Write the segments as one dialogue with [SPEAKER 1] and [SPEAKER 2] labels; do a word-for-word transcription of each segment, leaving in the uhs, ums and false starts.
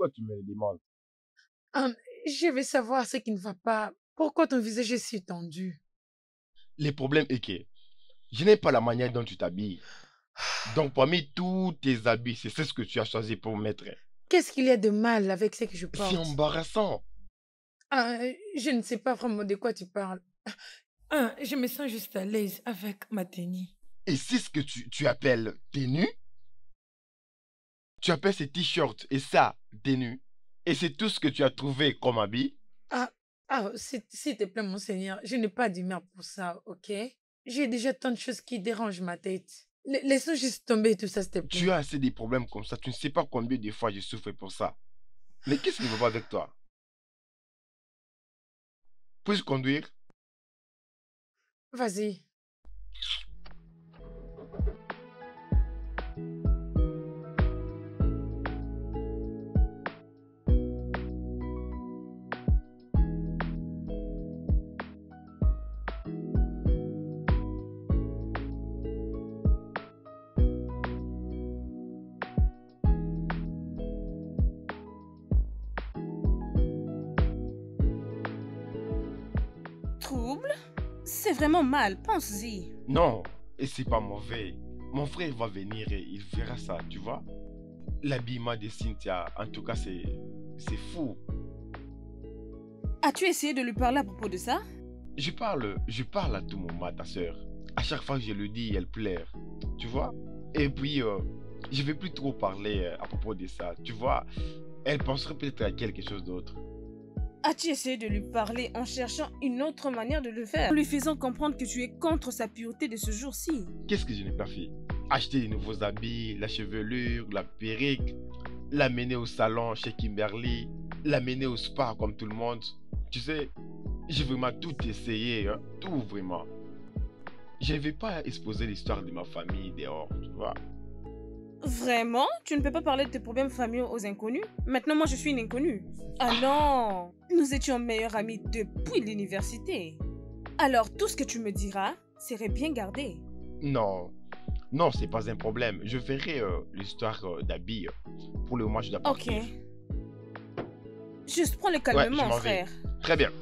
[SPEAKER 1] Pourquoi tu me le demandes?
[SPEAKER 2] Hum, je veux savoir ce qui ne va pas. Pourquoi ton visage est si tendu?
[SPEAKER 1] Le problème est que je n'aime pas la manière dont tu t'habilles. Donc parmi tous tes habits, c'est ce que tu as choisi pour mettre.
[SPEAKER 2] Qu'est-ce qu'il y a de mal avec ce que je
[SPEAKER 1] C'est
[SPEAKER 2] porte?
[SPEAKER 1] embarrassant.
[SPEAKER 2] Ah, euh, je ne sais pas vraiment de quoi tu parles. Ah, je me sens juste à l'aise avec ma tenue.
[SPEAKER 1] Et c'est ce que tu, tu appelles tenue? Tu appelles ces t-shirts et ça tenue? Et c'est tout ce que tu as trouvé comme habit?
[SPEAKER 2] Ah, ah, s'il s'il te plaît, mon Seigneur, je n'ai pas d'humeur pour ça, ok? J'ai déjà tant de choses qui dérangent ma tête. La- Laissons juste tomber tout ça, s'il te
[SPEAKER 1] Tu
[SPEAKER 2] plaît.
[SPEAKER 1] as assez de problèmes comme ça. Tu ne sais pas combien de fois je souffre pour ça. Mais qu'est-ce qui ne va pas avec toi? Puis-je conduire?
[SPEAKER 2] Vas-y.
[SPEAKER 3] Trouble? C'est vraiment mal, pense-y.
[SPEAKER 1] Non, et c'est pas mauvais. Mon frère va venir et il verra ça, tu vois? L'habillement de Cynthia, en tout cas, c'est c'est fou.
[SPEAKER 3] As-tu essayé de lui parler à propos de ça?
[SPEAKER 1] Je parle, je parle à tout moment à ta sœur. À chaque fois que je le dis, elle pleure, tu vois? Et puis, euh, je vais plus trop parler euh, à propos de ça, tu vois? Elle penserait peut-être à quelque chose d'autre.
[SPEAKER 3] As-tu essayé de lui parler en cherchant une autre manière de le faire, en lui faisant comprendre que tu es contre sa pureté de ce jour-ci?
[SPEAKER 1] Qu'est-ce que je n'ai pas fait? Acheter de nouveaux habits, la chevelure, la perruque, l'amener au salon chez Kimberly, l'amener au spa comme tout le monde. Tu sais, j'ai vraiment tout essayé, hein, tout vraiment. Je ne vais pas exposer l'histoire de ma famille dehors, tu vois.
[SPEAKER 3] Vraiment? Tu ne peux pas parler de tes problèmes familiaux aux inconnus? Maintenant, moi, je suis une inconnue. Ah non! Nous étions meilleurs amis depuis l'université. Alors, tout ce que tu me diras serait bien gardé.
[SPEAKER 1] Non, non, c'est pas un problème. Je verrai euh, l'histoire euh, d'habits. Pour le moment, je dois
[SPEAKER 3] Ok.
[SPEAKER 1] partir.
[SPEAKER 3] Juste prends-le
[SPEAKER 1] Ouais, je
[SPEAKER 3] calmement,
[SPEAKER 1] m'en vais.
[SPEAKER 3] frère.
[SPEAKER 1] Très bien.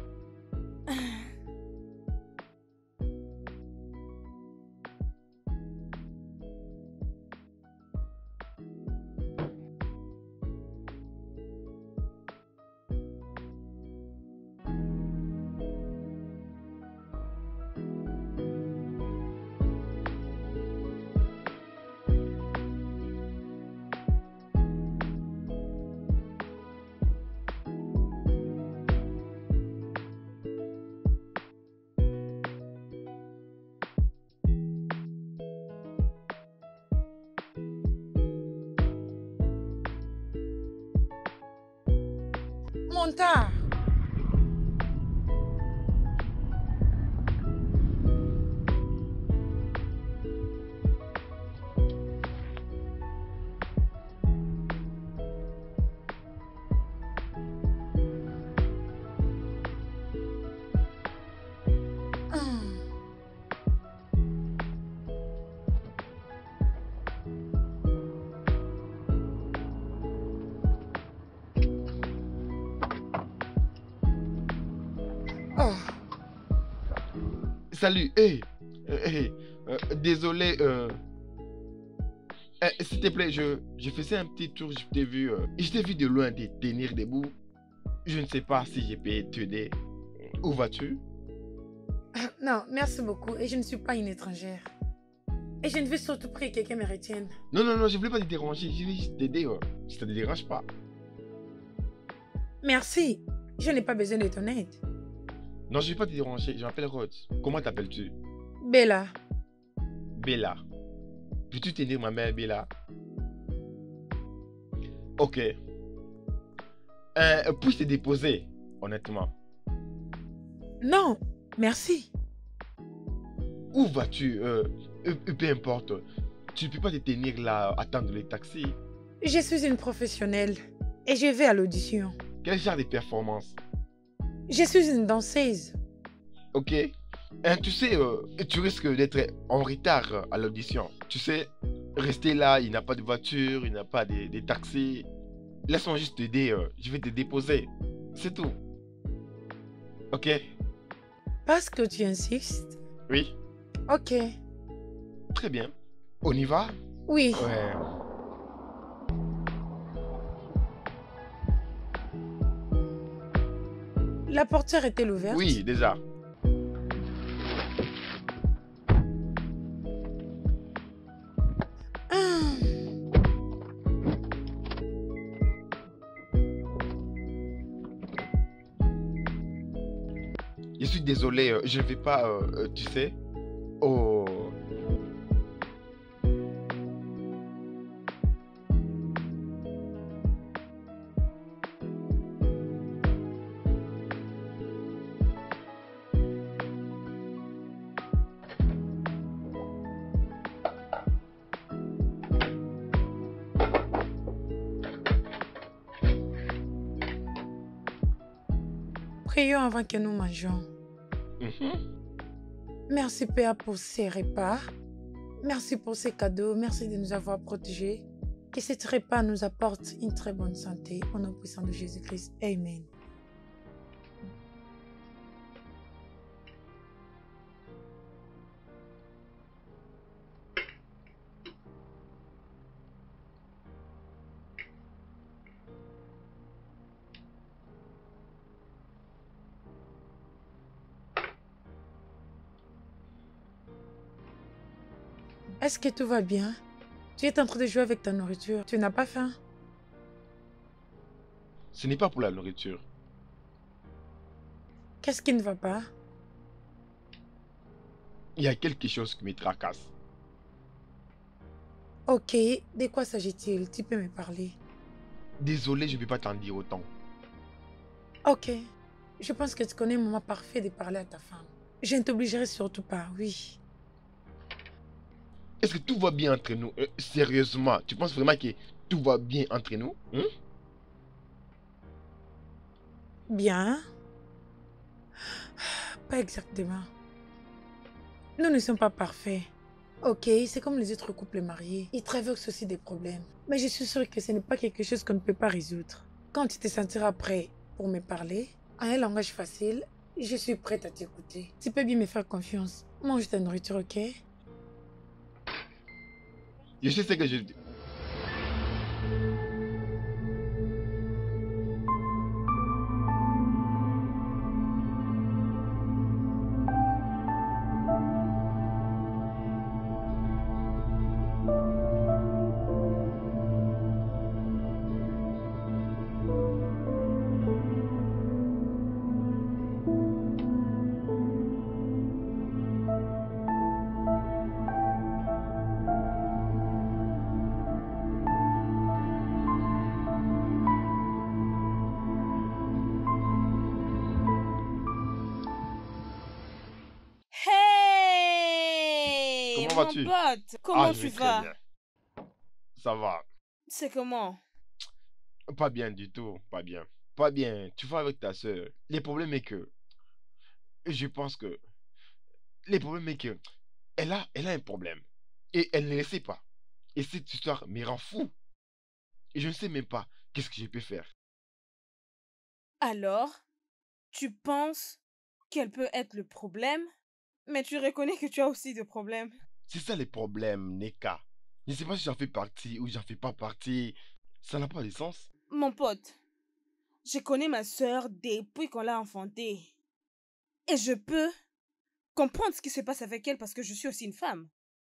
[SPEAKER 2] Montard! Hum. Oh,
[SPEAKER 1] Salut, hé, euh, hé, euh, désolé, euh, eh, s'il te plaît, je, je faisais un petit tour, je t'ai vu, euh, je t'ai vu de loin te tenir debout. Je ne sais pas si je peux t'aider. Où vas-tu?
[SPEAKER 2] non, merci beaucoup. Et je ne suis pas une étrangère. Et je ne veux surtout pas que quelqu'un me retienne.
[SPEAKER 1] Non, non, non, je voulais pas te déranger, je voulais juste t'aider, euh, si ça te dérange pas.
[SPEAKER 2] Merci. Je n'ai pas besoin de ton aide.
[SPEAKER 1] Non, je vais pas te déranger, je m'appelle Rod. Comment t'appelles-tu?
[SPEAKER 2] Bella.
[SPEAKER 1] Bella. Peux-tu tenir ma mère, Bella? Ok. Euh, puis-je te déposer, honnêtement?
[SPEAKER 2] Non, merci.
[SPEAKER 1] Où vas-tu? Euh, euh, peu importe. Tu ne peux pas te tenir là, attendre les taxis.
[SPEAKER 2] Je suis une professionnelle et je vais à l'audition.
[SPEAKER 1] Quel genre de performance?
[SPEAKER 2] Je suis une danseuse.
[SPEAKER 1] Ok. Hein, tu sais, euh, tu risques d'être en retard euh, à l'audition. Tu sais, rester là, il n'y a pas de voiture, il n'y a pas de, de taxi. Laisse-moi juste t'aider. euh, Je vais te déposer. C'est tout. Ok?
[SPEAKER 2] Parce que tu insistes.
[SPEAKER 1] Oui?
[SPEAKER 2] Ok.
[SPEAKER 1] Très bien. On y va?
[SPEAKER 2] Oui.
[SPEAKER 1] Ouais.
[SPEAKER 2] La portière est-elle ouverte?
[SPEAKER 1] Oui, déjà.
[SPEAKER 2] Ah.
[SPEAKER 1] Je suis désolé, euh, je ne vais pas, euh, euh, tu sais. Oh.
[SPEAKER 2] Prions avant que nous mangeons.
[SPEAKER 1] Mhm.
[SPEAKER 2] Merci Père pour ces repas. Merci pour ces cadeaux. Merci de nous avoir protégés. Que ces repas nous apportent une très bonne santé. Au nom puissant de Jésus-Christ. Amen. Est-ce que tout va bien? Tu es en train de jouer avec ta nourriture. Tu n'as pas faim?
[SPEAKER 1] Ce n'est pas pour la nourriture.
[SPEAKER 2] Qu'est-ce qui ne va pas?
[SPEAKER 1] Il y a quelque chose qui me tracasse.
[SPEAKER 2] Ok, de quoi s'agit-il? Tu peux me parler.
[SPEAKER 1] Désolé, je ne peux pas t'en dire autant.
[SPEAKER 2] Ok, je pense que tu connais le moment parfait de parler à ta femme. Je ne t'obligerai surtout pas, oui.
[SPEAKER 1] Est-ce que tout va bien entre nous? Euh, sérieusement, tu penses vraiment que tout va bien entre nous? Hein?
[SPEAKER 2] Bien? Pas exactement. Nous ne sommes pas parfaits. Ok, c'est comme les autres couples mariés. Ils traversent aussi des problèmes. Mais je suis sûre que ce n'est pas quelque chose qu'on ne peut pas résoudre. Quand tu te sentiras prêt pour me parler, en un langage facile, je suis prête à t'écouter. Tu peux bien me faire confiance. Mange ta nourriture, ok?
[SPEAKER 1] Je sais ce que je...
[SPEAKER 3] Hey,
[SPEAKER 1] Comment
[SPEAKER 3] mon
[SPEAKER 1] vas-tu?
[SPEAKER 3] pote,
[SPEAKER 1] Ah,
[SPEAKER 3] comment
[SPEAKER 1] je
[SPEAKER 3] tu
[SPEAKER 1] vais très
[SPEAKER 3] vas?
[SPEAKER 1] bien. Ça va.
[SPEAKER 3] C'est comment?
[SPEAKER 1] Pas bien du tout. Pas bien. Pas bien. Tu vois avec ta soeur. Le problème est que... Je pense que... Le problème est que... Elle a, elle a un problème. Et elle ne le sait pas. Et cette histoire me rend fou. Et je ne sais même pas qu'est-ce que je peux faire.
[SPEAKER 3] Alors, tu penses qu'elle peut être le problème, mais tu reconnais que tu as aussi des problèmes.
[SPEAKER 1] C'est ça le problème, Neka. Je ne sais pas si j'en fais partie ou j'en fais pas partie. Ça n'a pas de sens.
[SPEAKER 3] Mon pote, je connais ma sœur depuis qu'on l'a enfantée. Et je peux comprendre ce qui se passe avec elle parce que je suis aussi une femme.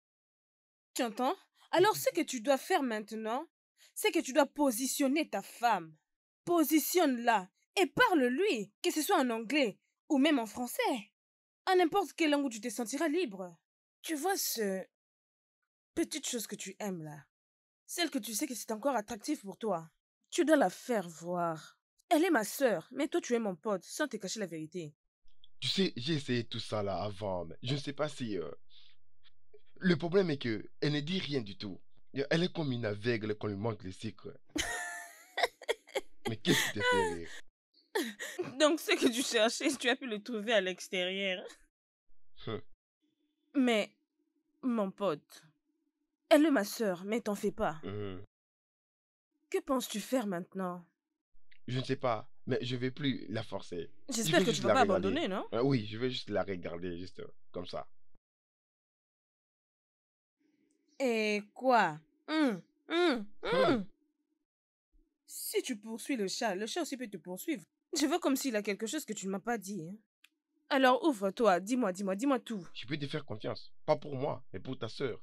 [SPEAKER 3] Tu entends? Alors ce que tu dois faire maintenant, c'est que tu dois positionner ta femme. Positionne-la et parle-lui, que ce soit en anglais ou même en français. À n'importe quelle langue où tu te sentiras libre. Tu vois ce petite chose que tu aimes là, celle que tu sais que c'est encore attractif pour toi. Tu dois la faire voir. Elle est ma sœur, mais toi tu es mon pote, sans te cacher la vérité.
[SPEAKER 1] Tu sais, j'ai essayé tout ça là avant, mais je ne sais pas si... euh, Le problème est que elle ne dit rien du tout. Elle est comme une aveugle qu'on lui montre les secrets. Mais qu'est-ce qui te fait rire?
[SPEAKER 3] Donc ce que tu cherchais, tu as pu le trouver à l'extérieur.
[SPEAKER 1] Hum.
[SPEAKER 3] Mais, mon pote, elle est ma sœur, mais t'en fais pas.
[SPEAKER 1] Hum.
[SPEAKER 3] Que penses-tu faire maintenant?
[SPEAKER 1] Je ne sais pas, mais je vais plus la forcer. Je
[SPEAKER 3] J'espère
[SPEAKER 1] vais
[SPEAKER 3] que
[SPEAKER 1] juste
[SPEAKER 3] tu vas
[SPEAKER 1] la
[SPEAKER 3] pas
[SPEAKER 1] regarder.
[SPEAKER 3] abandonner, non?
[SPEAKER 1] Euh, oui, je vais juste la regarder, juste euh, comme ça.
[SPEAKER 3] Et quoi? Hum, hum,
[SPEAKER 1] Hmm.
[SPEAKER 3] hum. Si tu poursuis le chat, le chat aussi peut te poursuivre. Je vois comme s'il a quelque chose que tu ne m'as pas dit. Hein. Alors ouvre-toi, dis-moi, dis-moi, dis-moi tout.
[SPEAKER 1] Je peux te faire confiance. Pas pour moi, mais pour ta sœur.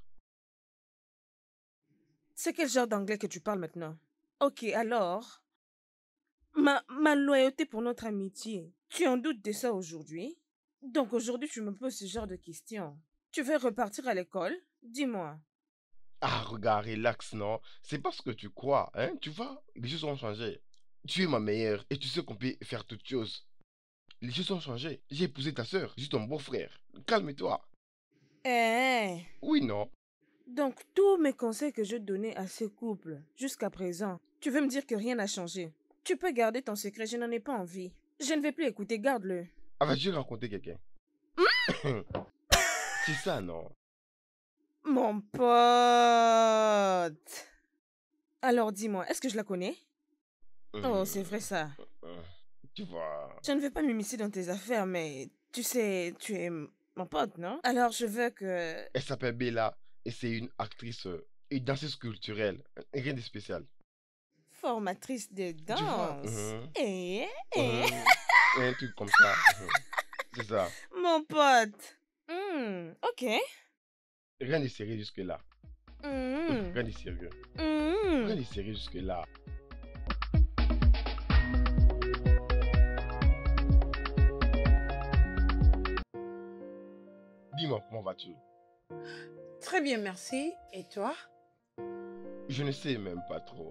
[SPEAKER 3] C'est quel genre d'anglais que tu parles maintenant? Ok, alors, ma, ma loyauté pour notre amitié, tu en doutes de ça aujourd'hui? Donc aujourd'hui, tu me poses ce genre de questions. Tu veux repartir à l'école? Dis-moi.
[SPEAKER 1] Ah, regarde, relax, non? C'est pas ce que tu crois, hein? Tu vois, les choses ont changé. Tu es ma meilleure et tu sais qu'on peut faire toutes choses. Les choses ont changé. J'ai épousé ta sœur, je suis ton beau-frère. Calme-toi.
[SPEAKER 3] Eh,
[SPEAKER 1] Oui, non?
[SPEAKER 3] donc tous mes conseils que je donnais à ce couple jusqu'à présent, tu veux me dire que rien n'a changé? Tu peux garder ton secret, je n'en ai pas envie. Je ne vais plus écouter, garde-le.
[SPEAKER 1] Ah, vas-y rencontrer quelqu'un. C'est ça, non?
[SPEAKER 3] Mon pote. Alors dis-moi, est-ce que je la connais? Oh, c'est vrai
[SPEAKER 1] Euh,
[SPEAKER 3] ça.
[SPEAKER 1] euh, tu vois.
[SPEAKER 3] Je ne veux pas m'immiscer dans tes affaires, mais tu sais, tu es m- mon pote, non? Alors je veux que...
[SPEAKER 1] Elle s'appelle Bella et c'est une actrice, euh, une danseuse culturelle. Rien de spécial.
[SPEAKER 3] Formatrice de
[SPEAKER 1] Tu vois?
[SPEAKER 3] danse.
[SPEAKER 1] Mhm,
[SPEAKER 3] Eh, eh,
[SPEAKER 1] mhm. Un truc comme ça. Mhm. C'est ça.
[SPEAKER 3] mon pote. Hmm, ok.
[SPEAKER 1] Rien de sérieux jusque-là.
[SPEAKER 3] Hmm,
[SPEAKER 1] Rien de sérieux.
[SPEAKER 3] hmm.
[SPEAKER 1] Rien de sérieux jusque-là. Dis-moi, comment vas-tu?
[SPEAKER 2] Très bien, merci. Et toi?
[SPEAKER 1] Je ne sais même pas trop.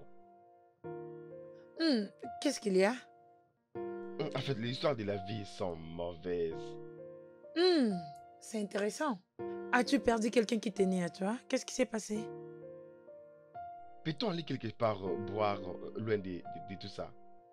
[SPEAKER 2] Hmm, qu'est-ce qu'il y a?
[SPEAKER 1] En fait, les histoires de la vie sont mauvaises.
[SPEAKER 2] Hmm, c'est intéressant. As-tu perdu quelqu'un qui tenait à toi? Qu'est-ce qui s'est passé?
[SPEAKER 1] Peut-on aller quelque part euh, boire euh, loin de, de- de tout ça?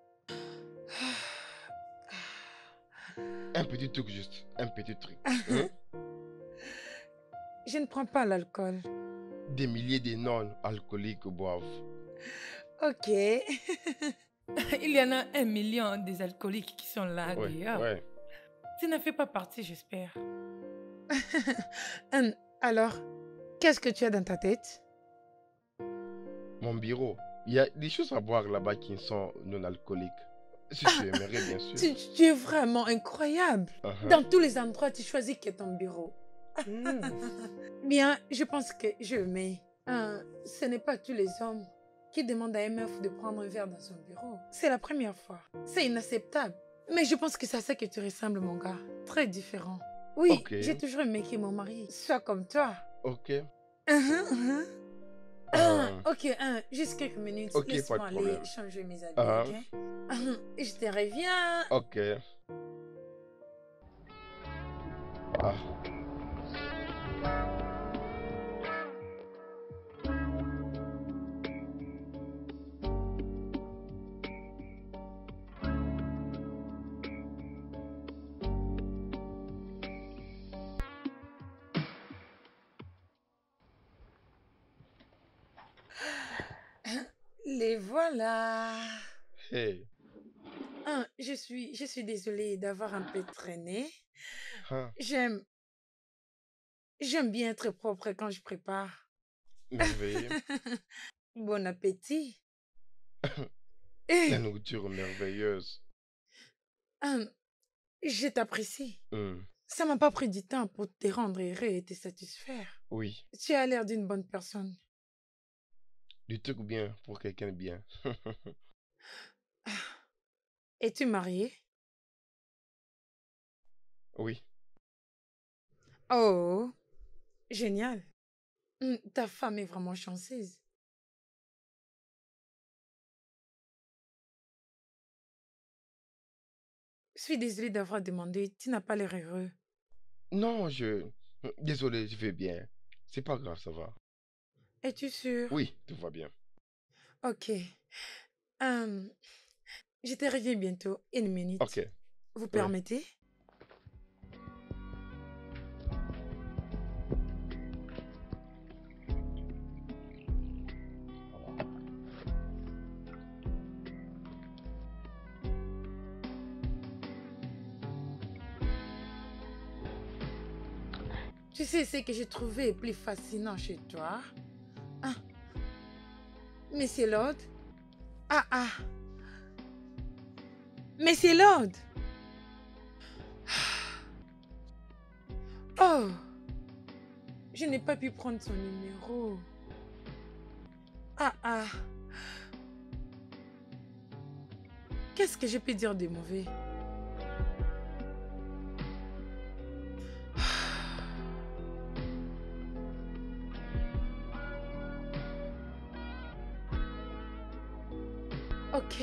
[SPEAKER 1] Un petit truc juste, un petit truc. Hein?
[SPEAKER 2] Je ne prends pas l'alcool.
[SPEAKER 1] Des milliers de non-alcooliques boivent.
[SPEAKER 2] Ok.
[SPEAKER 4] Il y en a un million des alcooliques qui sont là
[SPEAKER 1] Ouais,
[SPEAKER 4] d'ailleurs.
[SPEAKER 1] ouais.
[SPEAKER 4] Tu n'en fais pas partie, j'espère.
[SPEAKER 2] Hum, alors, qu'est-ce que tu as dans ta tête?
[SPEAKER 1] Mon bureau. Il y a des choses à boire là-bas qui sont non-alcooliques. Si tu aimerais, bien sûr.
[SPEAKER 2] Tu, tu es vraiment incroyable.
[SPEAKER 1] Uh-huh.
[SPEAKER 2] Dans tous les endroits, tu choisis que ton bureau.
[SPEAKER 1] Hmm.
[SPEAKER 2] Bien, je pense que je mets. Hein, ce n'est pas tous les hommes qui demandent à un meuf de prendre un verre dans son bureau. C'est la première fois. C'est inacceptable. Mais je pense que c'est à ça que tu ressembles, mon gars. Très différent. Oui,
[SPEAKER 1] Ok.
[SPEAKER 2] j'ai toujours aimé que mon mari soit comme toi.
[SPEAKER 1] Ok.
[SPEAKER 2] Uhum, uhum. Ah,
[SPEAKER 1] Euh,
[SPEAKER 2] ok, hein, juste quelques minutes.
[SPEAKER 1] Ok, pas de
[SPEAKER 2] Laisse-moi aller
[SPEAKER 1] problème.
[SPEAKER 2] changer mes habits,
[SPEAKER 1] Uh-huh.
[SPEAKER 2] ok? Uhum, je te reviens.
[SPEAKER 1] Ok. Ah.
[SPEAKER 2] Les voilà.
[SPEAKER 1] Hey.
[SPEAKER 2] Hein, je suis, je suis désolée d'avoir un peu traîné.
[SPEAKER 1] Hein.
[SPEAKER 2] J'aime, j'aime bien être propre quand je prépare.
[SPEAKER 1] Merveilleux.
[SPEAKER 2] Bon appétit.
[SPEAKER 1] La
[SPEAKER 2] Eh,
[SPEAKER 1] nourriture merveilleuse.
[SPEAKER 2] hein, je t'apprécie.
[SPEAKER 1] Hmm.
[SPEAKER 2] Ça m'a pas pris du temps pour te rendre heureux et te satisfaire.
[SPEAKER 1] Oui.
[SPEAKER 2] Tu as l'air d'une bonne personne.
[SPEAKER 1] Du truc bien pour quelqu'un de bien.
[SPEAKER 2] Es-tu marié?
[SPEAKER 1] Oui.
[SPEAKER 2] Oh, génial. Hmm, ta femme est vraiment chanceuse. Je suis désolée d'avoir demandé. Tu n'as pas l'air heureux.
[SPEAKER 1] Non, je... Désolé, je vais bien. C'est pas grave, ça va.
[SPEAKER 2] Es-tu sûr?
[SPEAKER 1] Oui, tout va bien.
[SPEAKER 2] Ok. Hum, je te reviens bientôt. Une
[SPEAKER 1] Ok.
[SPEAKER 2] minute. Vous
[SPEAKER 1] Ouais.
[SPEAKER 2] permettez? Tu sais ce que j'ai trouvé plus fascinant chez toi? Ah, Monsieur Lord? Ah ah, Monsieur Lord! Oh, je n'ai pas pu prendre son numéro. Ah ah, qu'est-ce que je peux dire de mauvais? Ok.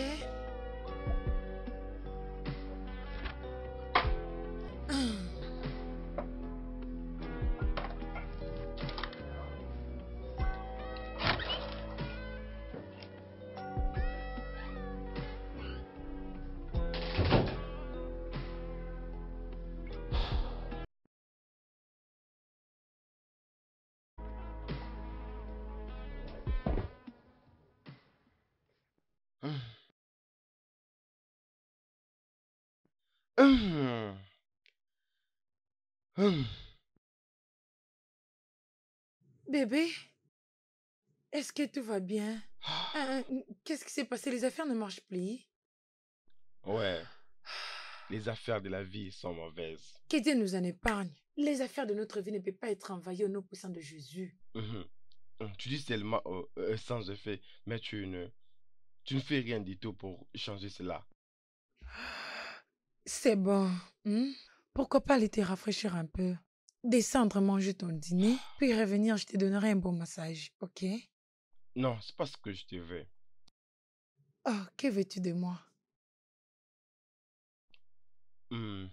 [SPEAKER 1] Hum, hum, hum.
[SPEAKER 2] Bébé, est-ce que tout va bien? Hein, hein, qu'est-ce qui s'est passé? Les affaires ne marchent plus.
[SPEAKER 1] Ouais, les affaires de la vie sont mauvaises.
[SPEAKER 2] Que Dieu nous en épargne. Les affaires de notre vie ne peuvent pas être envahies au nom puissant de Jésus.
[SPEAKER 1] Mhm. Hum, Tu dis seulement euh, euh, sans effet, mais tu ne, tu ne fais rien du tout pour changer cela.
[SPEAKER 2] C'est bon. Hmm? Pourquoi pas aller te rafraîchir un peu? Descendre manger ton dîner, puis revenir, je te donnerai un bon massage, ok?
[SPEAKER 1] Non, c'est pas ce que je te veux.
[SPEAKER 2] Oh, que veux-tu de moi?
[SPEAKER 1] Hum,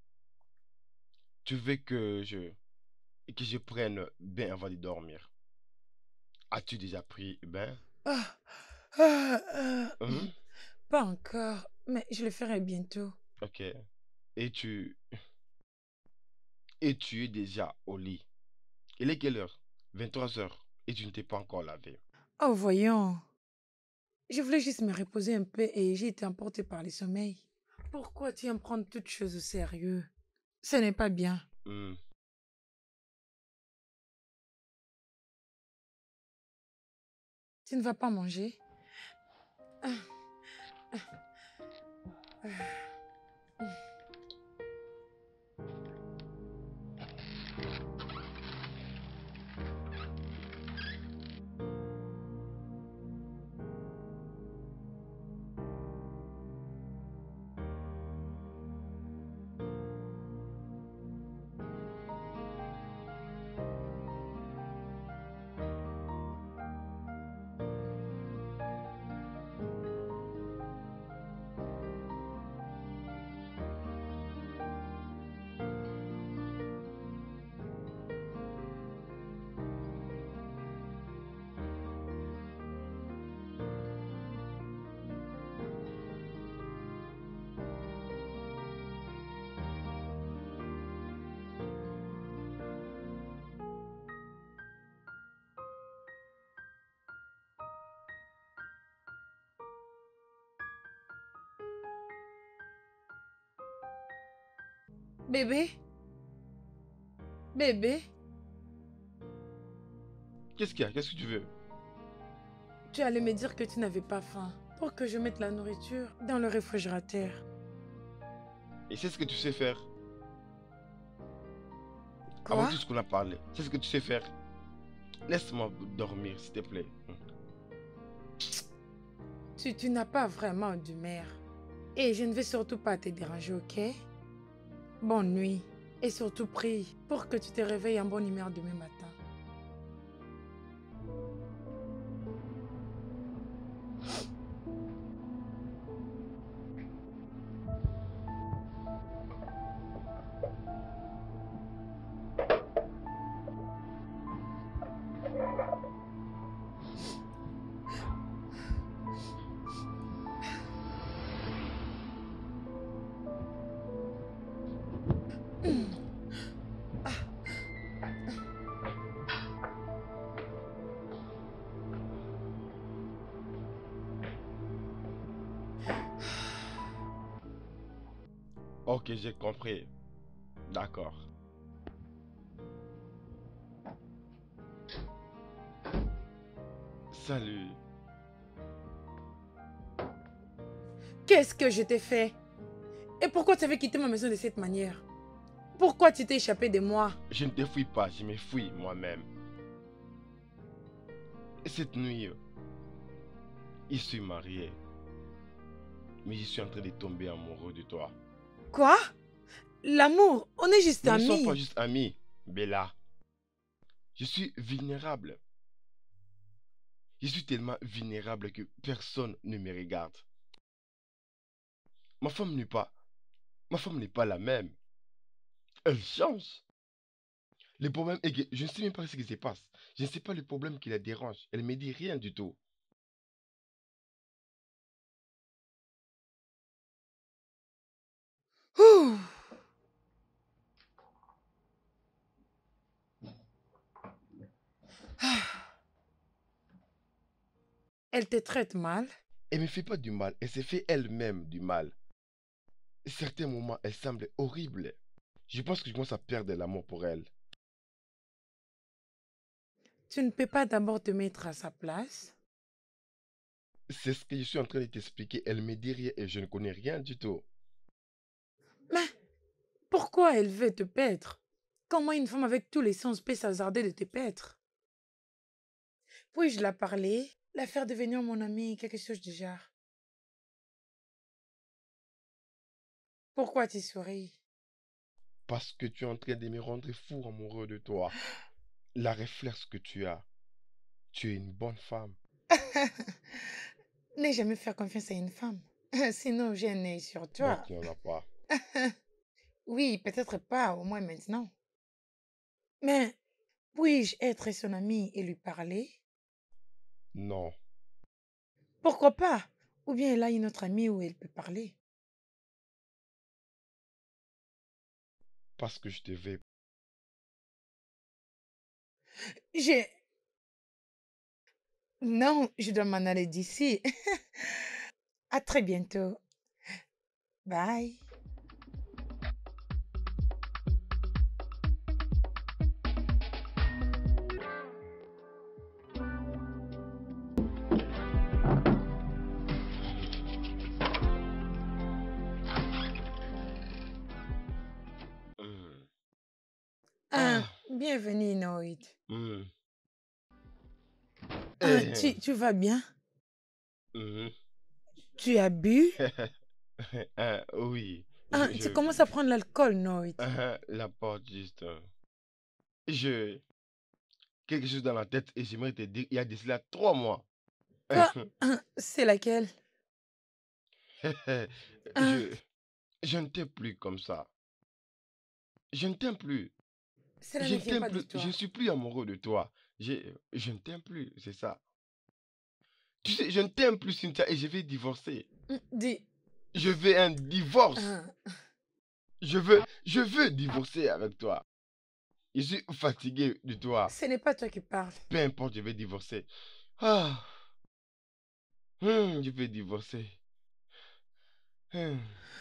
[SPEAKER 1] Tu veux que je, que je prenne bain avant de dormir. As-tu déjà pris bain?
[SPEAKER 2] Ah, ah, ah.
[SPEAKER 1] Mhm.
[SPEAKER 2] Pas encore, mais je le ferai bientôt.
[SPEAKER 1] Ok. Et tu, et tu es déjà au lit. Il est quelle heure? Vingt-trois heures. Et tu ne t'es pas encore lavé.
[SPEAKER 2] Oh, voyons. Je voulais juste me reposer un peu et j'ai été emportée par le sommeil. Pourquoi tu aimes prendre toutes choses au sérieux? Ce n'est pas bien.
[SPEAKER 1] Hmm.
[SPEAKER 2] Tu ne vas pas manger? Ah, ah, ah. Bébé? Bébé?
[SPEAKER 1] Qu'est-ce qu'il y a? Qu'est-ce que tu veux?
[SPEAKER 2] Tu allais me dire que tu n'avais pas faim pour que je mette la nourriture dans le réfrigérateur.
[SPEAKER 1] Et c'est ce que tu sais faire. Avant
[SPEAKER 2] Quoi?
[SPEAKER 1] tout ce qu'on a parlé. C'est ce que tu sais faire. Laisse-moi dormir, s'il te plaît. Hmm.
[SPEAKER 2] Tu, tu n'as pas vraiment d'humeur. Et je ne vais surtout pas te déranger, ok? Bonne nuit. Et surtout prie pour que tu te réveilles en bonne humeur demain matin.
[SPEAKER 1] Ok, j'ai compris. D'accord. Salut.
[SPEAKER 2] Qu'est-ce que je t'ai fait? Et pourquoi tu avais quitté ma maison de cette manière? Pourquoi tu t'es échappé de moi?
[SPEAKER 1] Je ne te fuis pas, je me fuis moi-même. Cette nuit, je suis marié. Mais je suis en train de tomber amoureux de toi.
[SPEAKER 2] Quoi? L'amour, on est juste
[SPEAKER 1] Nous ne sommes
[SPEAKER 2] amis.
[SPEAKER 1] pas juste amis, Bella. Je suis vulnérable. Je suis tellement vulnérable que personne ne me regarde. Ma femme n'est pas... Ma femme n'est pas la même. Elle change. Le problème est que je ne sais même pas ce qui se passe. Je ne sais pas le problème qui la dérange. Elle ne me dit rien du tout.
[SPEAKER 2] Ouh. Ah. Elle te traite mal?
[SPEAKER 1] Elle ne me fait pas du mal. Elle s'est fait elle-même du mal. À certains moments, elle semble horrible. Je pense que je commence à perdre l'amour pour elle.
[SPEAKER 2] Tu ne peux pas d'abord te mettre à sa place?
[SPEAKER 1] C'est ce que je suis en train de t'expliquer. Elle me dit rien et je ne connais rien du tout.
[SPEAKER 2] Mais pourquoi elle veut te paître? Comment une femme avec tous les sens peut s'hasarder de te paître? Puis-je la parler, la faire devenir mon amie, quelque chose du genre? Pourquoi tu souris?
[SPEAKER 1] Parce que tu es en train de me rendre fou amoureux de toi. La réflexe que tu as. Tu es une bonne femme.
[SPEAKER 2] N'ai jamais faire confiance à une femme. Sinon, j'ai un œil sur
[SPEAKER 1] Donc,
[SPEAKER 2] toi.
[SPEAKER 1] tu n'en as pas.
[SPEAKER 2] Oui, peut-être pas, au moins maintenant. Mais puis-je être son amie et lui parler?
[SPEAKER 1] Non.
[SPEAKER 2] Pourquoi pas? Ou bien elle a une autre amie où elle peut parler.
[SPEAKER 1] Parce que je te veux.
[SPEAKER 2] J'ai... Non, je dois m'en aller d'ici. À très bientôt. Bye.
[SPEAKER 1] Hmm.
[SPEAKER 2] Ah,
[SPEAKER 1] Ah.
[SPEAKER 2] bienvenue, Noïd.
[SPEAKER 1] Hmm.
[SPEAKER 2] Ah,
[SPEAKER 1] Eh.
[SPEAKER 2] tu, tu vas bien?
[SPEAKER 1] Mhm.
[SPEAKER 2] Tu as bu?
[SPEAKER 1] Ah, oui.
[SPEAKER 2] Ah,
[SPEAKER 1] Je,
[SPEAKER 2] tu
[SPEAKER 1] je...
[SPEAKER 2] commences à prendre l'alcool, Noïd.
[SPEAKER 1] Ah, la porte juste. euh, Je... Quelque chose dans la tête et j'aimerais te dire, il y a de cela trois mois.
[SPEAKER 2] Quoi? Ah, c'est laquelle? Ah,
[SPEAKER 1] Je... Je ne t'aime plus comme ça. Je ne t'aime plus.
[SPEAKER 2] cela
[SPEAKER 1] Je
[SPEAKER 2] ne
[SPEAKER 1] ne
[SPEAKER 2] vient
[SPEAKER 1] t'aime
[SPEAKER 2] pas de
[SPEAKER 1] plus. Je
[SPEAKER 2] toi.
[SPEAKER 1] ne suis plus amoureux de toi. Je, je ne t'aime plus, c'est ça. Tu sais, je ne t'aime plus, Cynthia, et je vais divorcer.
[SPEAKER 2] Hum, Dis.
[SPEAKER 1] Je veux un divorce.
[SPEAKER 2] Ah,
[SPEAKER 1] Je veux, je veux divorcer avec toi. Je suis fatigué de toi.
[SPEAKER 2] ce n'est pas toi qui parles.
[SPEAKER 1] Peu importe, je vais divorcer. Ah, hum, je vais divorcer. Hum.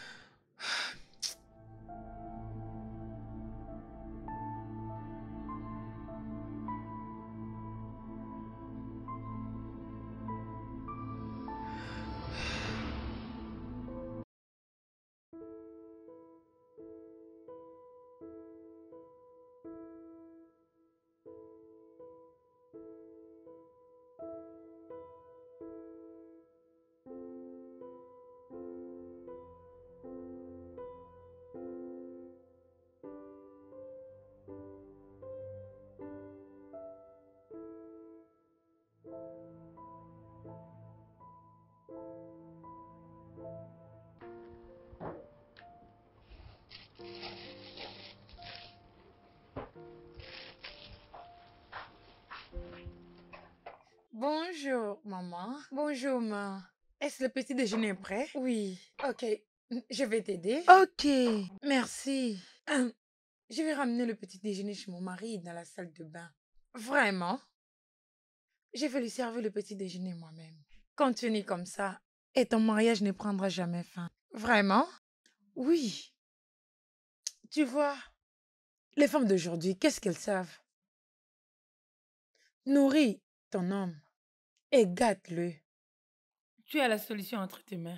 [SPEAKER 2] Bonjour, maman. Bonjour, ma. Est-ce le petit déjeuner est prêt? Oui. Ok. Je vais t'aider. Ok. Merci. Hum, Je vais ramener le petit déjeuner chez mon mari dans la salle de bain. Vraiment? Je vais lui servir le petit déjeuner moi-même. Continue comme ça et ton mariage ne prendra jamais fin. Vraiment? Oui. Tu vois, les femmes d'aujourd'hui, qu'est-ce qu'elles savent? Nourris ton homme et gâte-le.
[SPEAKER 4] Tu as la solution entre tes mains.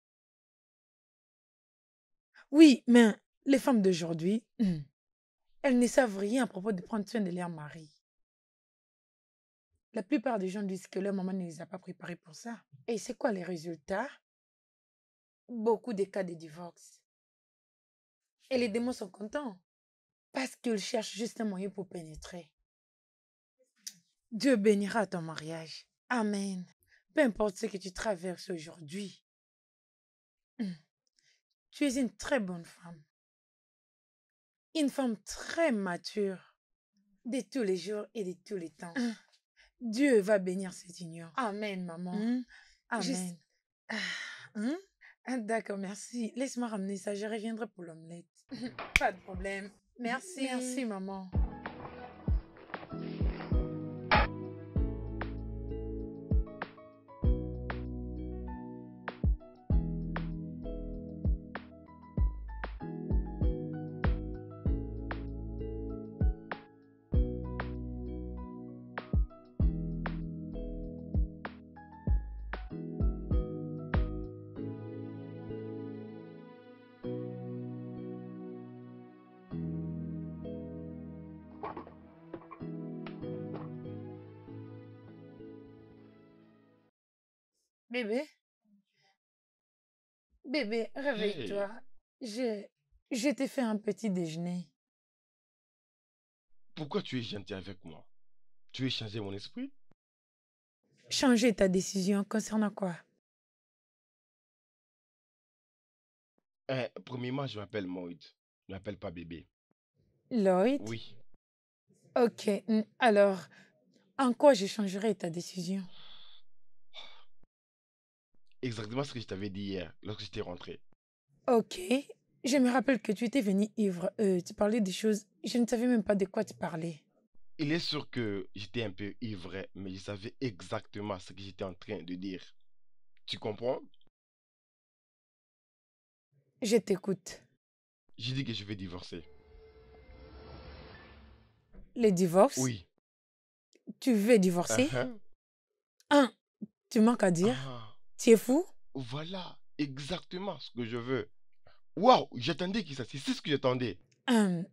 [SPEAKER 2] Oui, mais les femmes d'aujourd'hui, hum, elles ne savent rien à propos de prendre soin de leur mari. La plupart des gens disent que leur maman ne les a pas préparés pour ça. Et c'est quoi les résultats? Beaucoup de cas de divorce. Et les démons sont contents parce qu'ils cherchent juste un moyen pour pénétrer. Dieu bénira ton mariage. Amen. Peu importe ce que tu traverses aujourd'hui, hum, tu es une très bonne femme. Une femme très mature de tous les jours et de tous les temps. Hum, Dieu va bénir cette union. Amen, maman.
[SPEAKER 4] Hum,
[SPEAKER 2] Amen.
[SPEAKER 4] juste-
[SPEAKER 2] Ah,
[SPEAKER 4] hum,
[SPEAKER 2] ah, d'accord, merci. Laisse-moi ramener ça, je reviendrai pour l'omelette. Pas de problème.
[SPEAKER 4] Merci.
[SPEAKER 2] Merci, maman. Bébé, bébé, réveille-toi. Je, je t'ai fait un petit déjeuner.
[SPEAKER 1] Pourquoi tu es gentil avec moi? Tu veux changer mon esprit?
[SPEAKER 2] Changer ta décision concernant quoi?
[SPEAKER 1] Hein, premièrement, je m'appelle Moïd. Je m'appelle pas bébé.
[SPEAKER 2] Lloyd?
[SPEAKER 1] Oui.
[SPEAKER 2] Ok, mm, alors, en quoi je changerai ta décision?
[SPEAKER 1] Exactement ce que je t'avais dit hier, lorsque j'étais rentré.
[SPEAKER 2] Ok, je me rappelle que tu étais venu ivre. Euh, tu parlais des choses, je ne savais même pas de quoi tu parlais.
[SPEAKER 1] Il est sûr que j'étais un peu ivre, mais je savais exactement ce que j'étais en train de dire. Tu comprends?
[SPEAKER 2] Je t'écoute.
[SPEAKER 1] J'ai dit que je vais divorcer.
[SPEAKER 2] Les divorces?
[SPEAKER 1] Oui.
[SPEAKER 2] Tu veux divorcer?
[SPEAKER 1] Uh-huh.
[SPEAKER 2] Un, tu manques à dire.
[SPEAKER 1] Ah,
[SPEAKER 2] Tu es fou?
[SPEAKER 1] voilà exactement ce que je veux. Waouh, j'attendais que ça, c'est c'est ce que j'attendais.
[SPEAKER 2] Hum,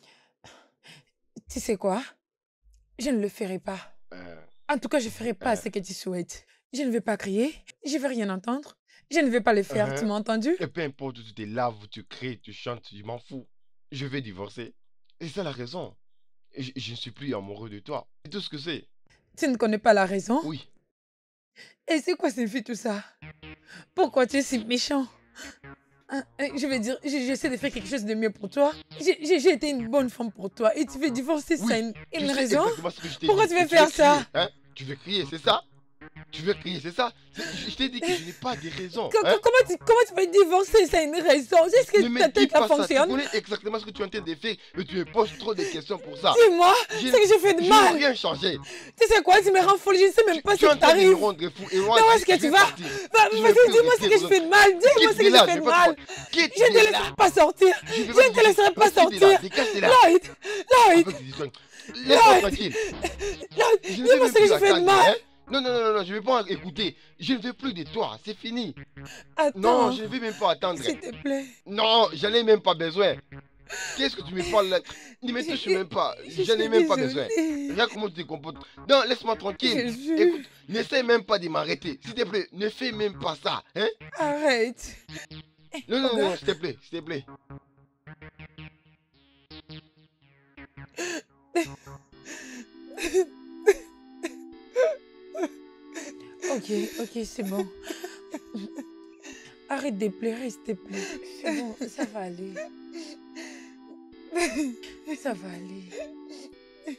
[SPEAKER 2] tu sais quoi? Je ne le ferai pas.
[SPEAKER 1] Euh,
[SPEAKER 2] En tout cas, je ne ferai pas
[SPEAKER 1] euh,
[SPEAKER 2] ce que tu souhaites. Je ne vais pas crier. Je ne vais rien entendre. Je ne vais pas le faire. Tu
[SPEAKER 1] uh-huh.
[SPEAKER 2] m'as entendu?
[SPEAKER 1] Et peu importe où tu te laves, où tu cries, tu chantes, je m'en fous. Je vais divorcer. Et c'est la raison. Je, je ne suis plus amoureux de toi. C'est tout ce que c'est.
[SPEAKER 2] Tu ne connais pas la raison?
[SPEAKER 1] Oui.
[SPEAKER 2] Et c'est quoi signifie tout ça? Pourquoi tu es si méchant? Hein, hein, je veux dire, j'ai- j'essaie de faire quelque chose de mieux pour toi. J'ai j'ai- j'ai été une bonne femme pour toi. Et tu veux divorcer,
[SPEAKER 1] Oui.
[SPEAKER 2] ça a une,
[SPEAKER 1] Tu
[SPEAKER 2] une
[SPEAKER 1] sais
[SPEAKER 2] raison?
[SPEAKER 1] exactement ce que je t'ai
[SPEAKER 2] Pourquoi
[SPEAKER 1] dit.
[SPEAKER 2] tu veux
[SPEAKER 1] Et
[SPEAKER 2] faire
[SPEAKER 1] crier,
[SPEAKER 2] ça?
[SPEAKER 1] hein? Tu veux crier, c'est ça? Tu veux crier, c'est ça? C'est- Je, je t'ai dit que je n'ai pas de raison.
[SPEAKER 2] Co-
[SPEAKER 1] Hein?
[SPEAKER 2] co- Comment tu, comment tu peux divorcer? Ça a une raison. Est-ce
[SPEAKER 1] Ne
[SPEAKER 2] que
[SPEAKER 1] me
[SPEAKER 2] ta
[SPEAKER 1] dis
[SPEAKER 2] tête là
[SPEAKER 1] pas ça. Tu
[SPEAKER 2] fonctionne?
[SPEAKER 1] connais exactement ce que tu es en train de faire, mais tu me poses trop de questions pour ça.
[SPEAKER 2] Dis-moi,
[SPEAKER 1] Je-
[SPEAKER 2] c'est que j'ai fait de
[SPEAKER 1] Je n'ai
[SPEAKER 2] mal.
[SPEAKER 1] rien changé.
[SPEAKER 2] Tu sais quoi, tu me rends folle. Je ne sais même
[SPEAKER 1] Tu,
[SPEAKER 2] pas
[SPEAKER 1] tu
[SPEAKER 2] ce
[SPEAKER 1] es en
[SPEAKER 2] qui
[SPEAKER 1] train de me
[SPEAKER 2] t'arrive.
[SPEAKER 1] rendre fou. Et moi,
[SPEAKER 2] Mais où
[SPEAKER 1] je-
[SPEAKER 2] est-ce que
[SPEAKER 1] je
[SPEAKER 2] tu
[SPEAKER 1] vais
[SPEAKER 2] vas?
[SPEAKER 1] partir.
[SPEAKER 2] Va-
[SPEAKER 1] Je
[SPEAKER 2] Vas-y,
[SPEAKER 1] vais plus
[SPEAKER 2] dis-moi ce
[SPEAKER 1] rester
[SPEAKER 2] que je
[SPEAKER 1] dans-
[SPEAKER 2] fais de mal. Dis-moi ce
[SPEAKER 1] Quitte
[SPEAKER 2] que j'ai
[SPEAKER 1] là,
[SPEAKER 2] fait
[SPEAKER 1] je
[SPEAKER 2] de
[SPEAKER 1] vais pas
[SPEAKER 2] mal.
[SPEAKER 1] te- Quitte
[SPEAKER 2] Je ne te
[SPEAKER 1] là.
[SPEAKER 2] laisserai pas sortir.
[SPEAKER 1] Je
[SPEAKER 2] Je
[SPEAKER 1] vais pas
[SPEAKER 2] ne
[SPEAKER 1] te
[SPEAKER 2] te laisserai pas
[SPEAKER 1] quitte là,
[SPEAKER 2] sortir.
[SPEAKER 1] dégage là.
[SPEAKER 2] Lloyd, Lloyd,
[SPEAKER 1] Avec tes histoires. Laisse-moi tranquille.
[SPEAKER 2] Lloyd,
[SPEAKER 1] Je ne
[SPEAKER 2] dis-moi
[SPEAKER 1] veux même
[SPEAKER 2] ce que
[SPEAKER 1] plus
[SPEAKER 2] j'ai fait de
[SPEAKER 1] attendre,
[SPEAKER 2] mal.
[SPEAKER 1] hein. Non, non, non, non, non, je ne vais pas écouter. Je ne veux plus de toi, c'est fini. Non,
[SPEAKER 2] Attends,
[SPEAKER 1] je ne vais même pas attendre.
[SPEAKER 2] s'il te plaît.
[SPEAKER 1] Non, j'en ai même pas besoin. Qu'est-ce que tu me parles là? Ne me touche
[SPEAKER 2] Je-
[SPEAKER 1] même pas.
[SPEAKER 2] je
[SPEAKER 1] J'en ai
[SPEAKER 2] suis
[SPEAKER 1] même pas besoin.
[SPEAKER 2] désolée.
[SPEAKER 1] Regarde comment tu te comportes. Non, laisse-moi tranquille.
[SPEAKER 2] Jésus.
[SPEAKER 1] Écoute, n'essaie même pas de m'arrêter. S'il te plaît, ne fais même pas ça. Hein?
[SPEAKER 2] Arrête.
[SPEAKER 1] Non, non, non,
[SPEAKER 2] Oga.
[SPEAKER 1] non, s'il te plaît, s'il te plaît.
[SPEAKER 2] Ok, ok, c'est bon. Arrête de pleurer, s'il te plaît. C'est bon, ça va aller. Ça va aller.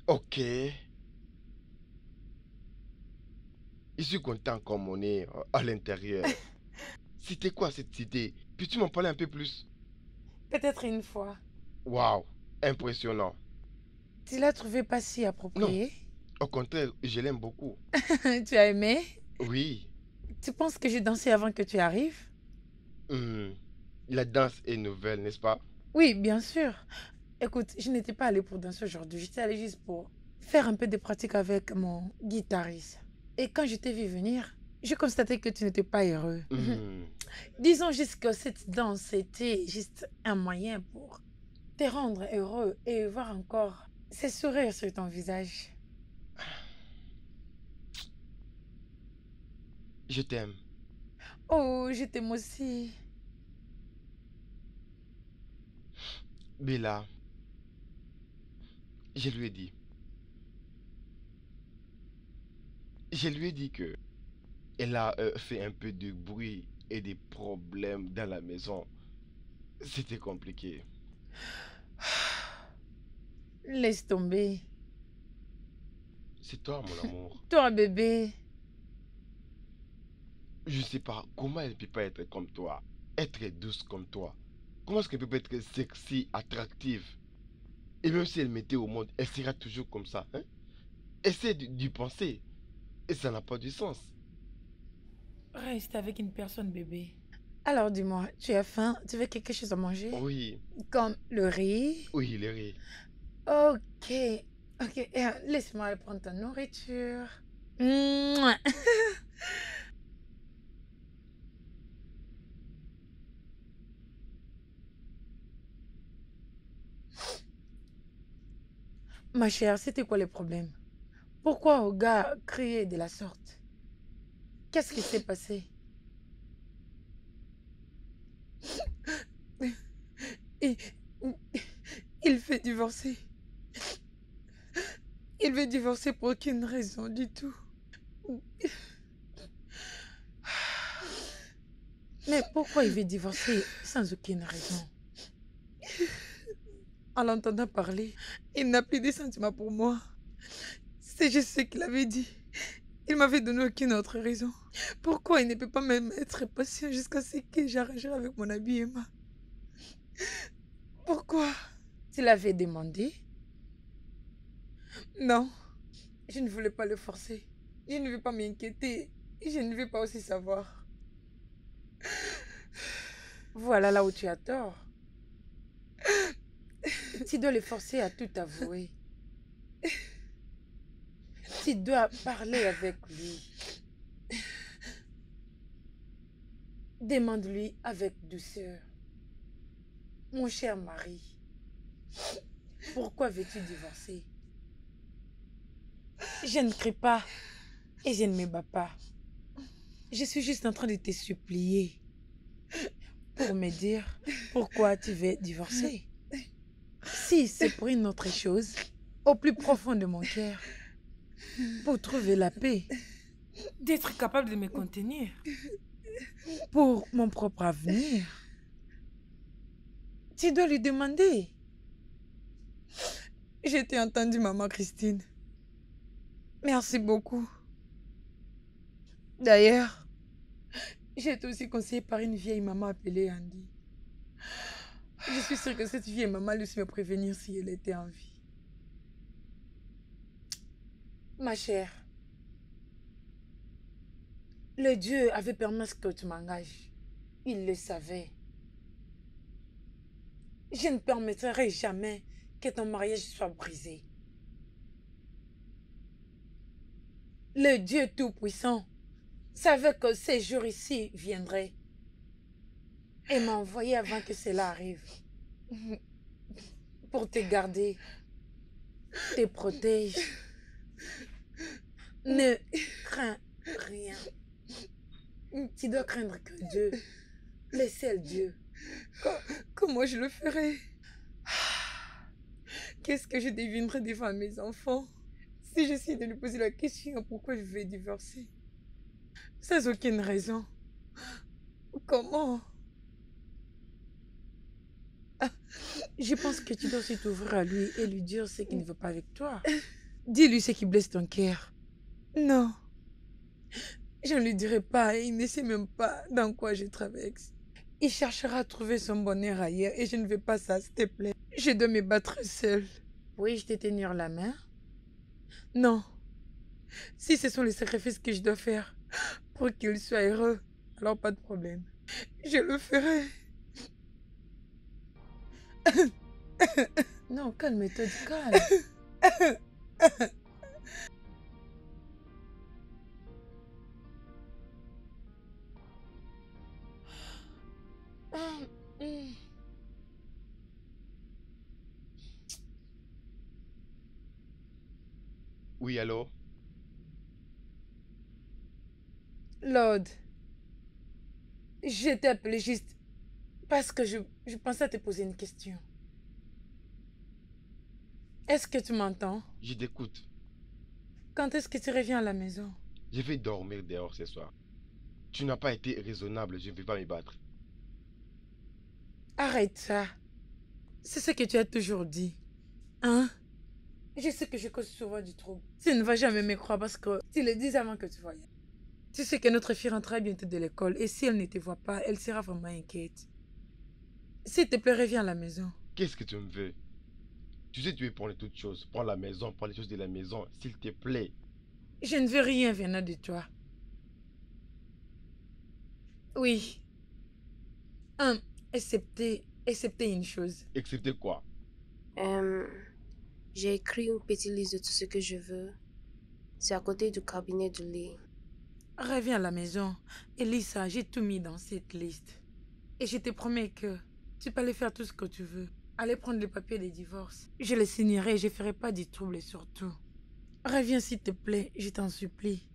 [SPEAKER 1] Ok. Je suis content comme on est euh, à l'intérieur. C'était quoi cette idée? Puis-tu m'en parler un peu plus?
[SPEAKER 2] Peut-être une fois.
[SPEAKER 1] Waouh, impressionnant.
[SPEAKER 2] Tu l'as trouvé pas si
[SPEAKER 1] Non,
[SPEAKER 2] approprié?
[SPEAKER 1] au contraire, je l'aime beaucoup.
[SPEAKER 2] Tu as aimé?
[SPEAKER 1] Oui,
[SPEAKER 2] Tu penses que j'ai dansé avant que tu arrives?
[SPEAKER 1] hmm, la danse est nouvelle, n'est-ce pas?
[SPEAKER 2] Oui, bien sûr. Écoute, je n'étais pas allée pour danser aujourd'hui. J'étais allée juste pour faire un peu de pratique avec mon guitariste. Et quand je t'ai vu venir, j'ai constaté que tu n'étais pas heureux.
[SPEAKER 1] Hmm,
[SPEAKER 2] Disons juste que cette danse était juste un moyen pour te rendre heureux et voir encore ces sourires sur ton visage.
[SPEAKER 1] je t'aime.
[SPEAKER 2] Oh, je t'aime aussi.
[SPEAKER 1] Bella, je lui ai dit. Je lui ai dit que elle a euh, fait un peu de bruit et des problèmes dans la maison. C'était compliqué.
[SPEAKER 2] Laisse tomber.
[SPEAKER 1] C'est toi, mon amour.
[SPEAKER 2] Toi, bébé.
[SPEAKER 1] Je sais pas comment elle peut pas être comme toi, être douce comme toi. Comment est-ce qu'elle peut pas être sexy, attractive? Et même si elle mettait au monde, elle sera toujours comme ça, hein? Essaie d'y d'y penser. Et ça n'a pas de sens.
[SPEAKER 4] Reste avec une personne, bébé.
[SPEAKER 2] Alors dis-moi, tu as faim? Tu veux quelque chose à manger?
[SPEAKER 1] Oui,
[SPEAKER 2] Comme le riz?
[SPEAKER 1] oui, Léry.
[SPEAKER 2] Ok, ok. eh, Laisse-moi prendre ta nourriture. Mouah. Ma chère, c'était quoi le problème? Pourquoi au gars crier de la sorte? Qu'est-ce qui s'est passé? Il, il veut divorcer. Il veut divorcer pour aucune raison du tout. Mais pourquoi il veut divorcer sans aucune raison? En l'entendant parler, il n'a plus de sentiments pour moi. C'est juste ce qu'il avait dit. Il m'avait donné aucune autre raison. Pourquoi il ne peut pas même être patient jusqu'à ce que j'arrangerai avec mon ami Emma? Pourquoi? Tu l'avais demandé? Non, je ne voulais pas le forcer. Je ne veux pas m'inquiéter. Je ne veux pas aussi savoir. Voilà là où tu as tort. Tu dois le forcer à tout avouer. Tu dois parler avec lui. Demande-lui avec douceur. Mon cher mari, pourquoi veux-tu divorcer? Je ne crie pas et je ne me bats pas. Je suis juste en train de te supplier pour me dire pourquoi tu veux divorcer. Si c'est pour une autre chose, au plus profond de mon cœur, pour trouver la paix,
[SPEAKER 4] D'être capable de me contenir.
[SPEAKER 2] pour mon propre avenir, tu dois lui demander. Je t'ai entendu, maman Christine. Merci beaucoup. D'ailleurs, j'ai été aussi conseillée par une vieille maman appelée Andy. Je suis sûre que cette vieille maman lui me prévenir si elle était en vie. Ma chère, le Dieu avait permis que tu m'engages. Il le savait. Je ne permettrai jamais que ton mariage soit brisé. Le Dieu Tout-Puissant savait que ces jours ici viendraient et m'a envoyé avant que cela arrive pour te garder, te protéger. Ne crains rien. Tu dois craindre que Dieu, le seul Dieu. Comment je le ferai? Qu'est-ce que je deviendrai devant mes enfants si j'essaie de lui poser la question pourquoi je vais divorcer? Sans aucune raison. Comment? Ah, je pense que tu dois aussi t'ouvrir à lui et lui dire ce qu'il ne veut pas avec toi. Dis-lui ce qui blesse ton cœur. Non. Je ne lui dirai pas, il ne sait même pas dans quoi je traverse. Il cherchera à trouver son bonheur ailleurs et je ne veux pas ça, s'il te plaît. Je dois me battre seule. Puis-je te tenir la main? Non. Si ce sont les sacrifices que je dois faire pour qu'il soit heureux, alors pas de problème. Je le ferai. Non, calme-toi, calme.
[SPEAKER 1] Oui, allô?
[SPEAKER 2] Lord, je t'ai appelé juste parce que je, je pensais à te poser une question. Est-ce que tu m'entends?
[SPEAKER 1] Je t'écoute.
[SPEAKER 2] Quand est-ce que tu reviens à la maison?
[SPEAKER 1] Je vais dormir dehors ce soir. Tu n'as pas été raisonnable, je ne vais pas me battre.
[SPEAKER 2] Arrête ça. C'est ce que tu as toujours dit. Hein? Je sais que je cause souvent du trouble. Tu ne vas jamais me croire parce que tu le dis avant que tu voyais. Tu sais que notre fille rentrera bientôt de l'école et si elle ne te voit pas, elle sera vraiment inquiète. S'il te plaît, reviens à la maison.
[SPEAKER 1] Qu'est-ce que tu me veux? Tu sais, tu veux prendre toutes choses. Prends la maison, prends les choses de la maison, s'il te plaît.
[SPEAKER 2] Je ne veux rien venant de toi. Oui. Hum, excepté, excepté une chose.
[SPEAKER 1] Excepté quoi?
[SPEAKER 5] Euh, j'ai écrit une petite liste de tout ce que je veux. C'est à côté du cabinet du lit.
[SPEAKER 2] Reviens à la maison. Elisa, j'ai tout mis dans cette liste. Et je te promets que tu peux aller faire tout ce que tu veux. Aller prendre les papiers des divorces. Je les signerai et je ne ferai pas du trouble surtout. Reviens s'il te plaît, je t'en supplie.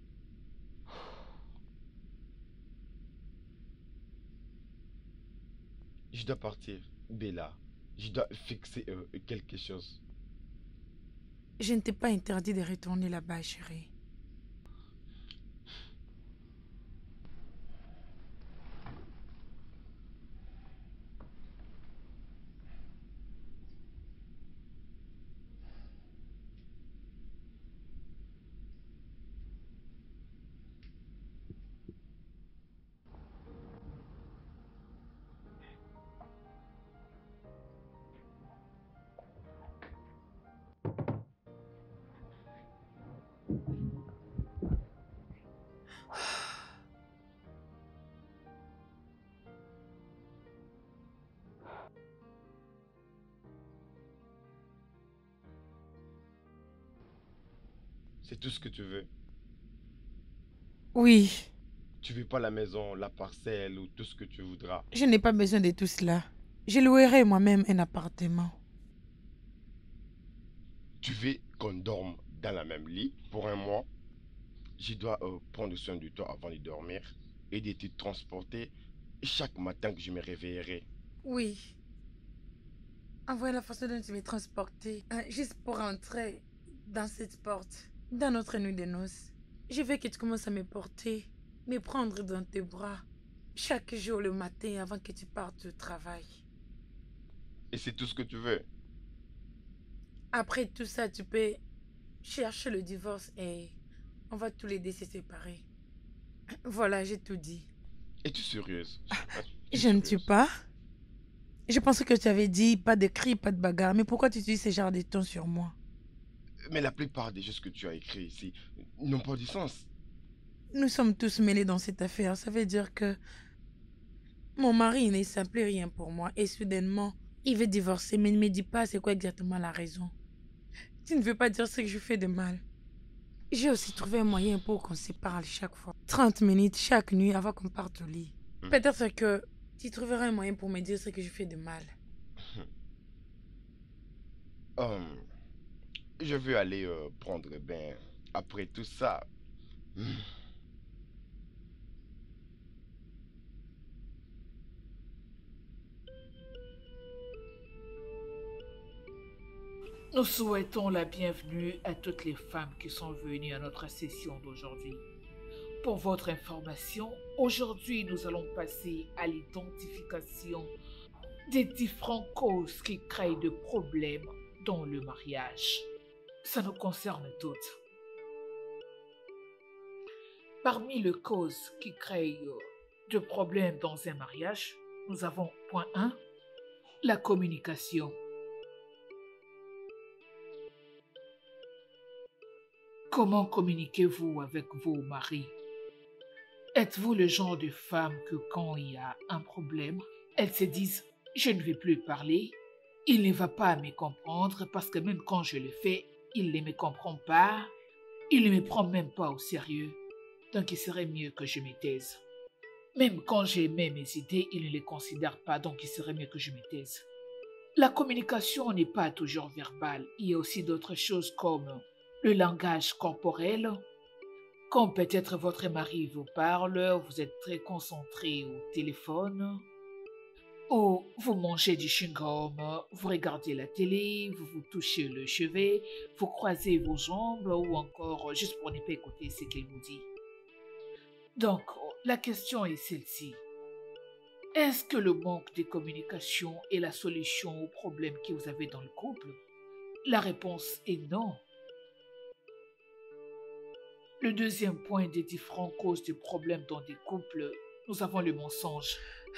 [SPEAKER 1] Je dois partir, Bella. Je dois fixer euh, quelque chose.
[SPEAKER 2] Je ne t'ai pas interdit de retourner là-bas, chérie.
[SPEAKER 1] C'est tout ce que tu veux.
[SPEAKER 2] Oui,
[SPEAKER 1] Tu veux pas la maison, la parcelle ou tout ce que tu voudras.
[SPEAKER 2] je n'ai pas besoin de tout cela. Je louerai moi-même un appartement.
[SPEAKER 1] Tu veux qu'on dorme dans la même lit pour un mois. Je dois euh, prendre soin de toi avant de dormir et de te transporter chaque matin que je me réveillerai.
[SPEAKER 2] Oui. Envoie la façon dont tu m'es transporté, hein, juste pour entrer dans cette porte, dans notre nuit de noces. Je veux que tu commences à me porter, me prendre dans tes bras, chaque jour le matin avant que tu partes au travail.
[SPEAKER 1] Et c'est tout ce que tu veux.
[SPEAKER 2] Après tout ça, tu peux chercher le divorce et on va tous les deux se séparer. Voilà, j'ai tout dit.
[SPEAKER 1] Es-tu sérieuse? Es-tu
[SPEAKER 2] Je ne tue
[SPEAKER 1] sérieuse?
[SPEAKER 2] pas. Je pensais que tu avais dit pas de cris, pas de bagarre. Mais pourquoi tu utilises ce genre de ton sur moi?
[SPEAKER 1] Mais la plupart des choses que tu as écrites ici n'ont pas du sens.
[SPEAKER 2] Nous sommes tous mêlés dans cette affaire. Ça veut dire que mon mari n'est simple rien pour moi. Et soudainement, il veut divorcer. Mais il ne me dit pas c'est quoi exactement la raison. Tu ne veux pas dire ce que je fais de mal. J'ai aussi trouvé un moyen pour qu'on se parle chaque fois. trente minutes chaque nuit avant qu'on parte au lit.
[SPEAKER 1] Hmm.
[SPEAKER 2] Peut-être que tu trouveras un moyen pour me dire ce que je fais de mal.
[SPEAKER 1] Hum, je veux aller euh, prendre un bain. Après tout ça. hmm,
[SPEAKER 6] Nous souhaitons la bienvenue à toutes les femmes qui sont venues à notre session d'aujourd'hui. Pour votre information, aujourd'hui nous allons passer à l'identification des différentes causes qui créent des problèmes dans le mariage. Ça nous concerne toutes. Parmi les causes qui créent euh, de problèmes dans un mariage, nous avons point un, la communication. Comment communiquez-vous avec vos maris? Êtes-vous le genre de femme que quand il y a un problème, elles se disent « je ne vais plus parler, il ne va pas me comprendre parce que même quand je le fais, il ne me comprend pas, il ne me prend même pas au sérieux, donc il serait mieux que je me taise. Même quand j'émets mes idées, il ne les considère pas, donc il serait mieux que je me taise. » La communication n'est pas toujours verbale, il y a aussi d'autres choses comme le langage corporel. Quand peut-être votre mari vous parle, vous êtes très concentré au téléphone, ou vous mangez du chewing-gum, vous regardez la télé, vous vous touchez le chevet, vous croisez vos jambes, ou encore juste pour ne pas écouter ce qu'il vous dit. Donc, la question est celle-ci. Est-ce que le manque de communication est la solution aux problèmes que vous avez dans le couple? La réponse est non. Le deuxième point des différentes causes de problèmes dans des couples, nous avons le mensonge.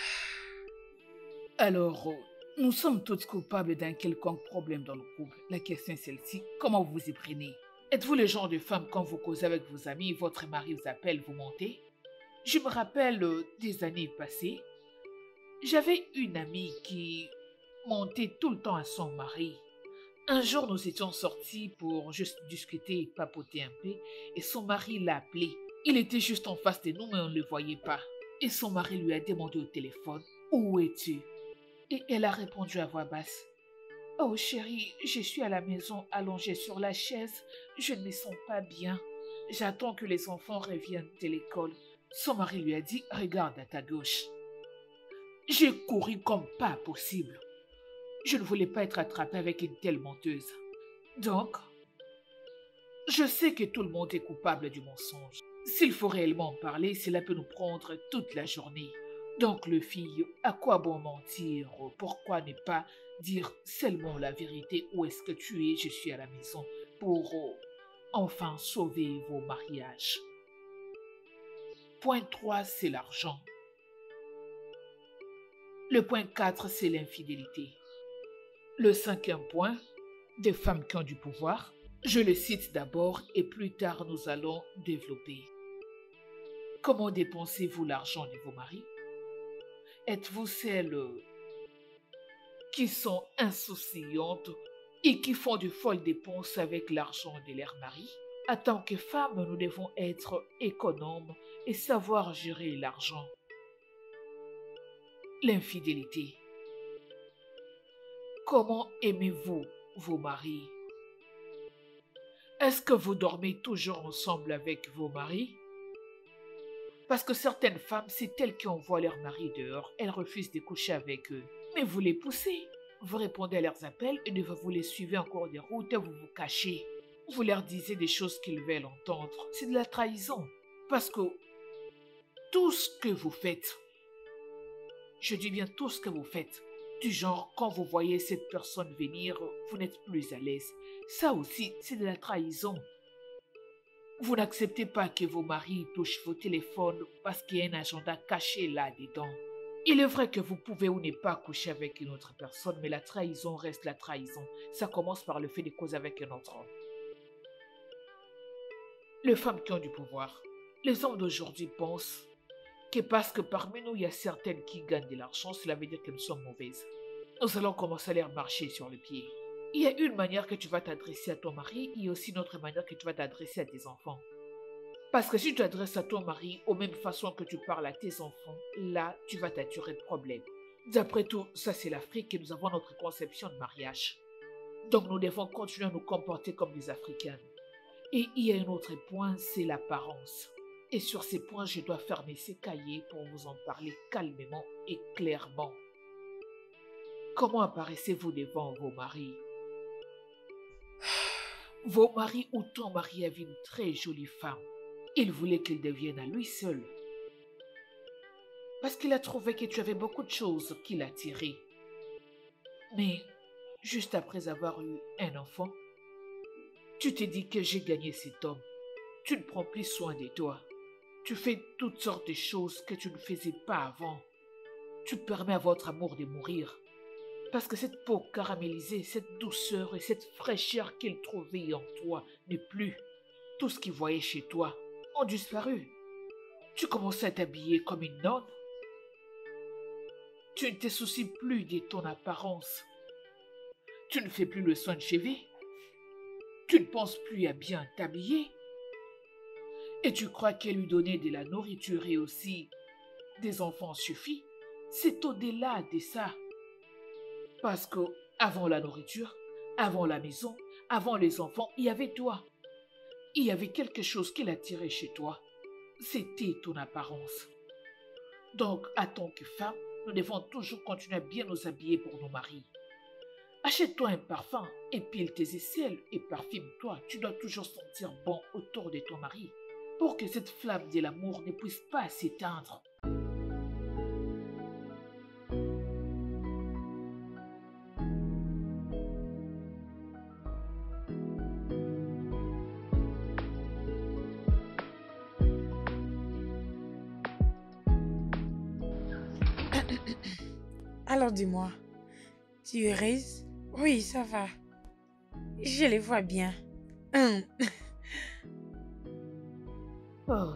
[SPEAKER 6] Alors, nous sommes tous coupables d'un quelconque problème dans le couple. La question est celle-ci, comment vous vous y prenez? Êtes-vous le genre de femme, quand vous causez avec vos amis, votre mari vous appelle, vous mentez? Je me rappelle euh, des années passées, j'avais une amie qui mentait tout le temps à son mari. Un jour, nous étions sortis pour juste discuter et papoter un peu, et son mari l'a appelé. Il était juste en face de nous, mais on ne le voyait pas. Et son mari lui a demandé au téléphone, « Où es-tu » Et elle a répondu à voix basse, « Oh chérie, je suis à la maison allongée sur la chaise, je ne me sens pas bien. J'attends que les enfants reviennent de l'école. » Son mari lui a dit, « Regarde à ta gauche. » J'ai couru comme pas possible. Je ne voulais pas être attrapée avec une telle menteuse. Donc, je sais que tout le monde est coupable du mensonge. S'il faut réellement en parler, cela peut nous prendre toute la journée. Donc, le fille, à quoi bon mentir? Pourquoi ne pas dire seulement la vérité? Où est-ce que tu es? Je suis à la maison pour enfin sauver vos mariages. Point trois, c'est l'argent. Le point quatre, c'est l'infidélité. Le cinquième point, des femmes qui ont du pouvoir. Je le cite d'abord et plus tard nous allons développer. Comment dépensez-vous l'argent de vos maris? Êtes-vous celles qui sont insouciantes et qui font de folles dépenses avec l'argent de leur mari? En tant que femmes, nous devons être économes et savoir gérer l'argent. L'infidélité. Comment aimez-vous vos maris? Est-ce que vous dormez toujours ensemble avec vos maris? Parce que certaines femmes, c'est elles qui envoient leur mari dehors. Elles refusent de coucher avec eux. Mais vous les poussez. Vous répondez à leurs appels et vous les suivez en cours de route et vous vous cachez. Vous leur disiez des choses qu'ils veulent entendre. C'est de la trahison. Parce que tout ce que vous faites, je dis bien tout ce que vous faites, du genre, quand vous voyez cette personne venir, vous n'êtes plus à l'aise. Ça aussi, c'est de la trahison. Vous n'acceptez pas que vos maris touchent vos téléphones parce qu'il y a un agenda caché là-dedans. Il est vrai que vous pouvez ou ne pas coucher avec une autre personne, mais la trahison reste la trahison. Ça commence par le fait de causer avec un autre homme. Les femmes qui ont du pouvoir. Les hommes d'aujourd'hui pensent que parce que parmi nous, il y a certaines qui gagnent de l'argent, cela veut dire que nous sommes mauvaises. Nous allons commencer à les marcher sur le pied. Il y a une manière que tu vas t'adresser à ton mari, il y a aussi une autre manière que tu vas t'adresser à tes enfants. Parce que si tu t'adresses à ton mari aux mêmes façons que tu parles à tes enfants, là, tu vas t'attirer de problèmes. D'après tout, ça c'est l'Afrique et nous avons notre conception de mariage. Donc nous devons continuer à nous comporter comme des Africaines. Et il y a un autre point, c'est l'apparence. Et sur ces points, je dois fermer ces cahiers pour vous en parler calmement et clairement. Comment apparaissez-vous devant vos maris? Vos maris ou ton mari avait une très jolie femme. Il voulait qu'il devienne à lui seul. Parce qu'il a trouvé que tu avais beaucoup de choses qui l'attiraient. Mais, juste après avoir eu un enfant, Tu t'es dit que j'ai gagné cet homme. Tu ne prends plus soin de toi. Tu fais toutes sortes de choses que tu ne faisais pas avant. Tu permets à votre amour de mourir. Parce que cette peau caramélisée, cette douceur et cette fraîcheur qu'il trouvait en toi n'est plus. Tout ce qu'il voyait chez toi ont disparu. Tu commences à t'habiller comme une nonne. Tu ne te soucies plus de ton apparence. Tu ne fais plus le soin de chevet. Tu ne penses plus à bien t'habiller. Et tu crois que lui donner de la nourriture et aussi des enfants suffit? C'est au-delà de ça. Parce que avant la nourriture, avant la maison, avant les enfants, il y avait toi. Il y avait quelque chose qui l'attirait chez toi. C'était ton apparence. Donc, en tant que femme, nous devons toujours continuer à bien nous habiller pour nos maris. Achète-toi un parfum, épile tes aisselles et parfume-toi. Tu dois toujours sentir bon autour de ton mari pour que cette flamme de l'amour ne puisse pas s'éteindre.
[SPEAKER 2] Alors dis-moi, tu es heureuse? Oui, ça va. Je les vois bien. Hum.
[SPEAKER 6] Oh.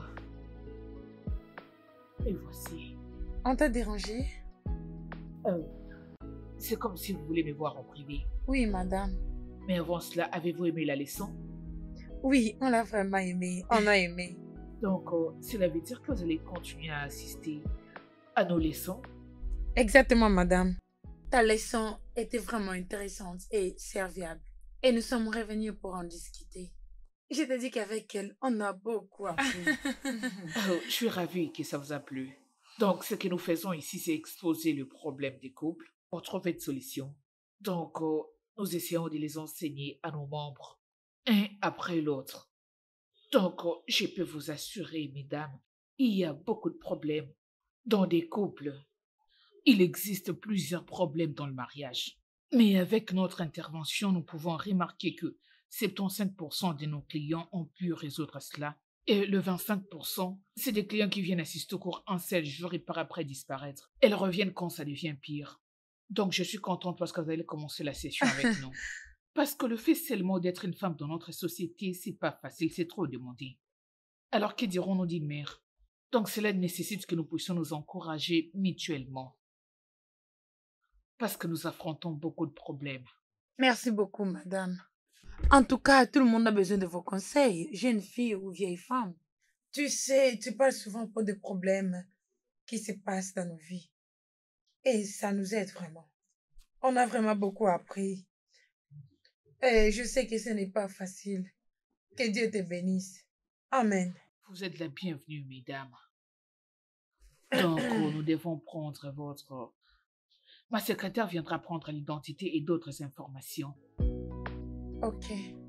[SPEAKER 6] Et voici.
[SPEAKER 2] On t'a dérangé?
[SPEAKER 6] Euh, c'est comme si vous voulez me voir en privé.
[SPEAKER 2] Oui, madame.
[SPEAKER 6] Mais avant cela, avez-vous aimé la leçon?
[SPEAKER 2] Oui, on l'a vraiment aimé. On a aimé.
[SPEAKER 6] Donc, euh, cela veut dire que vous allez continuer à assister à nos leçons?
[SPEAKER 2] Exactement, madame. Ta leçon était vraiment intéressante et serviable. Et nous sommes revenus pour en discuter. Je te dis qu'avec elle, on a beaucoup appris.
[SPEAKER 6] Oh, je suis ravie que ça vous a plu. Donc, ce que nous faisons ici, c'est exposer le problème des couples pour trouver une solution. Donc, euh, nous essayons de les enseigner à nos membres, un après l'autre. Donc, euh, je peux vous assurer, mesdames, il y a beaucoup de problèmes dans des couples. Il existe plusieurs problèmes dans le mariage. Mais avec notre intervention, nous pouvons remarquer que soixante-quinze pour cent de nos clients ont pu résoudre cela. Et le vingt-cinq pour cent, c'est des clients qui viennent assister au cours un seul jour et par après disparaître. Elles reviennent quand ça devient pire. Donc je suis contente parce que vous allez commencer la session avec nous. Parce que le fait seulement d'être une femme dans notre société, c'est pas facile, c'est trop demandé. Alors que diront nos dix mères? Donc cela nécessite que nous puissions nous encourager mutuellement. Parce que nous affrontons beaucoup de problèmes.
[SPEAKER 2] Merci beaucoup, madame. En tout cas, tout le monde a besoin de vos conseils, jeune fille ou vieille femme. Tu sais, tu parles souvent pour des problèmes qui se passent dans nos vies. Et ça nous aide vraiment. On a vraiment beaucoup appris. Et je sais que ce n'est pas facile. Que Dieu te bénisse. Amen.
[SPEAKER 6] Vous êtes la bienvenue, mesdames. Donc, nous devons prendre votre... Ma secrétaire viendra prendre l'identité et d'autres informations.
[SPEAKER 2] Ok.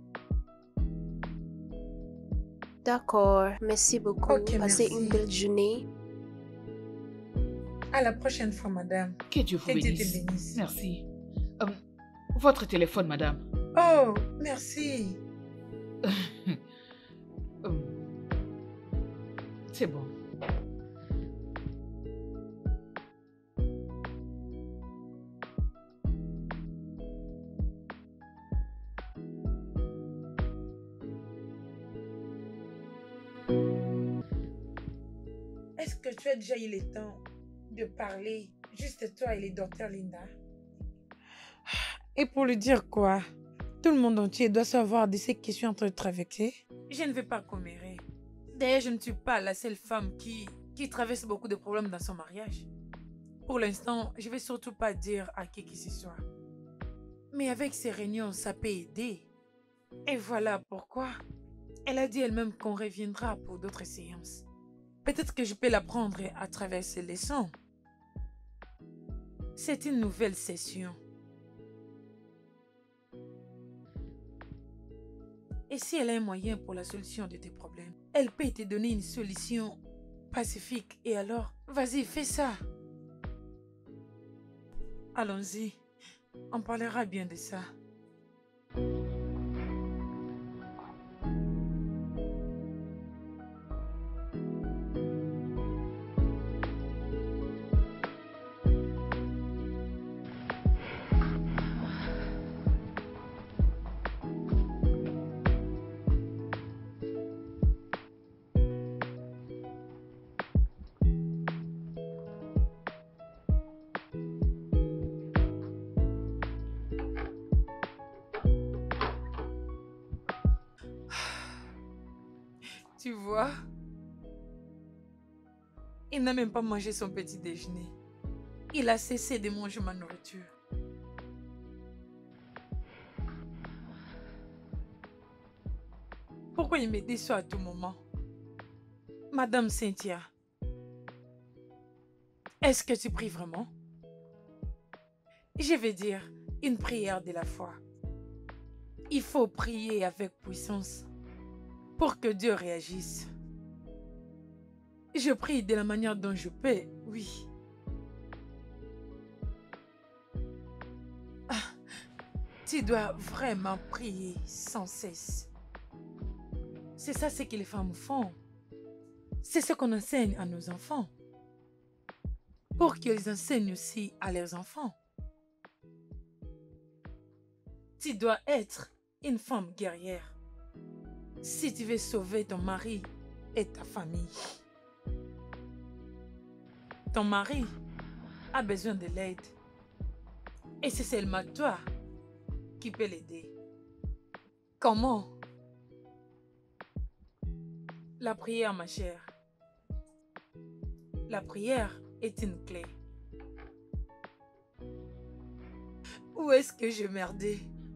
[SPEAKER 5] D'accord, merci beaucoup.
[SPEAKER 2] Ok,
[SPEAKER 5] Passez
[SPEAKER 2] merci.
[SPEAKER 5] une belle journée.
[SPEAKER 2] À la prochaine fois, madame.
[SPEAKER 6] Que Dieu vous
[SPEAKER 2] Que Dieu te
[SPEAKER 6] bénisse.
[SPEAKER 2] bénisse.
[SPEAKER 6] Merci. Euh, votre téléphone, madame.
[SPEAKER 2] Oh, merci.
[SPEAKER 6] Euh, C'est bon.
[SPEAKER 2] Est-ce que tu as déjà eu le temps de parler, juste toi et le docteur Linda? Et pour lui dire quoi? Tout le monde entier doit savoir de ces questions en train de traverser. Je ne vais pas commérer. D'ailleurs, je ne suis pas la seule femme qui, qui traverse beaucoup de problèmes dans son mariage. Pour l'instant, je ne vais surtout pas dire à qui que ce soit. Mais avec ces réunions, ça peut aider. Et voilà pourquoi elle a dit elle-même qu'on reviendra pour d'autres séances. Peut-être que je peux l'apprendre à travers ces leçons. C'est une nouvelle session. Et si elle a un moyen pour la solution de tes problèmes, elle peut te donner une solution pacifique. Et alors, vas-y, fais ça. Allons-y. On parlera bien de ça. Tu vois? Il n'a même pas mangé son petit déjeuner. Il a cessé de manger ma nourriture. Pourquoi il me déçoit à tout moment? Madame Cynthia, est-ce que tu pries vraiment? Je vais dire une prière de la foi. Il faut prier avec puissance pour que Dieu réagisse. Je prie de la manière dont je peux, oui. Ah, tu dois vraiment prier sans cesse. C'est ça ce que les femmes font. C'est ce qu'on enseigne à nos enfants. Pour qu'ils enseignent aussi à leurs enfants. Tu dois être une femme guerrière si tu veux sauver ton mari et ta famille. Ton mari a besoin de l'aide. Et c'est seulement toi qui peux l'aider. Comment? La prière, ma chère. La prière est une clé. Où est-ce que j'ai merdé?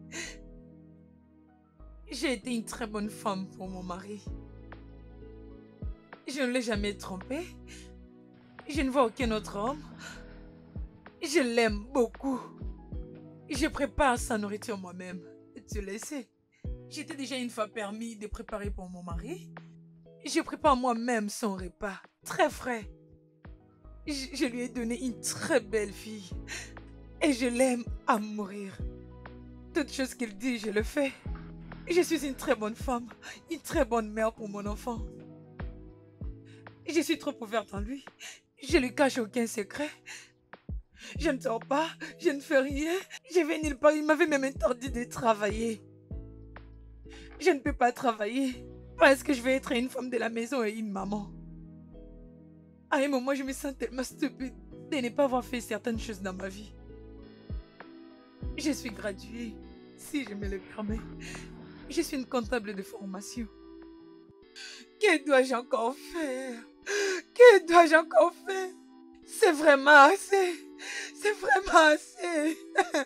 [SPEAKER 2] J'ai été une très bonne femme pour mon mari. Je ne l'ai jamais trompé. Je ne vois aucun autre homme. Je l'aime beaucoup. Je prépare sa nourriture moi-même. Tu le sais. J'étais déjà une fois permis de préparer pour mon mari. Je prépare moi-même son repas. Très frais. Je, je lui ai donné une très belle fille. Et je l'aime à mourir. Toute chose qu'il dit, je le fais. Je suis une très bonne femme. Une très bonne mère pour mon enfant. Je suis trop ouverte en lui. Je lui cache aucun secret. Je ne sors pas. Je ne fais rien. Je vais nulle part. Il m'avait même interdit de travailler. Je ne peux pas travailler. Parce que je vais être une femme de la maison et une maman. À un moment, je me sens tellement stupide de ne pas avoir fait certaines choses dans ma vie. Je suis graduée, si je me le permets. Je suis une comptable de formation. Que dois-je encore faire? Que dois-je encore faire? C'est vraiment assez. C'est vraiment assez.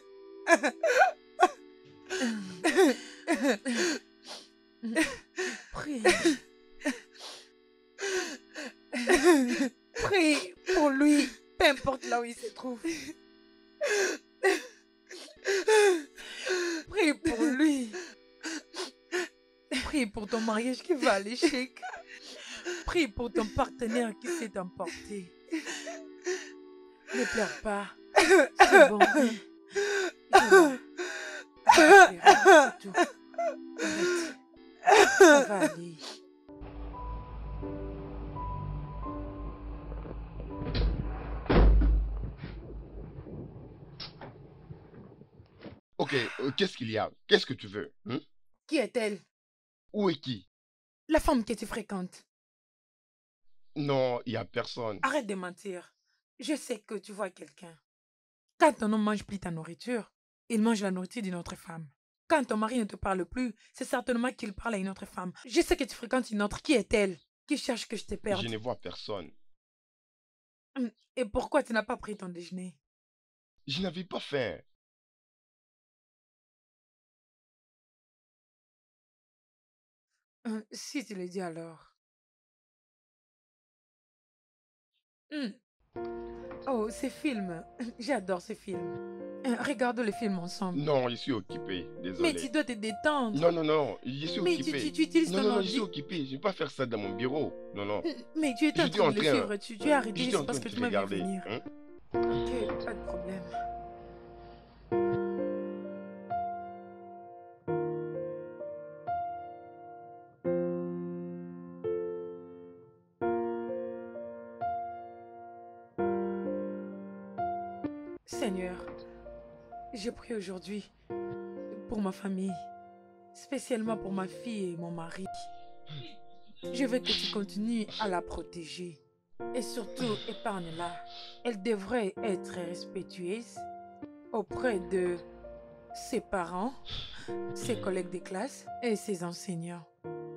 [SPEAKER 2] Prie. Prie pour lui, peu importe là où il se trouve. Prie pour lui. Prie pour ton mariage qui va à l'échec. Prie pour ton partenaire qui s'est emporté. Ne pleure pas. C'est bon. Je vois. C'est tout. Arrête. Ça va aller.
[SPEAKER 1] Ok, euh, qu'est-ce qu'il y a? Qu'est-ce que tu veux? Hein?
[SPEAKER 2] Qui est-elle?
[SPEAKER 1] Où est qui?
[SPEAKER 2] La femme que tu fréquentes.
[SPEAKER 1] Non, il n'y a personne.
[SPEAKER 2] Arrête de mentir. Je sais que tu vois quelqu'un. Quand ton homme mange plus ta nourriture, il mange la nourriture d'une autre femme. Quand ton mari ne te parle plus, c'est certainement qu'il parle à une autre femme. Je sais que tu fréquentes une autre. Qui est-elle? Qui cherche que je te perde?
[SPEAKER 1] Je ne vois personne.
[SPEAKER 2] Et pourquoi tu n'as pas pris ton déjeuner?
[SPEAKER 1] Je n'avais pas faim.
[SPEAKER 2] Euh, si tu le dis alors. Hmm. Oh, ces films. J'adore ces films. Euh, Regardons le film ensemble.
[SPEAKER 1] Non, je suis occupé. Désolé.
[SPEAKER 2] Mais tu dois te détendre.
[SPEAKER 1] Non, non, non, je suis
[SPEAKER 2] Mais tu,
[SPEAKER 1] occupé.
[SPEAKER 2] tu, tu utilises
[SPEAKER 1] Non,
[SPEAKER 2] ton
[SPEAKER 1] non, non, je
[SPEAKER 2] ordi.
[SPEAKER 1] suis occupé. Je ne vais pas faire ça dans mon bureau. Non, non.
[SPEAKER 2] Mais tu étais en
[SPEAKER 1] J'étais
[SPEAKER 2] train
[SPEAKER 1] en
[SPEAKER 2] de le
[SPEAKER 1] train,
[SPEAKER 2] suivre. Tu, tu es arrêté
[SPEAKER 1] J'étais en
[SPEAKER 2] c'est parce
[SPEAKER 1] train
[SPEAKER 2] que
[SPEAKER 1] de
[SPEAKER 2] tu m'as vu
[SPEAKER 1] regarder.
[SPEAKER 2] venir.
[SPEAKER 1] Hein?
[SPEAKER 2] Ok, pas de problème. Seigneur, je prie aujourd'hui pour ma famille, spécialement pour ma fille et mon mari. Je veux que tu continues à la protéger et surtout épargne-la. Elle devrait être respectueuse auprès de ses parents, ses collègues de classe et ses enseignants.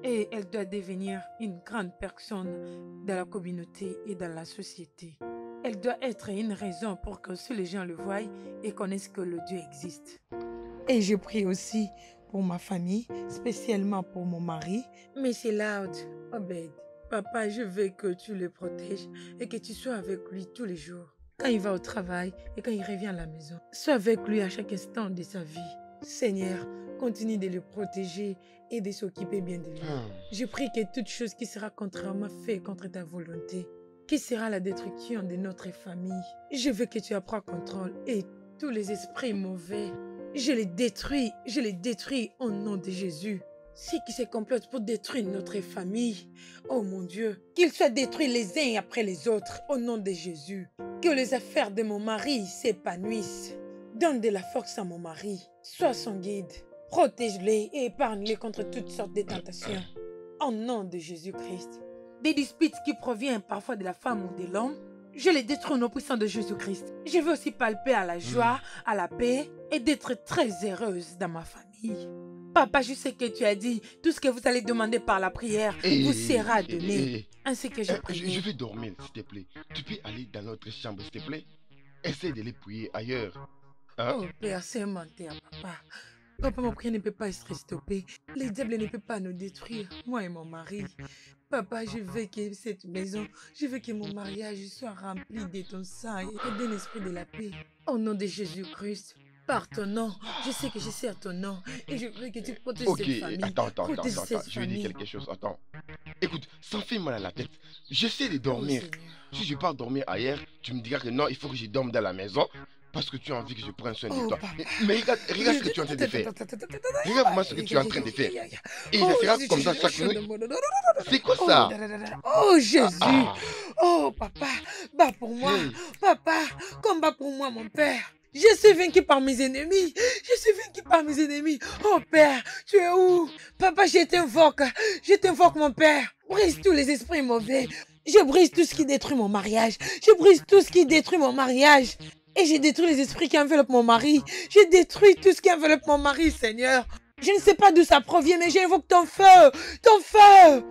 [SPEAKER 2] Et elle doit devenir une grande personne dans la communauté et dans la société. Elle doit être une raison pour que tous les gens le voient et connaissent que le Dieu existe. Et je prie aussi pour ma famille, spécialement pour mon mari. Monsieur Loud, Obed, papa, je veux que tu le protèges et que tu sois avec lui tous les jours. Quand il va au travail et quand il revient à la maison, sois avec lui à chaque instant de sa vie. Seigneur, continue de le protéger et de s'occuper bien de lui. Je prie que toute chose qui sera contrairement faite contre ta volonté, qui sera la destruction de notre famille, je veux que tu apprennes contrôle et tous les esprits mauvais, je les détruis, je les détruis au nom de Jésus. Ceux qui se complotent pour détruire notre famille, oh mon Dieu, qu'ils soient détruits les uns après les autres au nom de Jésus. Que les affaires de mon mari s'épanouissent. Donne de la force à mon mari. Sois son guide. Protège-le et épargne-le contre toutes sortes de tentations. Au nom de Jésus-Christ. Des disputes qui proviennent parfois de la femme ou de l'homme, je les détruis au nom puissant de Jésus-Christ. Je veux aussi palper à la joie, à la paix et d'être très heureuse dans ma famille. Papa, je sais que tu as dit, tout ce que vous allez demander par la prière
[SPEAKER 1] Eh,
[SPEAKER 2] vous
[SPEAKER 1] eh,
[SPEAKER 2] sera
[SPEAKER 1] eh, eh,
[SPEAKER 2] donné.
[SPEAKER 1] eh,
[SPEAKER 2] Ainsi que
[SPEAKER 1] eh,
[SPEAKER 2] je
[SPEAKER 1] je,
[SPEAKER 2] prie.
[SPEAKER 1] je vais dormir, s'il te plaît. Tu peux aller dans notre chambre, s'il te plaît. Essaye de les prier ailleurs. Hein?
[SPEAKER 2] Oh Père, c'est mentir, papa. Papa, mon prière ne peut pas être stoppée. Les diables ne peuvent pas nous détruire, moi et mon mari. Papa, je veux que cette maison, je veux que mon mariage soit rempli de ton sang et d'un esprit de la paix. Au nom de Jésus-Christ, par ton nom, je sais que je sers ton nom et je veux que tu protèges
[SPEAKER 1] Ok,
[SPEAKER 2] cette famille.
[SPEAKER 1] attends, attends, attends,
[SPEAKER 2] Protège
[SPEAKER 1] attends,
[SPEAKER 2] cette
[SPEAKER 1] attends. Je vais dire
[SPEAKER 2] famille.
[SPEAKER 1] quelque chose, attends. Écoute, ça me fait mal à la tête. J'essaie de
[SPEAKER 2] Oh
[SPEAKER 1] dormir.
[SPEAKER 2] Seigneur.
[SPEAKER 1] Si je pars dormir ailleurs, tu me diras que non, il faut que je dorme dans la maison parce que tu as envie que je prenne soin de
[SPEAKER 2] Oh
[SPEAKER 1] toi.
[SPEAKER 2] papa.
[SPEAKER 1] Mais, mais regarde, regarde ce que tu es en train de faire. Regarde-moi ce que tu es en train de faire. Et il
[SPEAKER 2] Oh,
[SPEAKER 1] restera
[SPEAKER 2] Jésus,
[SPEAKER 1] comme ça
[SPEAKER 2] Jésus,
[SPEAKER 1] chaque
[SPEAKER 2] Jésus,
[SPEAKER 1] nuit.
[SPEAKER 2] non, non, non, non, non, non.
[SPEAKER 1] C'est quoi
[SPEAKER 2] Oh,
[SPEAKER 1] ça?
[SPEAKER 2] da, da, da, da. Oh, Jésus.
[SPEAKER 1] Ah,
[SPEAKER 2] Oh, papa, bats pour moi.
[SPEAKER 1] hey.
[SPEAKER 2] Papa, combat pour moi, mon père. Je suis vaincu par mes ennemis. Je suis vaincu par mes ennemis. Oh, Père, tu es où? Papa, je t'invoque. Je t'invoque, mon père. Brise tous les esprits mauvais. Je brise tout ce qui détruit mon mariage. Je brise tout ce qui détruit mon mariage. Et je détruis les esprits qui enveloppent mon mari. Je détruis tout ce qui enveloppe mon mari, Seigneur. Je ne sais pas d'où ça provient, mais j'invoque ton feu. Ton feu.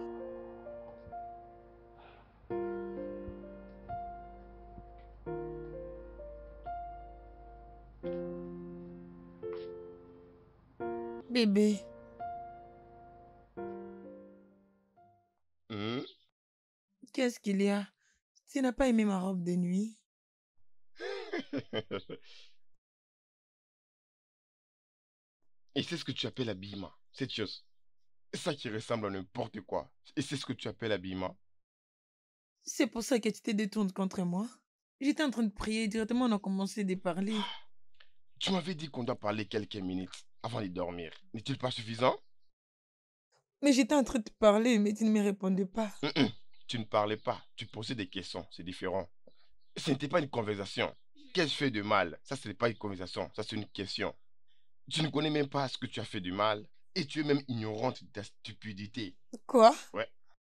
[SPEAKER 2] Bébé,
[SPEAKER 1] Hmm?
[SPEAKER 2] qu'est-ce qu'il y a? Tu n'as pas aimé ma robe de nuit?
[SPEAKER 1] Et c'est ce que tu appelles habillement, cette chose. Ça qui ressemble à n'importe quoi. Et c'est ce que tu appelles habillement.
[SPEAKER 2] C'est pour ça que tu te détournes contre moi. J'étais en train de prier, directement on a commencé à parler.
[SPEAKER 1] Tu m'avais dit qu'on doit parler quelques minutes avant de dormir. N'est-il pas suffisant?
[SPEAKER 2] Mais j'étais en train de te parler, mais tu ne me répondais pas.
[SPEAKER 1] Hum, hum. Tu ne parlais pas, tu posais des questions, c'est différent. Ce n'était pas une conversation. Qu'ai-je fait de mal? Ça, ce n'est pas une conversation, ça, c'est une question. Tu ne connais même pas ce que tu as fait de mal et tu es même ignorante de ta stupidité.
[SPEAKER 2] Quoi?
[SPEAKER 1] Ouais.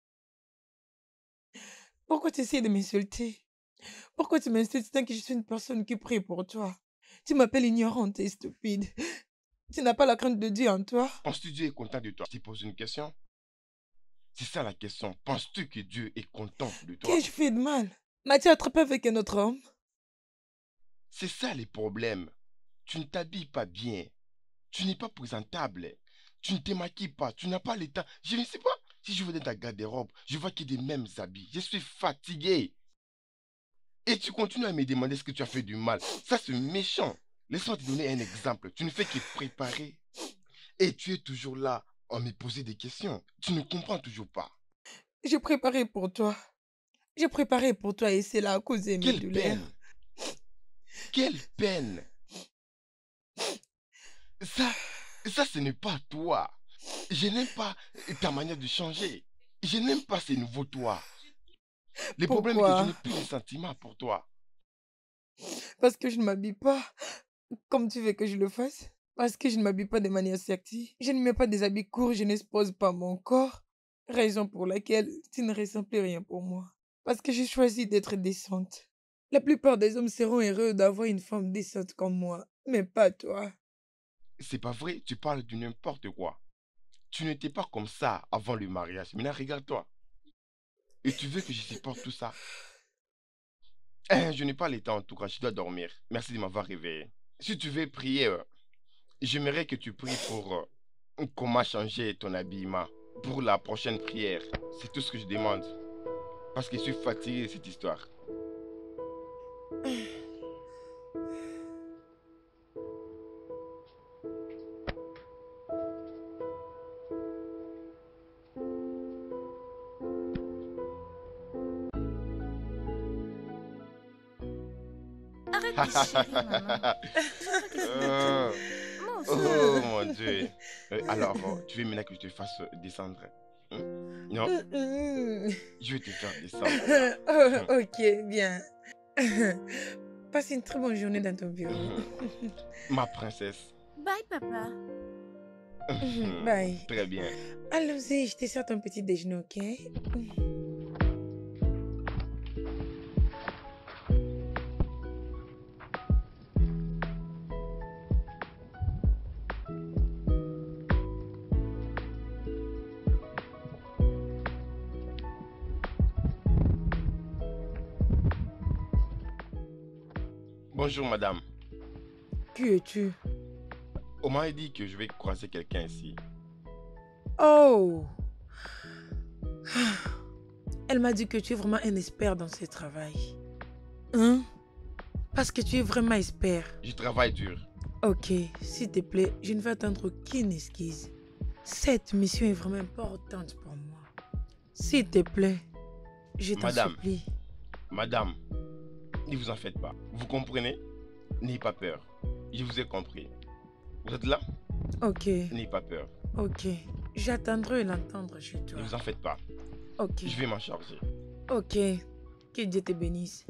[SPEAKER 2] Pourquoi tu essaies de m'insulter? Pourquoi tu m'insultes tant que je suis une personne qui prie pour toi? Tu m'appelles ignorante et stupide. Tu n'as pas la crainte de Dieu en toi?
[SPEAKER 1] Penses-tu que Dieu est content de toi? Je te pose une question. C'est ça la question. Penses-tu que Dieu est content de toi?
[SPEAKER 2] Qu'ai-je fait de mal? M'as-tu attrapé avec un autre homme?
[SPEAKER 1] C'est ça les problèmes. Tu ne t'habilles pas bien. Tu n'es pas présentable. Tu ne te maquilles pas. Tu n'as pas le temps. Je ne sais pas. Si je vais dans ta garde-robe, je vois qu'il y a des mêmes habits. Je suis fatigué. Et tu continues à me demander ce que tu as fait du mal. Ça, c'est méchant. Laisse-moi te donner un exemple. Tu ne fais que préparer. Et tu es toujours là à me poser des questions. Tu ne comprends toujours pas.
[SPEAKER 2] J'ai préparé pour toi. J'ai préparé pour toi et c'est là à cause de mes
[SPEAKER 1] Quelle
[SPEAKER 2] douleurs.
[SPEAKER 1] peine. Quelle peine. Ça, ça, ce n'est pas toi. Je n'aime pas ta manière de changer. Je n'aime pas ce nouveau toi. Le problème est que je
[SPEAKER 2] Pourquoi?
[SPEAKER 1] n'ai plus de sentiments pour toi.
[SPEAKER 2] Parce que je ne m'habille pas comme tu veux que je le fasse. Parce que je ne m'habille pas de manière sexy. Je ne mets pas des habits courts, je n'expose pas mon corps. Raison pour laquelle tu ne ressens plus rien pour moi. Parce que j'ai choisi d'être décente. La plupart des hommes seront heureux d'avoir une femme décente comme moi. Mais pas toi.
[SPEAKER 1] C'est pas vrai, tu parles de n'importe quoi. Tu Tu n'étais pas comme ça avant le mariage. Maintenant, regarde-toi. Et tu veux que je supporte tout ça? Eh, je n'ai pas le temps en tout cas, je dois dormir. Merci de m'avoir réveillé. Si tu veux prier, euh, j'aimerais que tu pries pour euh, comment changer ton habillement pour la prochaine prière. C'est tout ce que je demande. Parce que je suis fatigué de cette histoire.
[SPEAKER 3] Arrête de chérir, maman.
[SPEAKER 1] Oh,
[SPEAKER 3] Moi aussi.
[SPEAKER 1] oh, mon Dieu. Euh, alors, euh, tu veux maintenant que je te fasse euh, descendre? Hein? Non,
[SPEAKER 2] Mm,
[SPEAKER 1] je vais te faire descendre.
[SPEAKER 2] oh, ok, bien. Passe une très bonne journée dans ton bureau.
[SPEAKER 1] Mhm. Ma princesse.
[SPEAKER 3] Bye, papa.
[SPEAKER 1] Mhm.
[SPEAKER 2] Bye.
[SPEAKER 1] Très bien.
[SPEAKER 2] Allons-y, je te sers ton petit déjeuner, ok?
[SPEAKER 1] Bonjour, madame.
[SPEAKER 2] Qui es-tu?
[SPEAKER 1] On m'a dit que je vais croiser quelqu'un ici.
[SPEAKER 2] Oh! Elle m'a dit que tu es vraiment un expert dans ce travail. Hein? Parce que tu es vraiment expert.
[SPEAKER 1] Je travaille dur.
[SPEAKER 2] Ok, s'il te plaît, je ne vais attendre aucune excuse. Cette mission est vraiment importante pour moi. S'il te plaît, je t'en
[SPEAKER 1] Madame.
[SPEAKER 2] supplie.
[SPEAKER 1] Madame, ne vous en faites pas. Vous comprenez? N'ayez pas peur. Je vous ai compris. Vous êtes là?
[SPEAKER 2] Ok,
[SPEAKER 1] N'ayez pas peur.
[SPEAKER 2] ok. J'attendrai l'entendre chez toi.
[SPEAKER 1] Ne vous en faites pas.
[SPEAKER 2] Ok,
[SPEAKER 1] Je vais m'en charger.
[SPEAKER 2] ok. Que Dieu te bénisse.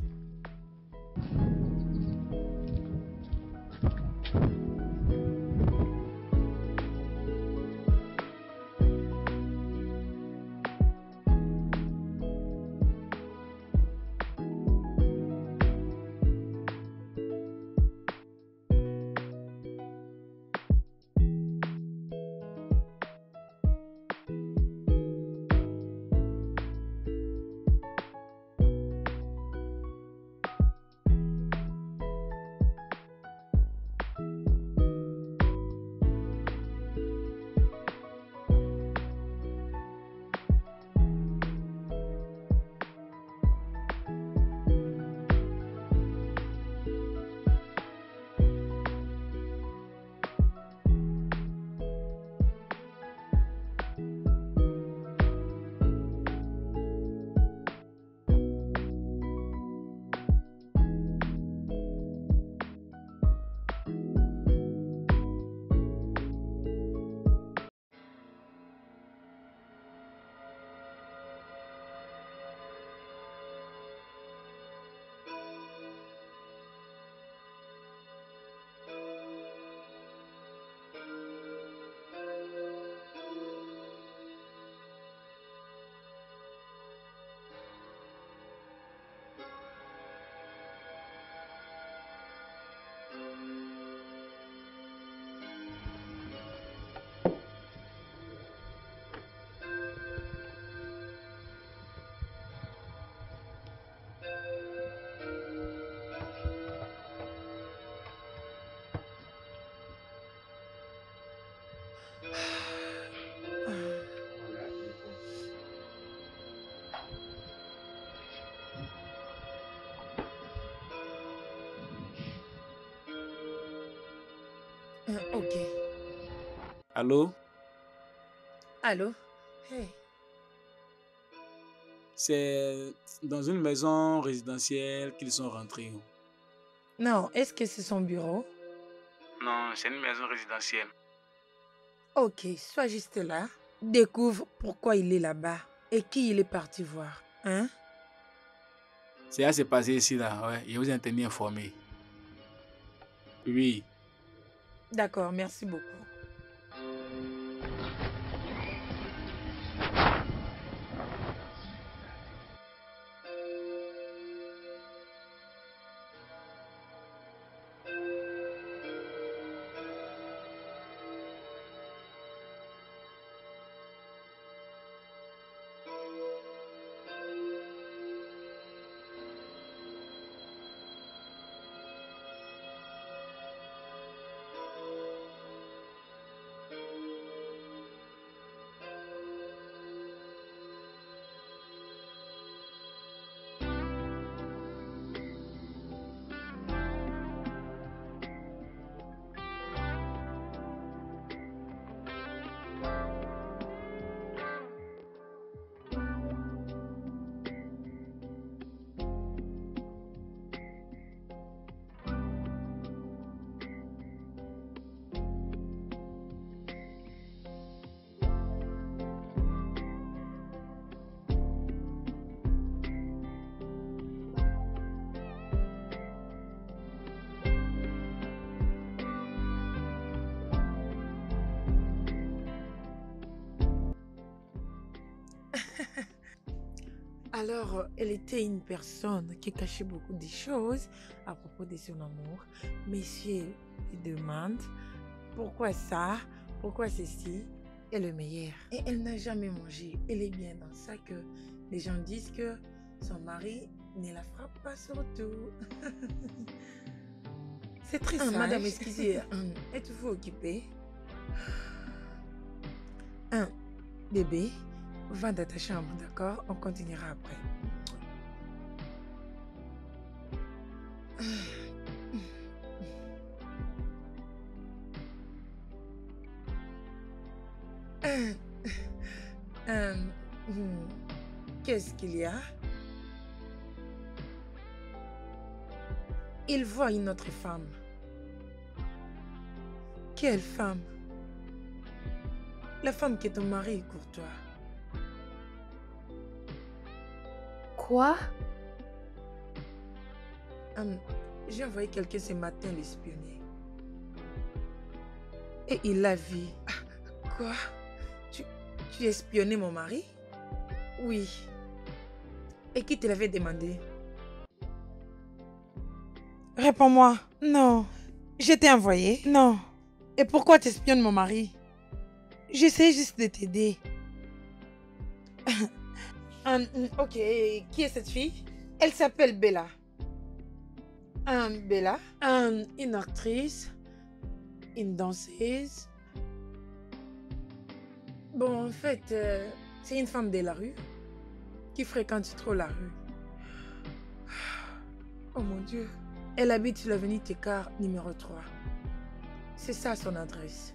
[SPEAKER 2] Euh, Ok.
[SPEAKER 7] Allô?
[SPEAKER 2] Allô? Hey.
[SPEAKER 7] C'est dans une maison résidentielle qu'ils sont rentrés.
[SPEAKER 2] Non, est-ce que c'est son bureau?
[SPEAKER 7] Non, c'est une maison résidentielle.
[SPEAKER 2] Ok, sois juste là. Découvre pourquoi il est là-bas et qui il est parti voir. Hein?
[SPEAKER 7] C'est à se passer ici, là, ouais. Je vous ai tenu informé. Oui.
[SPEAKER 2] D'accord, merci beaucoup. Alors, elle était une personne qui cachait beaucoup de choses à propos de son amour. Monsieur lui demande pourquoi ça, pourquoi ceci est le meilleur. Et elle n'a jamais mangé. Elle est bien dans ça que les gens disent que son mari ne la frappe pas surtout. C'est très sage. Madame, excusez, hum, êtes-vous occupée? Un bébé, va dans ta chambre, d'accord? On continuera après. Euh, euh, hmm, Qu'est-ce qu'il y a? Il voit une autre femme. Quelle femme? La femme qui est ton mari, Courtois.
[SPEAKER 5] Quoi?
[SPEAKER 2] Hum, J'ai envoyé quelqu'un ce matin l'espionner. Et il l'a vu. Ah, quoi? Tu, tu espionnais mon mari? Oui. Et qui te l'avait demandé? Réponds-moi. Non. Je t'ai envoyé? Non. Et pourquoi tu espionnes mon mari? J'essaie juste de t'aider. Hum, ok, qui est cette fille? Elle s'appelle Bella. Hum, Bella, hum, une actrice, une danseuse. Bon, en fait, euh, c'est une femme de la rue qui fréquente trop la rue. Oh mon Dieu. Elle habite sur l'avenue Técart, numéro trois. C'est ça son adresse.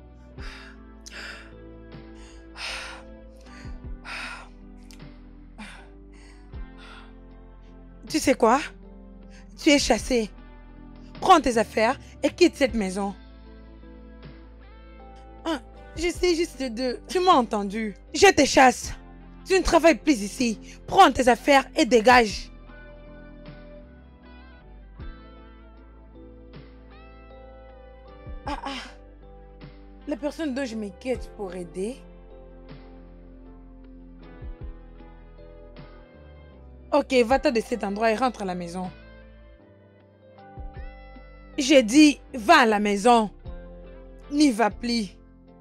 [SPEAKER 2] Tu sais quoi? Tu es chassé. Prends tes affaires et quitte cette maison. Hein, j'essaie juste de... Tu m'as entendu? Je te chasse. Tu ne travailles plus ici. Prends tes affaires et dégage. Ah ah. La personne dont je m'inquiète pour aider. Ok, va-t'en de cet endroit et rentre à la maison. J'ai dit, va à la maison. N'y va plus.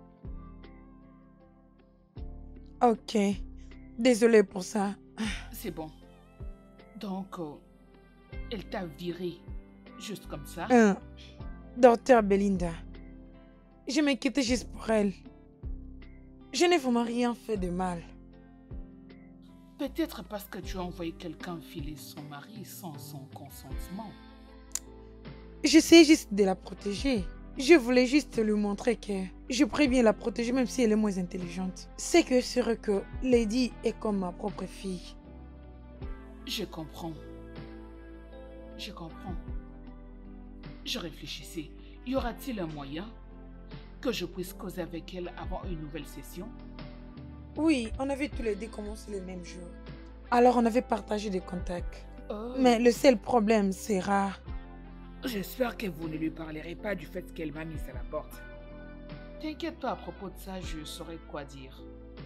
[SPEAKER 2] Ok. Désolée pour ça.
[SPEAKER 6] C'est bon. Donc, euh, elle t'a viré juste comme ça?
[SPEAKER 2] Un, docteur Belinda. Je m'inquiétais juste pour elle. Je n'ai vraiment rien fait de mal.
[SPEAKER 6] Peut-être parce que tu as envoyé quelqu'un filer son mari sans son consentement.
[SPEAKER 2] J'essayais juste de la protéger. Je voulais juste lui montrer que je pourrais bien la protéger même si elle est moins intelligente. C'est que c'est vrai que Lady est comme ma propre fille.
[SPEAKER 6] Je comprends. Je comprends. Je réfléchissais. Y aura-t-il un moyen que je puisse causer avec elle avant une nouvelle session?
[SPEAKER 2] Oui, on avait tous les deux commencé le même jour. Alors on avait partagé des contacts.
[SPEAKER 6] Oh.
[SPEAKER 2] Mais le seul problème, c'est rare.
[SPEAKER 6] J'espère que vous ne lui parlerez pas du fait qu'elle m'a mis à la porte. T'inquiète pas, à propos de ça, je saurai quoi dire.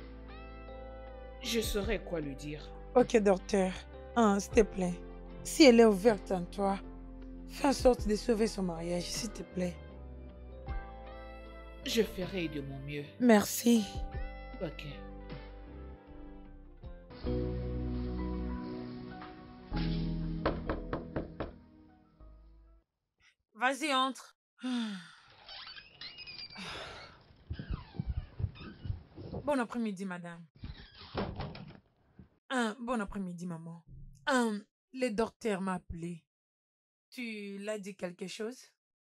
[SPEAKER 6] Je saurai quoi lui dire.
[SPEAKER 2] Ok, docteur. Hein, s'il te plaît. Si elle est ouverte en toi, fais en sorte de sauver son mariage, s'il te plaît.
[SPEAKER 6] Je ferai de mon mieux.
[SPEAKER 2] Merci.
[SPEAKER 6] Ok.
[SPEAKER 2] Vas-y, entre. Bon après-midi, madame. Un bon après-midi, maman. Un, le docteur m'a appelé. Tu l'as dit quelque chose?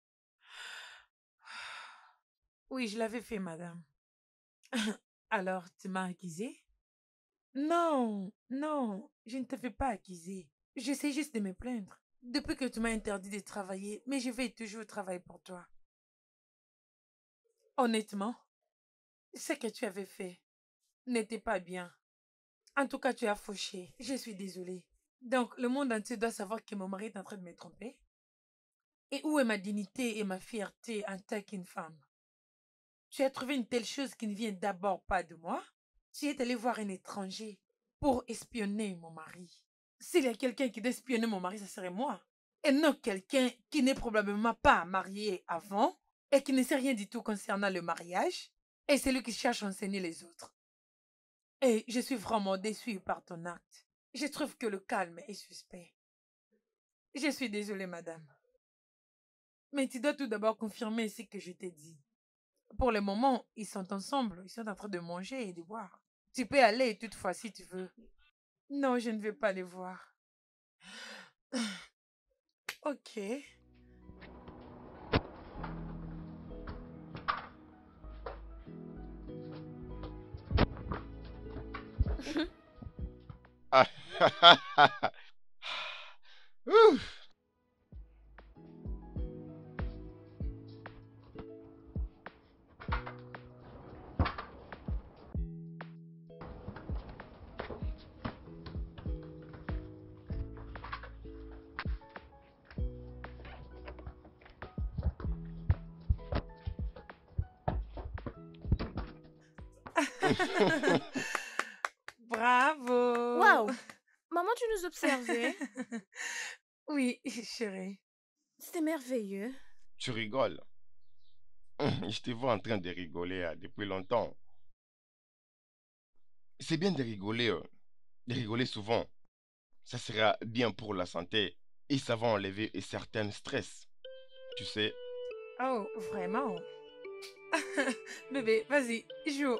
[SPEAKER 2] Oui, je l'avais fait, madame. Alors, tu m'as accusé? Non, non, je ne te fais pas accuser. J'essaie juste de me plaindre. Depuis que tu m'as interdit de travailler, mais je vais toujours travailler pour toi. Honnêtement, ce que tu avais fait n'était pas bien. En tout cas, tu as fauché. Je suis désolée. Donc, le monde entier doit savoir que mon mari est en train de me tromper. Et où est ma dignité et ma fierté en tant qu'une femme? Tu as trouvé une telle chose qui ne vient d'abord pas de moi? Tu es allé voir un étranger pour espionner mon mari. S'il y a quelqu'un qui doit espionner mon mari, ce serait moi. Et non quelqu'un qui n'est probablement pas marié avant et qui ne sait rien du tout concernant le mariage et celui qui cherche à enseigner les autres. Et je suis vraiment déçue par ton acte. Je trouve que le calme est suspect. Je suis désolée, madame. Mais tu dois tout d'abord confirmer ce que je t'ai dit. Pour le moment, ils sont ensemble, ils sont en train de manger et de boire. Tu peux aller toutefois si tu veux. Non, je ne vais pas les voir. Ok.
[SPEAKER 1] Ah, Ouh.
[SPEAKER 2] Bravo.
[SPEAKER 3] Waouh! Maman, tu nous observais?
[SPEAKER 2] Oui, chérie.
[SPEAKER 3] C'était merveilleux.
[SPEAKER 1] Tu rigoles. Je te vois en train de rigoler hein, depuis longtemps. C'est bien de rigoler, euh, de rigoler souvent. Ça sera bien pour la santé et ça va enlever certains stress. Tu sais,
[SPEAKER 2] Oh, vraiment? Bébé, vas-y, joue.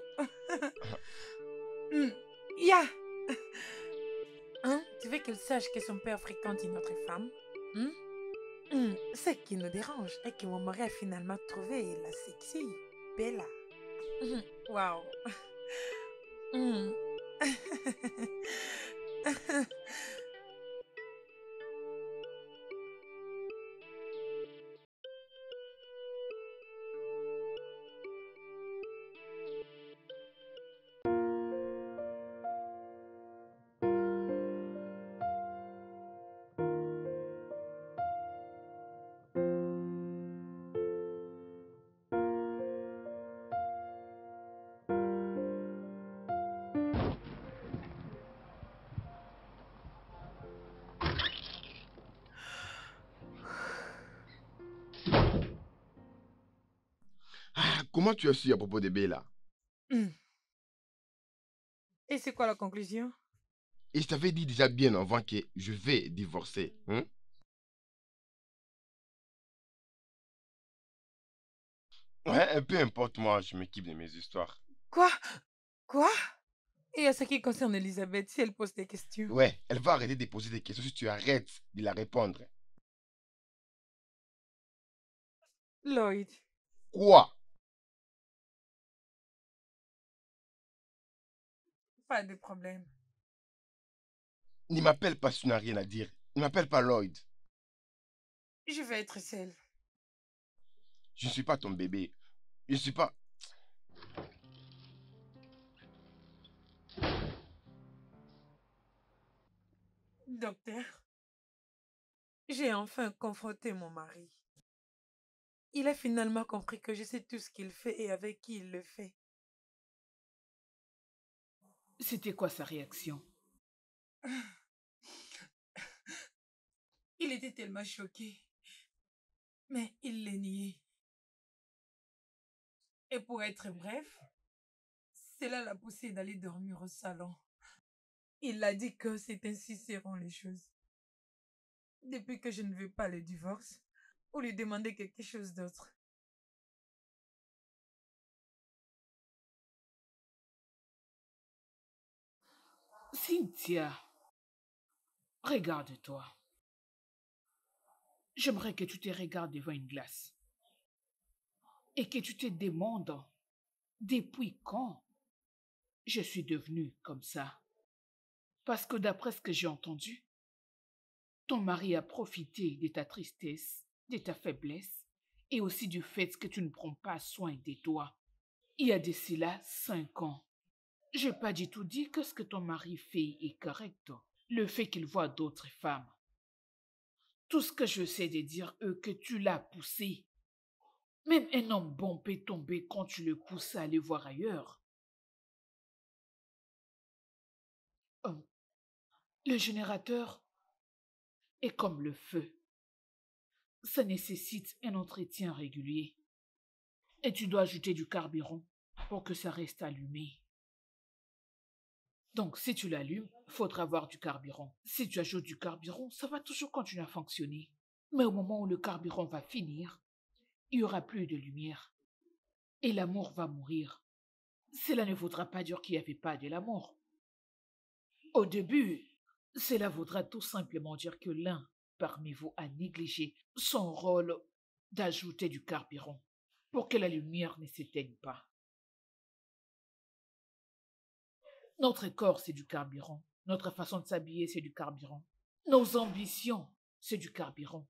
[SPEAKER 2] Hmm, Ya! Hein? Tu veux qu'elle sache que son père fréquente une autre femme? Hmm? Hmm, Ce qui nous dérange est que mon mari a finalement trouvé la sexy Bella. Hmm, Waouh! Hmm.
[SPEAKER 1] ah, comment tu as su à propos de Bella?
[SPEAKER 2] Hmm. Et c'est quoi la conclusion?
[SPEAKER 1] Et je t'avais dit déjà bien avant que je vais divorcer. Hein? Ouais, peu importe moi, je m'équipe de mes histoires.
[SPEAKER 2] Quoi? Quoi? Et à ce qui concerne Elisabeth, si elle pose des questions.
[SPEAKER 1] Ouais, elle va arrêter de poser des questions si tu arrêtes de la répondre.
[SPEAKER 2] Lloyd,
[SPEAKER 1] Quoi?
[SPEAKER 2] pas de problème.
[SPEAKER 1] Ne m'appelle pas si tu n'as rien à dire. Ne m'appelle pas Lloyd.
[SPEAKER 2] Je vais être seule.
[SPEAKER 1] Je ne suis pas ton bébé. Je ne suis pas...
[SPEAKER 2] Docteur, j'ai enfin confronté mon mari. Il a finalement compris que je sais tout ce qu'il fait et avec qui il le fait.
[SPEAKER 6] C'était quoi sa réaction?
[SPEAKER 2] Il était tellement choqué. Mais il l'a nié. Et pour être bref, cela l'a poussé d'aller dormir au salon. Il a dit que c'est ainsi seront les choses. Depuis que je ne veux pas le divorce, ou lui demander quelque chose d'autre.
[SPEAKER 6] Cynthia, regarde-toi. J'aimerais que tu te regardes devant une glace et que tu te demandes depuis quand je suis devenue comme ça. Parce que d'après ce que j'ai entendu, ton mari a profité de ta tristesse, de ta faiblesse et aussi du fait que tu ne prends pas soin de toi. Il y a de cela cinq ans. Je n'ai pas du tout dit que ce que ton mari fait est correct. Le fait qu'il voit d'autres femmes. Tout ce que je sais de dire est que tu l'as poussé. Même un homme bon peut tomber quand tu le pousses à aller voir ailleurs. Hum, Le générateur est comme le feu. Ça nécessite un entretien régulier. Et tu dois ajouter du carburant pour que ça reste allumé. Donc, si tu l'allumes, il faudra avoir du carburant. Si tu ajoutes du carburant, ça va toujours continuer à fonctionner. Mais au moment où le carburant va finir, il n'y aura plus de lumière. Et l'amour va mourir. Cela ne voudra pas dire qu'il n'y avait pas de l'amour. Au début, cela voudra tout simplement dire que l'un parmi vous a négligé son rôle d'ajouter du carburant pour que la lumière ne s'éteigne pas. Notre corps, c'est du carburant. Notre façon de s'habiller, c'est du carburant. Nos ambitions, c'est du carburant.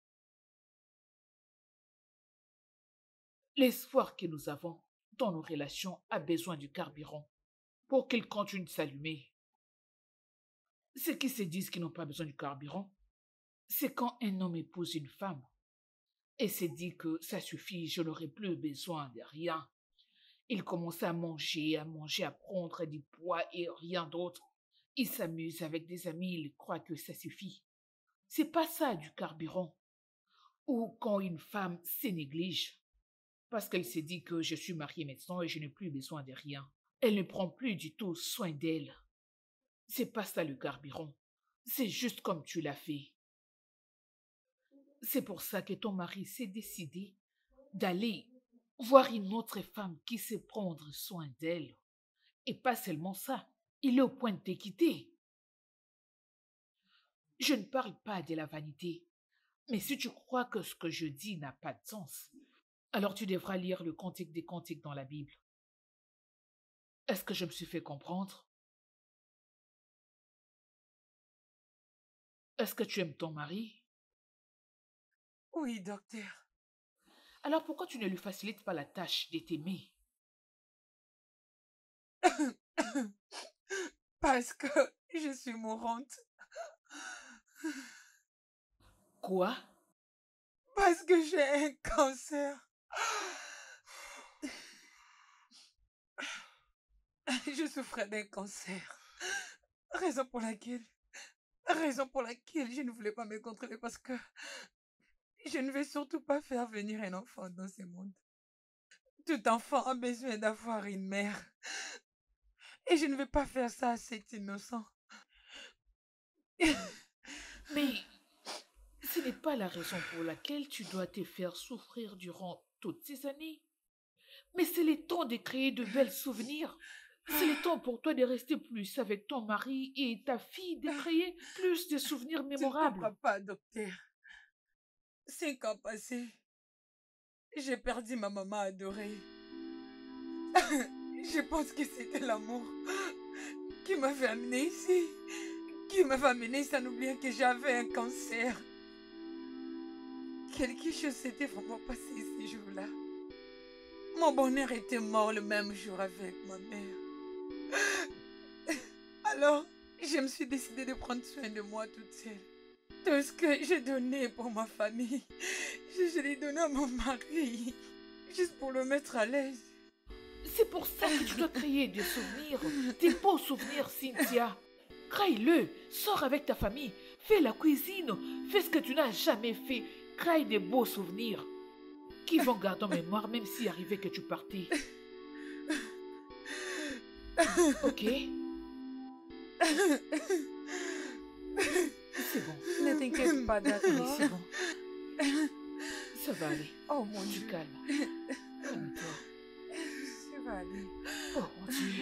[SPEAKER 6] L'espoir que nous avons dans nos relations a besoin du carburant pour qu'il continue de s'allumer. Ceux qui se disent qu'ils n'ont pas besoin du carburant, c'est quand un homme épouse une femme et se dit que ça suffit, je n'aurai plus besoin de rien. Il commence à manger, à manger, à prendre du poids et rien d'autre. Il s'amuse avec des amis, il croit que ça suffit. C'est pas ça du carburant. Ou quand une femme se néglige, parce qu'elle s'est dit que je suis mariée maintenant et je n'ai plus besoin de rien. Elle ne prend plus du tout soin d'elle. C'est pas ça le carburant. C'est juste comme tu l'as fait. C'est pour ça que ton mari s'est décidé d'aller voir une autre femme qui sait prendre soin d'elle. Et pas seulement ça, il est au point de te quitter. Je ne parle pas de la vanité, mais si tu crois que ce que je dis n'a pas de sens, alors tu devras lire le Cantique des Cantiques dans la Bible. Est-ce que je me suis fait comprendre? Est-ce que tu aimes ton mari?
[SPEAKER 4] Oui, docteur.
[SPEAKER 6] Alors pourquoi tu ne lui facilites pas la tâche de t'aimer?
[SPEAKER 4] Parce que je suis mourante.
[SPEAKER 6] Quoi?
[SPEAKER 4] Parce que j'ai un cancer. Je souffrais d'un cancer. Raison pour laquelle, raison pour laquelle je ne voulais pas me contrôler parce que je ne vais surtout pas faire venir un enfant dans ce monde. Tout enfant a besoin d'avoir une mère. Et je ne vais pas faire ça à cet innocent.
[SPEAKER 6] Mais ce n'est pas la raison pour laquelle tu dois te faire souffrir durant toutes ces années. Mais c'est le temps de créer de belles souvenirs. C'est le temps pour toi de rester plus avec ton mari et ta fille, de créer plus de souvenirs
[SPEAKER 4] Tu ne
[SPEAKER 6] mémorables.
[SPEAKER 4] comprends pas, docteur. Cinq ans passés, j'ai perdu ma maman adorée. Je pense que c'était l'amour qui m'avait amené ici, qui m'avait amené sans oublier que j'avais un cancer. Quelque chose s'était vraiment passé ce jour-là. Mon bonheur était mort le même jour avec ma mère. Alors, je me suis décidée de prendre soin de moi toute seule. Tout ce que j'ai donné pour ma famille, je, je l'ai donné à mon mari, juste pour le mettre à l'aise.
[SPEAKER 6] C'est pour ça que tu dois créer des souvenirs, des beaux souvenirs, Cynthia. Crée-le, sors avec ta famille, fais la cuisine, fais ce que tu n'as jamais fait. Crée des beaux souvenirs qui vont garder en mémoire même s'il arrivait que tu partais. Ok? C'est bon.
[SPEAKER 4] Ne t'inquiète pas,
[SPEAKER 6] Oui,
[SPEAKER 4] d'accord?
[SPEAKER 6] c'est bon. Ça va aller.
[SPEAKER 4] Oh mon
[SPEAKER 6] Du
[SPEAKER 4] Dieu,
[SPEAKER 6] calme. Calme-toi.
[SPEAKER 4] ça va aller.
[SPEAKER 6] Oh mon Dieu.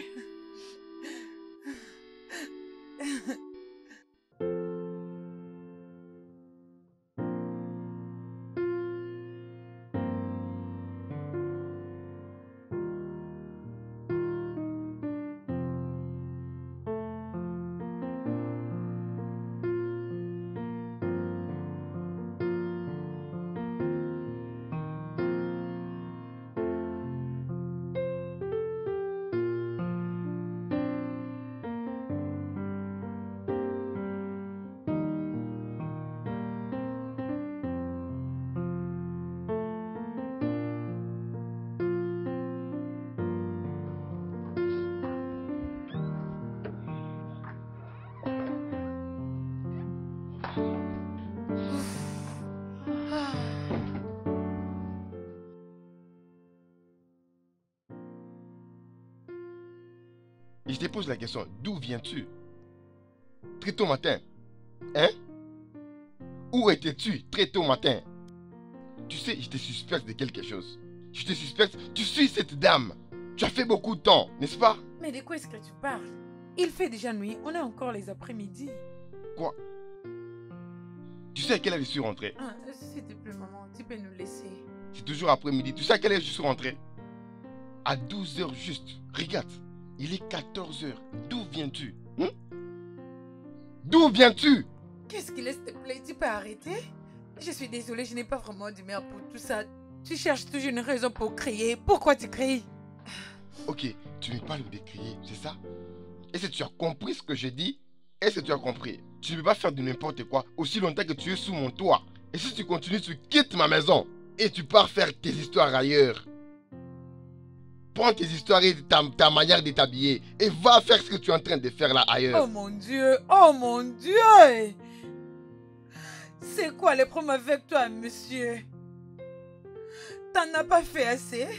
[SPEAKER 1] Et je te pose la question, d'où viens-tu? Très tôt matin. Hein? Où étais-tu très tôt matin? Tu sais, je te suspecte de quelque chose. Je te suspecte, tu suis cette dame. Tu as fait beaucoup de temps, n'est-ce pas?
[SPEAKER 2] Mais de quoi est-ce que tu parles? Il fait déjà nuit, on est encore les après-midi.
[SPEAKER 1] Quoi? Tu sais à quelle heure je suis rentré?
[SPEAKER 2] Ah, s'il te plaît, maman, tu peux nous laisser.
[SPEAKER 1] C'est toujours après-midi. Tu sais à quelle heure je suis rentré? À douze heures juste. Regarde, il est quatorze heures. D'où viens-tu? Hein? D'où viens-tu?
[SPEAKER 2] Qu'est-ce qu'il est, s'il te plaît? Tu peux arrêter? Je suis désolée, je n'ai pas vraiment d'humeur pour tout ça. Tu cherches toujours une raison pour crier. Pourquoi tu cries?
[SPEAKER 1] Ok, tu me parles de crier, c'est ça? Est-ce que tu as compris ce que je dis? Est-ce que tu as compris? Tu ne peux pas faire de n'importe quoi aussi longtemps que tu es sous mon toit. Et si tu continues, tu quittes ma maison. Et tu pars faire tes histoires ailleurs. Prends tes histoires et ta, ta manière de t'habiller. Et va faire ce que tu es en train de faire là ailleurs.
[SPEAKER 2] Oh mon Dieu, oh mon Dieu! C'est quoi le problème avec toi, monsieur? T'en as pas fait assez?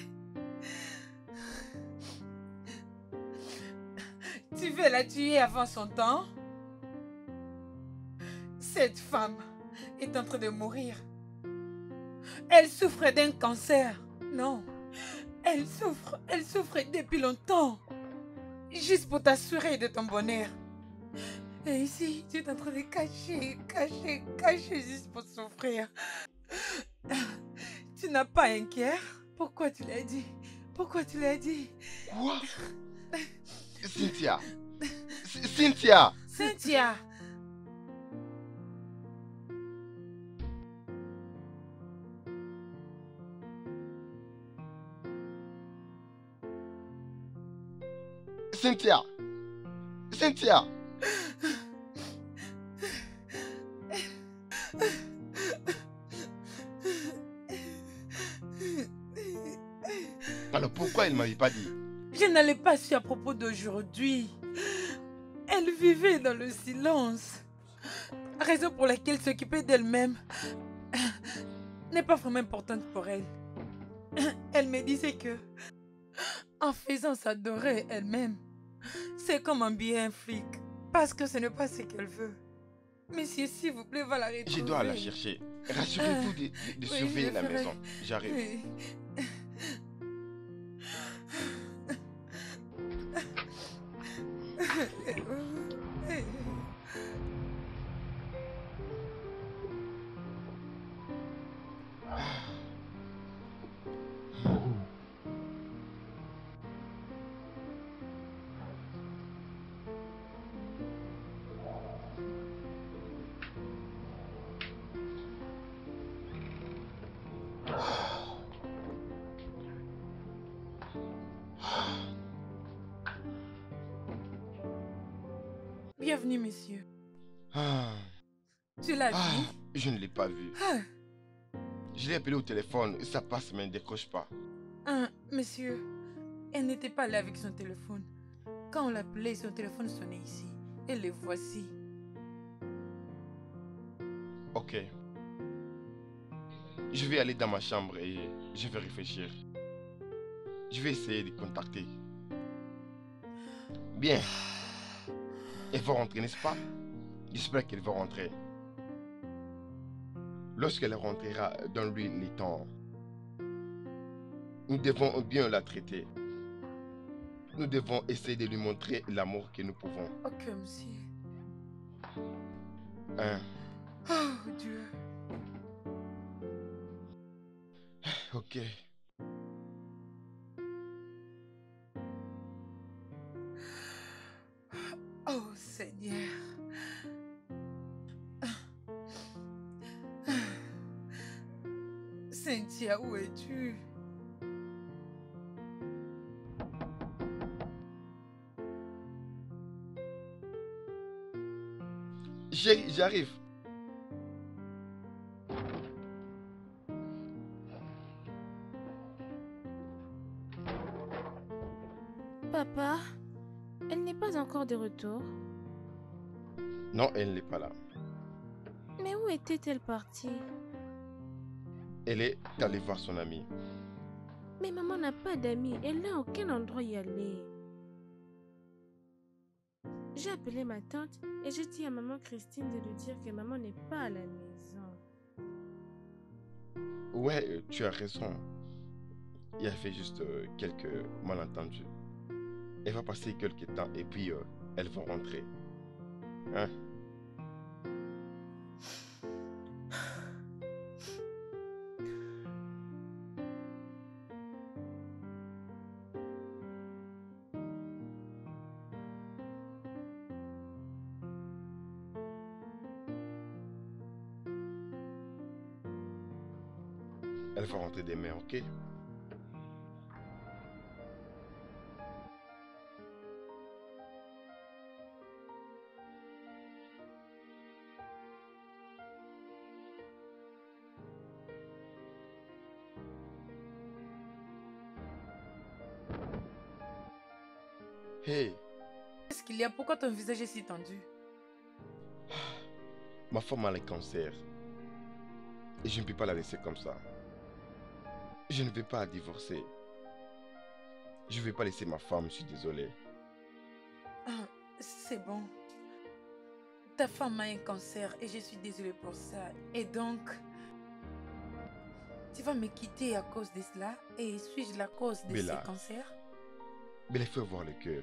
[SPEAKER 2] Tu veux la tuer avant son temps? Cette femme est en train de mourir. Elle souffre d'un cancer. Non, elle souffre, elle souffre depuis longtemps. Juste pour t'assurer de ton bonheur. Et ici, tu es en train de cacher, cacher, cacher juste pour souffrir. Tu n'as pas un cœur? Pourquoi tu l'as dit? Pourquoi tu l'as dit?
[SPEAKER 1] Quoi? Cynthia! C- Cynthia!
[SPEAKER 2] Cynthia!
[SPEAKER 1] Cynthia! Cynthia! Alors pourquoi elle ne m'avait pas dit?
[SPEAKER 2] Je n'allais pas su à propos d'aujourd'hui. Elle vivait dans le silence. Raison pour laquelle s'occuper d'elle-même n'est pas vraiment importante pour elle. Elle me disait que, en faisant s'adorer elle-même, c'est comme habiller un flic. Parce que ce n'est pas ce qu'elle veut. Monsieur, s'il vous plaît, va la retrouver.
[SPEAKER 1] Je dois la chercher. Rassurez-vous de, de- de
[SPEAKER 2] Oui,
[SPEAKER 1] surveiller
[SPEAKER 2] je
[SPEAKER 1] la
[SPEAKER 2] ferai.
[SPEAKER 1] maison. J'arrive.
[SPEAKER 2] Oui. Bienvenue, monsieur.
[SPEAKER 1] Ah,
[SPEAKER 2] Tu l'as
[SPEAKER 1] ah,
[SPEAKER 2] vu?
[SPEAKER 1] je ne l'ai pas vu.
[SPEAKER 2] Ah,
[SPEAKER 1] Je l'ai appelé au téléphone et ça passe mais elle ne décroche pas.
[SPEAKER 2] ah, monsieur, elle n'était pas là avec son téléphone. Quand on l'appelait, son téléphone sonnait ici. Et le voici.
[SPEAKER 1] Ok. Je vais aller dans ma chambre et je vais réfléchir. Je vais essayer de contacter. Bien. Elle va rentrer, n'est-ce pas? J'espère qu'elle va rentrer. Lorsqu'elle rentrera, donne-lui les temps. Nous devons bien la traiter. Nous devons essayer de lui montrer l'amour que nous pouvons.
[SPEAKER 2] Ok, monsieur.
[SPEAKER 1] Hein?
[SPEAKER 2] Oh, Dieu.
[SPEAKER 1] Ok.
[SPEAKER 2] Oh, Seigneur. Cynthia, où es-tu?
[SPEAKER 1] Chérie, j'arrive.
[SPEAKER 5] Papa, elle n'est pas encore de retour.
[SPEAKER 1] Non, elle n'est pas là.
[SPEAKER 5] Mais où était-elle partie?
[SPEAKER 1] Elle est allée voir son amie.
[SPEAKER 5] Mais maman n'a pas d'amis, elle n'a aucun endroit y aller.
[SPEAKER 3] J'ai appelé ma tante et j'ai dit à maman Christine de lui dire que maman n'est pas à la maison.
[SPEAKER 1] Ouais, euh, tu as raison. Il y a fait juste euh, quelques malentendus. Elle va passer quelques temps et puis euh, elle va rentrer. Hein? Elle va rentrer demain, ok? Hey,
[SPEAKER 2] Qu'est-ce qu'il y a? Pourquoi ton visage est si tendu?
[SPEAKER 1] ma femme a le cancer. Et je ne peux pas la laisser comme ça. Je ne vais pas divorcer. Je ne vais pas laisser ma femme, je suis désolé.
[SPEAKER 2] Ah, c'est bon. Ta femme a un cancer et je suis désolée pour ça. Et donc, tu vas me quitter à cause de cela? Et suis-je la cause de
[SPEAKER 1] Bella.
[SPEAKER 2] ce cancer?
[SPEAKER 1] Mais il faut avoir le cœur.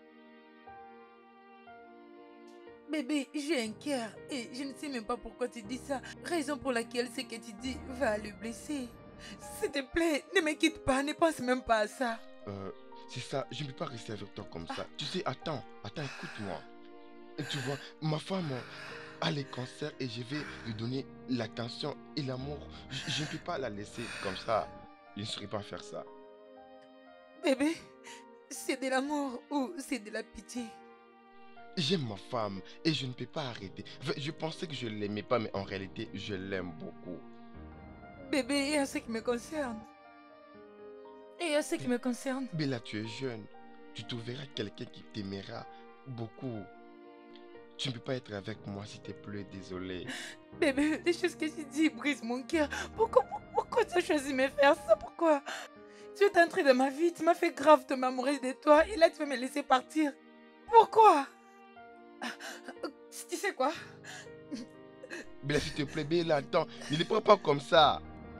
[SPEAKER 2] Bébé, j'ai un cœur et je ne sais même pas pourquoi tu dis ça. Raison pour laquelle ce que tu dis va le blesser. S'il te plaît, ne me quitte pas, ne pense même pas à ça.
[SPEAKER 1] Euh, c'est ça, je ne peux pas rester avec toi comme ça. Tu sais, attends, attends, écoute-moi. Et tu vois, ma femme a le cancer et je vais lui donner l'attention et l'amour. Je, je ne peux pas la laisser comme ça. Je ne saurais pas faire ça.
[SPEAKER 2] Bébé, c'est de l'amour ou c'est de la pitié?
[SPEAKER 1] J'aime ma femme et je ne peux pas arrêter. Enfin, je pensais que je ne l'aimais pas, mais en réalité, je l'aime beaucoup.
[SPEAKER 2] Bébé, il y a ce qui me concerne. Et il y a ce qui me concerne.
[SPEAKER 1] Mais là, tu es jeune. Tu trouveras quelqu'un qui t'aimera beaucoup. Tu ne peux pas être avec moi, s'il te plaît, désolé.
[SPEAKER 2] Bébé, les choses que tu dis brisent mon cœur. Pourquoi, pour- pourquoi tu as choisi de me faire ça? Pourquoi? Tu es entré dans ma vie, tu m'as fait grave de m'amourer de toi et là tu veux me laisser partir. Pourquoi? Tu sais quoi?
[SPEAKER 1] Mais là, s'il te plaît, Bella, attends, ne les prends pas comme ça.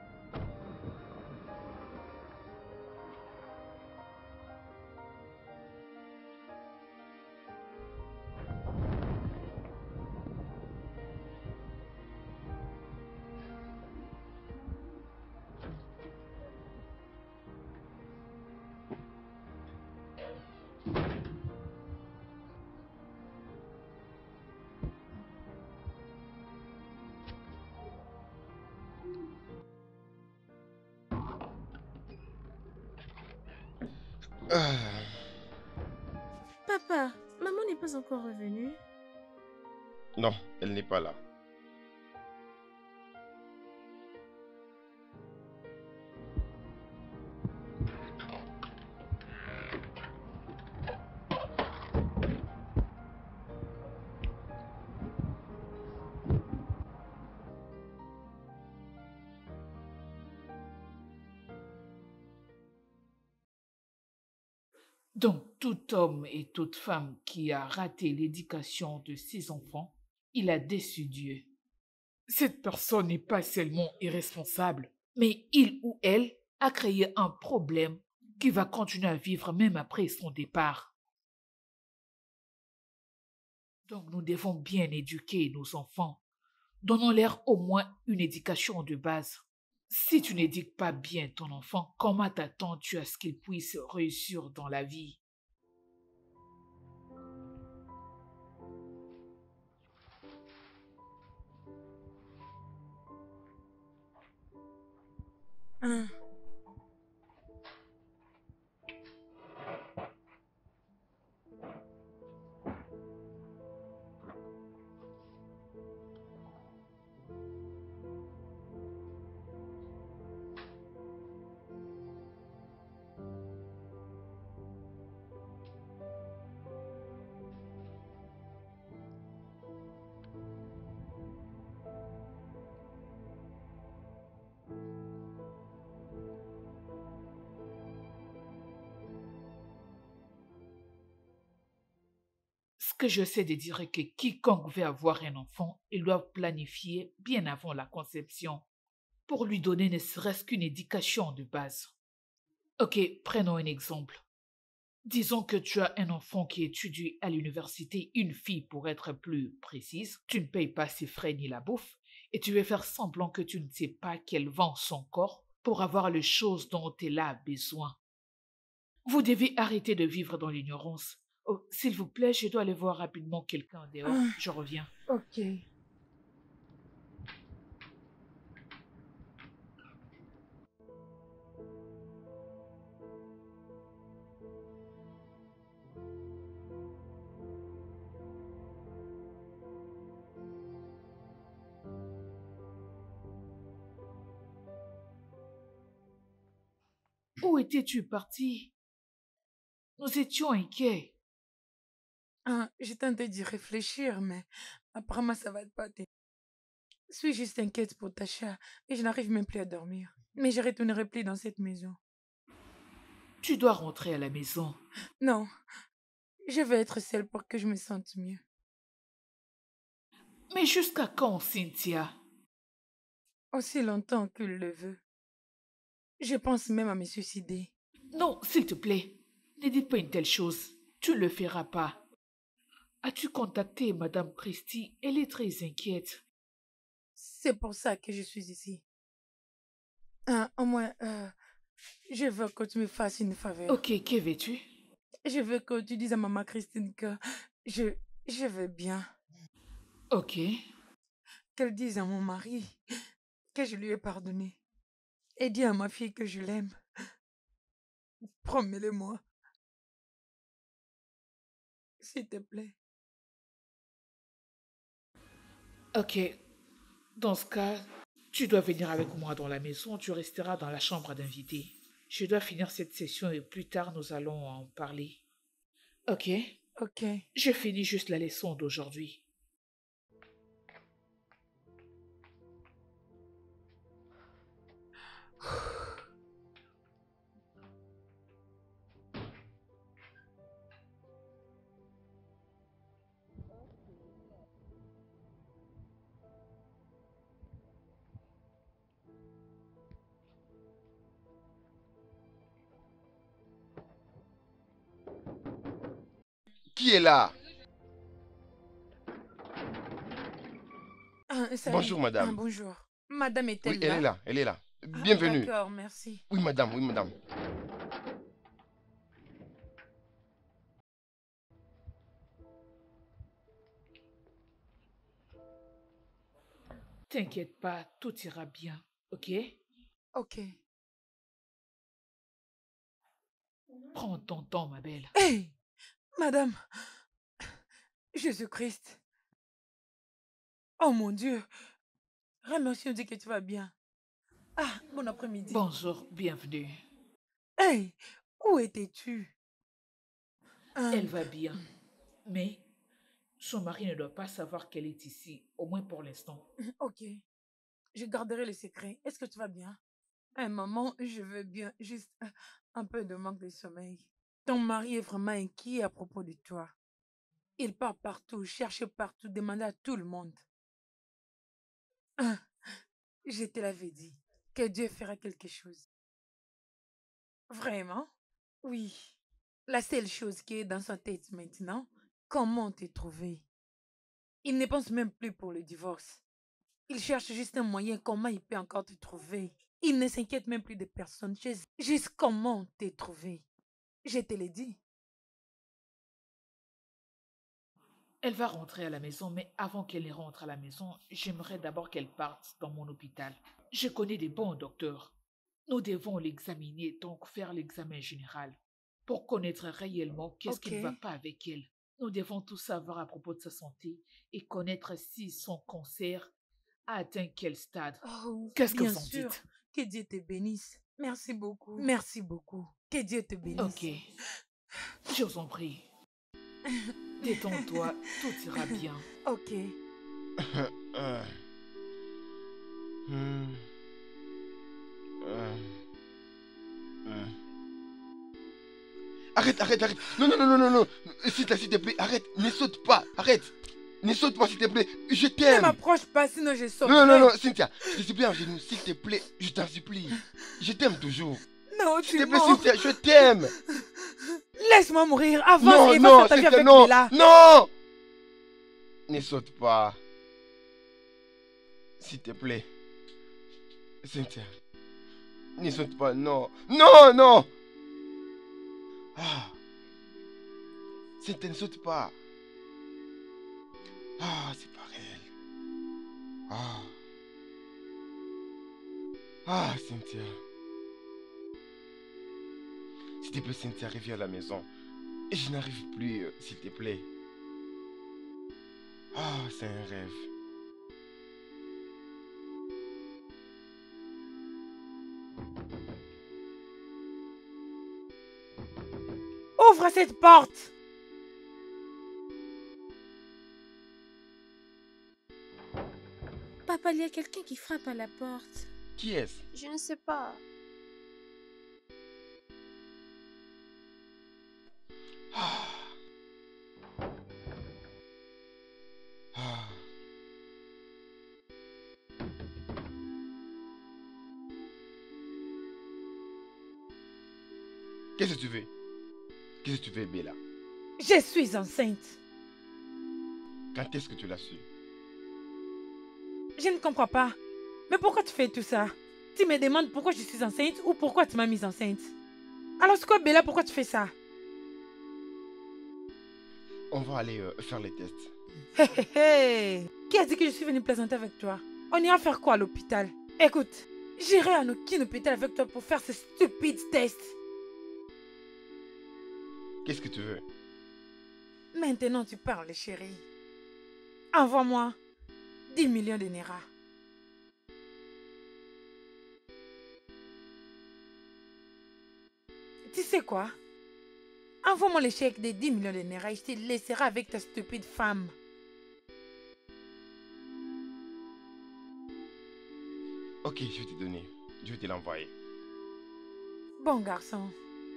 [SPEAKER 1] Ah,
[SPEAKER 3] Papa, maman n'est pas encore revenue.
[SPEAKER 1] non, elle n'est pas là.
[SPEAKER 6] Donc, tout homme et toute femme qui a raté l'éducation de ses enfants, il a déçu Dieu. Cette personne n'est pas seulement irresponsable, mais il ou elle a créé un problème qui va continuer à vivre même après son départ. Donc, nous devons bien éduquer nos enfants. Donnons-leur au moins une éducation de base. Si tu n'éduques pas bien ton enfant, comment t'attends-tu à ce qu'il puisse réussir dans la vie?
[SPEAKER 2] Hein.
[SPEAKER 6] que je sais de dire est que quiconque veut avoir un enfant, il doit planifier bien avant la conception pour lui donner ne serait-ce qu'une éducation de base. Ok, prenons un exemple. Disons que tu as un enfant qui étudie à l'université, une fille pour être plus précise, tu ne payes pas ses frais ni la bouffe, et tu veux faire semblant que tu ne sais pas qu'elle vend son corps pour avoir les choses dont elle a besoin. Vous devez arrêter de vivre dans l'ignorance. Oh, s'il vous plaît, je dois aller voir rapidement quelqu'un dehors.
[SPEAKER 2] Ah.
[SPEAKER 6] Je reviens.
[SPEAKER 2] Ok.
[SPEAKER 6] Où étais-tu parti? Nous étions inquiets.
[SPEAKER 2] Ah, j'ai tenté d'y réfléchir, mais apparemment ça va être pas terrible. Je suis juste inquiète pour Tasha et je n'arrive même plus à dormir. Mais je retournerai plus dans cette maison.
[SPEAKER 6] Tu dois rentrer à la maison.
[SPEAKER 2] Non, je veux être seule pour que je me sente mieux.
[SPEAKER 6] Mais jusqu'à quand, Cynthia?
[SPEAKER 2] Aussi longtemps qu'il le veut. Je pense même à me suicider.
[SPEAKER 6] Non, s'il te plaît, ne dites pas une telle chose. Tu ne le feras pas. As-tu contacté Madame Christie? Elle est très inquiète.
[SPEAKER 2] C'est pour ça que je suis ici. Ah, au moins, euh, je veux que tu me fasses une faveur.
[SPEAKER 6] Ok, que veux-tu?
[SPEAKER 2] Je veux que tu dises à maman Christine que je, je vais bien.
[SPEAKER 6] Ok.
[SPEAKER 2] Qu'elle dise à mon mari que je lui ai pardonné. Et dis à ma fille que je l'aime. Promets-le-moi. S'il te plaît.
[SPEAKER 6] Ok. Dans ce cas, tu dois venir avec moi dans la maison. Tu resteras dans la chambre d'invités. Je dois finir cette session et plus tard nous allons en parler. Ok?
[SPEAKER 2] Ok.
[SPEAKER 6] Je finis juste la leçon d'aujourd'hui.
[SPEAKER 1] Qui est là?
[SPEAKER 2] Ah, salut.
[SPEAKER 1] Bonjour, madame.
[SPEAKER 2] Ah, bonjour. Madame est-elle
[SPEAKER 1] Oui, elle
[SPEAKER 2] là?
[SPEAKER 1] est là, elle est là.
[SPEAKER 2] Ah,
[SPEAKER 1] Bienvenue.
[SPEAKER 2] D'accord, merci.
[SPEAKER 1] Oui, madame, oui, madame.
[SPEAKER 6] T'inquiète pas, tout ira bien, ok?
[SPEAKER 2] Ok.
[SPEAKER 6] Prends ton temps, ma belle.
[SPEAKER 2] Hey, madame. Jésus-Christ. Oh mon Dieu. Remercie, on dit que tu vas bien. Ah, bon après-midi.
[SPEAKER 6] Bonjour, bienvenue.
[SPEAKER 2] Hey, où étais-tu? Ah,
[SPEAKER 6] Elle va bien, mais son mari ne doit pas savoir qu'elle est ici, au moins pour l'instant.
[SPEAKER 2] ok. Je garderai le secret. Est-ce que tu vas bien? Un moment, je veux bien. Juste euh, un peu de manque de sommeil. Ton mari est vraiment inquiet à propos de toi. Il part partout, cherche partout, demande à tout le monde. Ah, je te l'avais dit. Que Dieu fera quelque chose. Vraiment? Oui. La seule chose qui est dans sa tête maintenant, comment te trouver? Il ne pense même plus pour le divorce. Il cherche juste un moyen comment il peut encore te trouver. Il ne s'inquiète même plus de personne. Juste juste comment te trouver. Je te l'ai dit.
[SPEAKER 6] Elle va rentrer à la maison, mais avant qu'elle ne rentre à la maison, j'aimerais d'abord qu'elle parte dans mon hôpital. Je connais des bons docteurs. Nous devons l'examiner, donc faire l'examen général, pour connaître réellement qu'est-ce qui ne va
[SPEAKER 2] Ok.
[SPEAKER 6] pas avec elle. Nous devons tout savoir à propos de sa santé et connaître si son cancer a atteint quel stade.
[SPEAKER 2] Oh,
[SPEAKER 6] Qu'est-ce que
[SPEAKER 2] bien
[SPEAKER 6] vous en
[SPEAKER 2] sûr.
[SPEAKER 6] dites?
[SPEAKER 2] Que Dieu te bénisse. Merci beaucoup. Merci beaucoup. Que Dieu te bénisse.
[SPEAKER 6] Ok, je vous en prie. Détends-toi, tout ira bien.
[SPEAKER 2] Ok.
[SPEAKER 1] Euh. Hmm. Euh. Euh. Arrête, arrête, arrête. Non, non, non, non, non, non. S'il te, s'il te plaît, arrête. Ne saute pas. Arrête. Ne saute pas, s'il te plaît. Je
[SPEAKER 2] Ne
[SPEAKER 1] t'aime.
[SPEAKER 2] m'approche pas, sinon je saute.
[SPEAKER 1] Non, non, non, Cynthia. Je te supplie en genoux. S'il te plaît, je t'en supplie. Je t'aime toujours.
[SPEAKER 2] Non,
[SPEAKER 1] S'il
[SPEAKER 2] tu
[SPEAKER 1] te
[SPEAKER 2] es
[SPEAKER 1] plaît,
[SPEAKER 2] mort.
[SPEAKER 1] Cynthia, je t'aime.
[SPEAKER 2] Laisse-moi mourir. Avance
[SPEAKER 1] Non,
[SPEAKER 2] et
[SPEAKER 1] non,
[SPEAKER 2] va faire ta vie
[SPEAKER 1] Cynthia,
[SPEAKER 2] avec
[SPEAKER 1] non.
[SPEAKER 2] Bella.
[SPEAKER 1] Non. Ne saute pas. S'il te plaît. Cynthia. Ne saute pas, non. Non, non. Ah. Cynthia, ne saute pas. Ah, c'est pas réel. Ah. Ah, Cynthia. S'il te plaît, Cynthia, reviens à la maison. Je n'arrive plus, euh, s'il te plaît. Ah, c'est un rêve.
[SPEAKER 2] Ouvre cette porte.
[SPEAKER 3] Papa, il y a quelqu'un qui frappe à la porte.
[SPEAKER 1] Qui est-ce?
[SPEAKER 5] Je ne sais pas.
[SPEAKER 1] Ah. Ah. Qu'est-ce que tu veux? Qu'est-ce que tu veux, Bella?
[SPEAKER 2] Je suis enceinte.
[SPEAKER 1] Quand est-ce que tu l'as su?
[SPEAKER 2] Je ne comprends pas. Mais pourquoi tu fais tout ça? Tu me demandes pourquoi je suis enceinte ou pourquoi tu m'as mise enceinte? Alors c'est quoi, Bella, pourquoi tu fais ça?
[SPEAKER 1] On va aller euh, faire les tests.
[SPEAKER 2] Hé hé hé! Qui a dit que je suis venue plaisanter avec toi? On ira faire quoi à l'hôpital? Écoute, j'irai à aucun hôpital avec toi pour faire ce stupide test.
[SPEAKER 1] Qu'est-ce que tu veux?
[SPEAKER 2] Maintenant tu parles, chérie. Envoie-moi dix millions de Naira. Tu sais quoi? Envoie-moi le chèque de dix millions de Naira et je te laisserai avec ta stupide femme.
[SPEAKER 1] Ok, je vais te donner. Je vais te l'envoyer.
[SPEAKER 2] Bon garçon.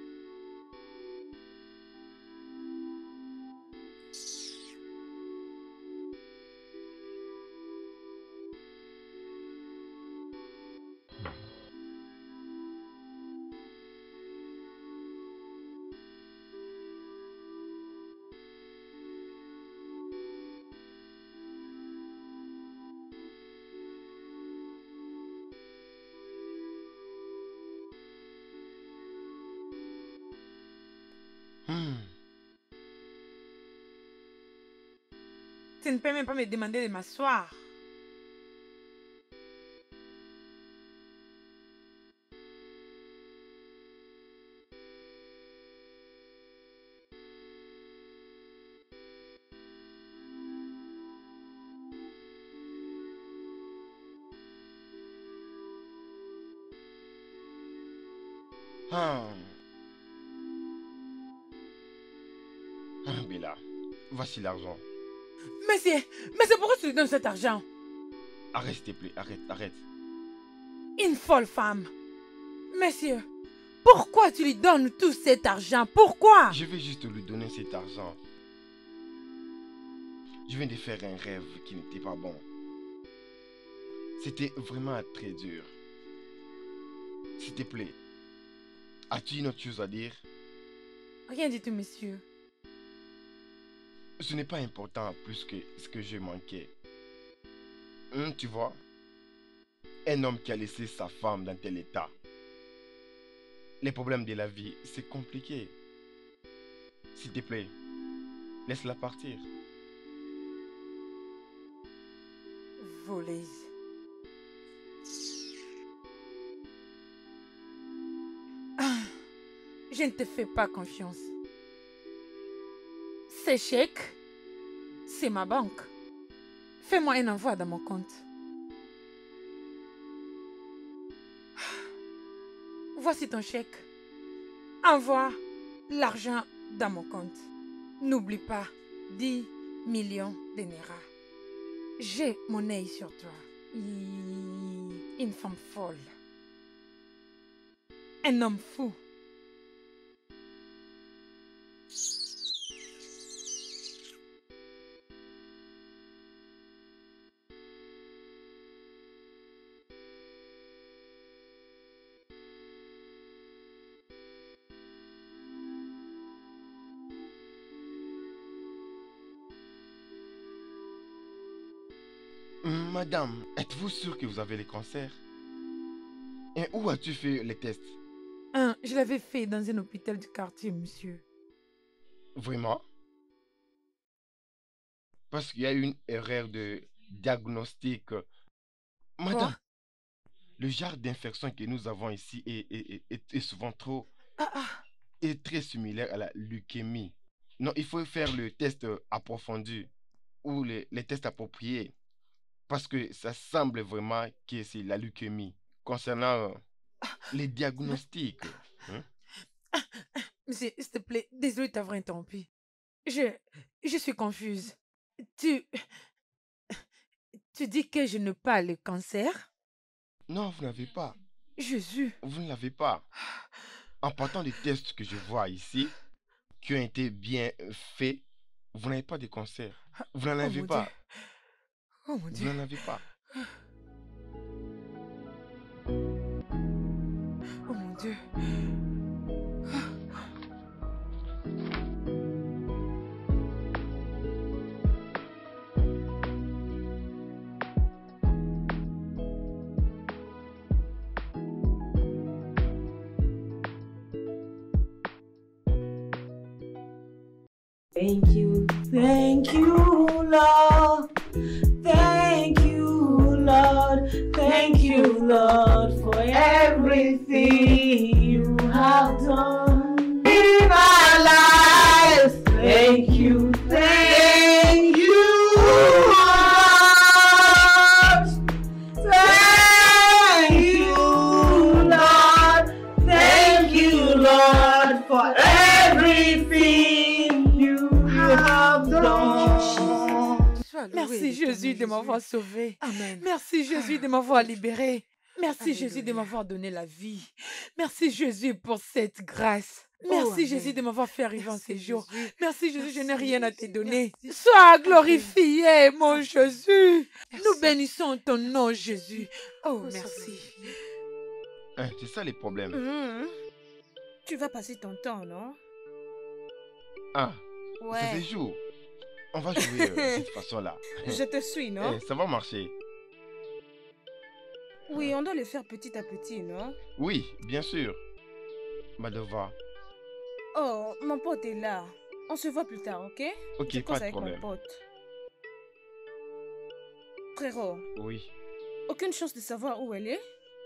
[SPEAKER 1] Hmm.
[SPEAKER 2] Tu ne peux même pas me demander de m'asseoir.
[SPEAKER 1] Ah. Ah, Bella, voici l'argent.
[SPEAKER 2] Monsieur, monsieur, pourquoi tu lui donnes cet argent?
[SPEAKER 1] Arrête, s'il te plaît, arrête, arrête.
[SPEAKER 2] Une folle femme. Monsieur, pourquoi tu lui donnes tout cet argent? Pourquoi?
[SPEAKER 1] Je vais juste lui donner cet argent. Je viens de faire un rêve qui n'était pas bon. C'était vraiment très dur. S'il te plaît, as-tu une autre chose à dire?
[SPEAKER 2] Rien du tout, monsieur.
[SPEAKER 1] Ce n'est pas important plus que ce que j'ai manqué. Hum, tu vois, un homme qui a laissé sa femme dans tel état. Les problèmes de la vie, c'est compliqué. S'il te plaît, laisse-la partir.
[SPEAKER 2] Voleuse. Ah, je ne te fais pas confiance. Ce chèque, c'est ma banque. Fais-moi un envoi dans mon compte. Voici ton chèque. Envoie l'argent dans mon compte. N'oublie pas, dix millions de Naira. J'ai mon œil sur toi. Hi, Une femme folle. Un homme fou.
[SPEAKER 1] Madame, êtes-vous sûre que vous avez les cancers? Et où as-tu fait les tests?
[SPEAKER 2] Hein, je l'avais fait dans un hôpital du quartier, monsieur.
[SPEAKER 1] Vraiment? Parce qu'il y a eu une erreur de diagnostic. Madame,
[SPEAKER 2] Quoi?
[SPEAKER 1] le genre d'infection que nous avons ici est, est- est- est- est souvent trop,
[SPEAKER 2] Ah, ah.
[SPEAKER 1] est très similaire à la leucémie. Non, il faut faire le test euh, approfondi ou les, les tests appropriés parce que ça semble vraiment que c'est la leucémie. Concernant euh, les diagnostics, hein.
[SPEAKER 2] Monsieur, s'il te plaît, désolé de t'avoir interrompu. Je, je suis confuse. Tu, tu dis que je n'ai pas le cancer?
[SPEAKER 1] Non, vous n'avez pas.
[SPEAKER 2] Jésus.
[SPEAKER 1] Vous ne l'avez pas. En partant des tests que je vois ici, qui ont été bien euh, faits, vous n'avez pas de cancer. Vous n'en
[SPEAKER 2] Oh
[SPEAKER 1] avez
[SPEAKER 2] mon Dieu.
[SPEAKER 1] pas.
[SPEAKER 2] Oh mon
[SPEAKER 1] Vous
[SPEAKER 2] Dieu.
[SPEAKER 1] n'en avez pas.
[SPEAKER 2] Oh mon Dieu.
[SPEAKER 8] Thank you, thank you, Lord. Thank you, Lord. Thank you, Lord, for everything you have done in our lives. Thank you, thank you, Lord. Thank you, Lord. Thank you, Lord, for everything you have done.
[SPEAKER 2] Sois loué, Merci l'éternel Jésus de m'avoir Jésus. sauvé.
[SPEAKER 3] Amen.
[SPEAKER 2] Merci Jésus de m'avoir libéré. Merci Jésus de
[SPEAKER 3] Alléluia.
[SPEAKER 2] m'avoir donné la vie. Merci Jésus pour cette grâce.
[SPEAKER 3] Oh,
[SPEAKER 2] Merci Jésus
[SPEAKER 3] amen.
[SPEAKER 2] de m'avoir fait arriver en
[SPEAKER 3] Merci,
[SPEAKER 2] ces jours.
[SPEAKER 3] Jésus.
[SPEAKER 2] Merci Jésus, je n'ai
[SPEAKER 3] Merci,
[SPEAKER 2] rien à te
[SPEAKER 3] Jésus.
[SPEAKER 2] donner.
[SPEAKER 3] Merci.
[SPEAKER 2] Sois
[SPEAKER 3] Amen.
[SPEAKER 2] glorifié, mon
[SPEAKER 3] Amen.
[SPEAKER 2] Jésus. Nous
[SPEAKER 3] Merci.
[SPEAKER 2] bénissons ton nom, Jésus. Oh,
[SPEAKER 3] Oh, sois
[SPEAKER 2] merci.
[SPEAKER 3] glorifié.
[SPEAKER 1] Hein, c'est ça les problèmes.
[SPEAKER 3] Mhm. Tu vas passer ton temps, non?
[SPEAKER 1] Ah, c'est
[SPEAKER 3] Ouais.
[SPEAKER 1] des jours. On va jouer euh, de cette façon-là.
[SPEAKER 3] Je te suis, non?
[SPEAKER 1] Eh, ça va marcher.
[SPEAKER 3] Oui, on doit le faire petit à petit, non?
[SPEAKER 1] Oui, bien sûr. Madova.
[SPEAKER 3] Oh, mon pote est là. On se voit plus tard, ok?
[SPEAKER 1] Ok,
[SPEAKER 3] Je
[SPEAKER 1] pas
[SPEAKER 3] cause
[SPEAKER 1] de
[SPEAKER 3] avec mon
[SPEAKER 1] problème.
[SPEAKER 3] pote. Frérot,
[SPEAKER 1] Oui.
[SPEAKER 3] aucune chance de savoir où elle est?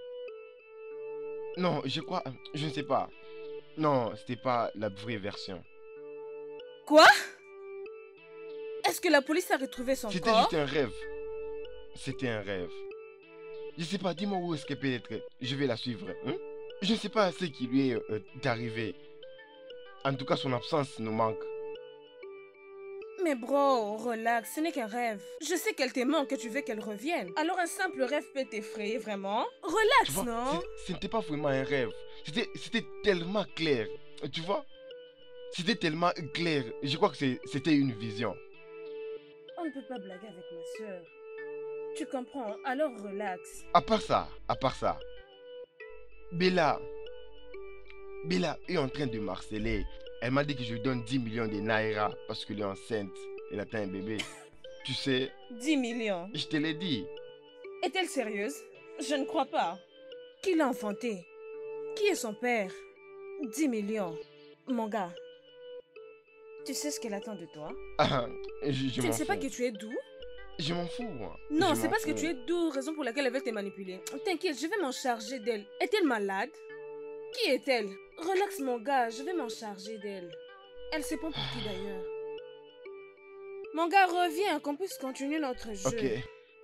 [SPEAKER 1] Non, je crois... Je ne sais pas. Non, c'était pas la vraie version.
[SPEAKER 3] Quoi? Est-ce que la police a retrouvé son
[SPEAKER 1] C'était
[SPEAKER 3] corps?
[SPEAKER 1] juste un rêve. C'était un rêve. Je sais pas, dis-moi où est-ce qu'elle peut être. Je vais la suivre. Hein? Je ne sais pas ce qui lui est euh, arrivé. En tout cas, son absence nous manque.
[SPEAKER 3] Mais bro, relax, ce n'est qu'un rêve. Je sais qu'elle te manque, que tu veux qu'elle revienne. Alors un simple rêve peut t'effrayer, vraiment?
[SPEAKER 1] Tu
[SPEAKER 3] Relax,
[SPEAKER 1] vois,
[SPEAKER 3] non?
[SPEAKER 1] c'est- ce n'était pas vraiment un rêve. C'était, c'était tellement clair. Tu vois? C'était tellement clair. Je crois que c'est- c'était une vision.
[SPEAKER 3] On ne peut pas blaguer avec ma soeur. Tu comprends? Alors relax.
[SPEAKER 1] À part ça, à part ça, Bella, Bella est en train de m'harceler. Elle m'a dit que je lui donne dix millions de naira parce qu'elle est enceinte. Elle attend un bébé. Tu sais,
[SPEAKER 3] dix millions.
[SPEAKER 1] je te l'ai dit.
[SPEAKER 3] Est-elle sérieuse? Je ne crois pas. Qui l'a enfanté? Qui est son père? dix millions. Mon gars, tu sais ce qu'elle attend de toi?
[SPEAKER 1] Ah, je je
[SPEAKER 3] Tu
[SPEAKER 1] m'en
[SPEAKER 3] ne sais pas
[SPEAKER 1] fous.
[SPEAKER 3] que tu es doux?
[SPEAKER 1] Je m'en fous. moi.
[SPEAKER 3] Non,
[SPEAKER 1] Je
[SPEAKER 3] c'est
[SPEAKER 1] m'en
[SPEAKER 3] parce que
[SPEAKER 1] fous.
[SPEAKER 3] tu es doux, raison pour laquelle elle veut te manipuler. T'inquiète, je vais m'en charger d'elle. Est-elle malade? Qui est-elle? Relax mon gars, je vais m'en charger d'elle. Elle se prend pour qui d'ailleurs? Mon gars, reviens, qu'on puisse continuer notre jeu.
[SPEAKER 1] Ok.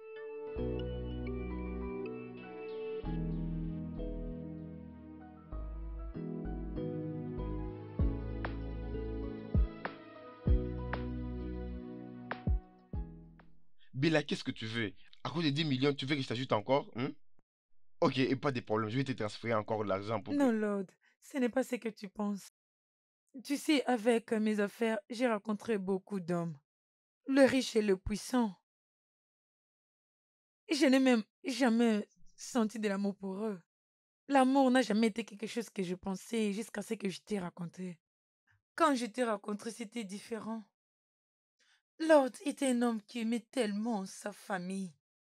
[SPEAKER 1] Bella, qu'est-ce que tu veux? À cause de dix millions, tu veux que je t'ajoute encore? Hein? Ok, et pas de problème. Je vais te transférer encore de l'argent pour que...
[SPEAKER 2] Non, Lord, ce n'est pas ce que tu penses. Tu sais, avec euh, mes affaires, j'ai rencontré beaucoup d'hommes. Le riche et le puissant. Et je n'ai même jamais senti de l'amour pour eux. L'amour n'a jamais été quelque chose que je pensais jusqu'à ce que je t'ai raconté. Quand je t'ai rencontré, c'était différent. Lord était un homme qui aimait tellement sa famille.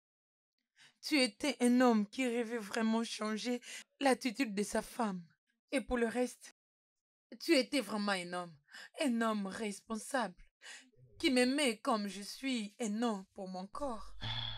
[SPEAKER 4] Tu étais un homme qui rêvait vraiment changer l'attitude de sa femme. Et pour le reste, tu étais vraiment un homme. Un homme responsable. Qui m'aimait comme je suis et non pour mon corps.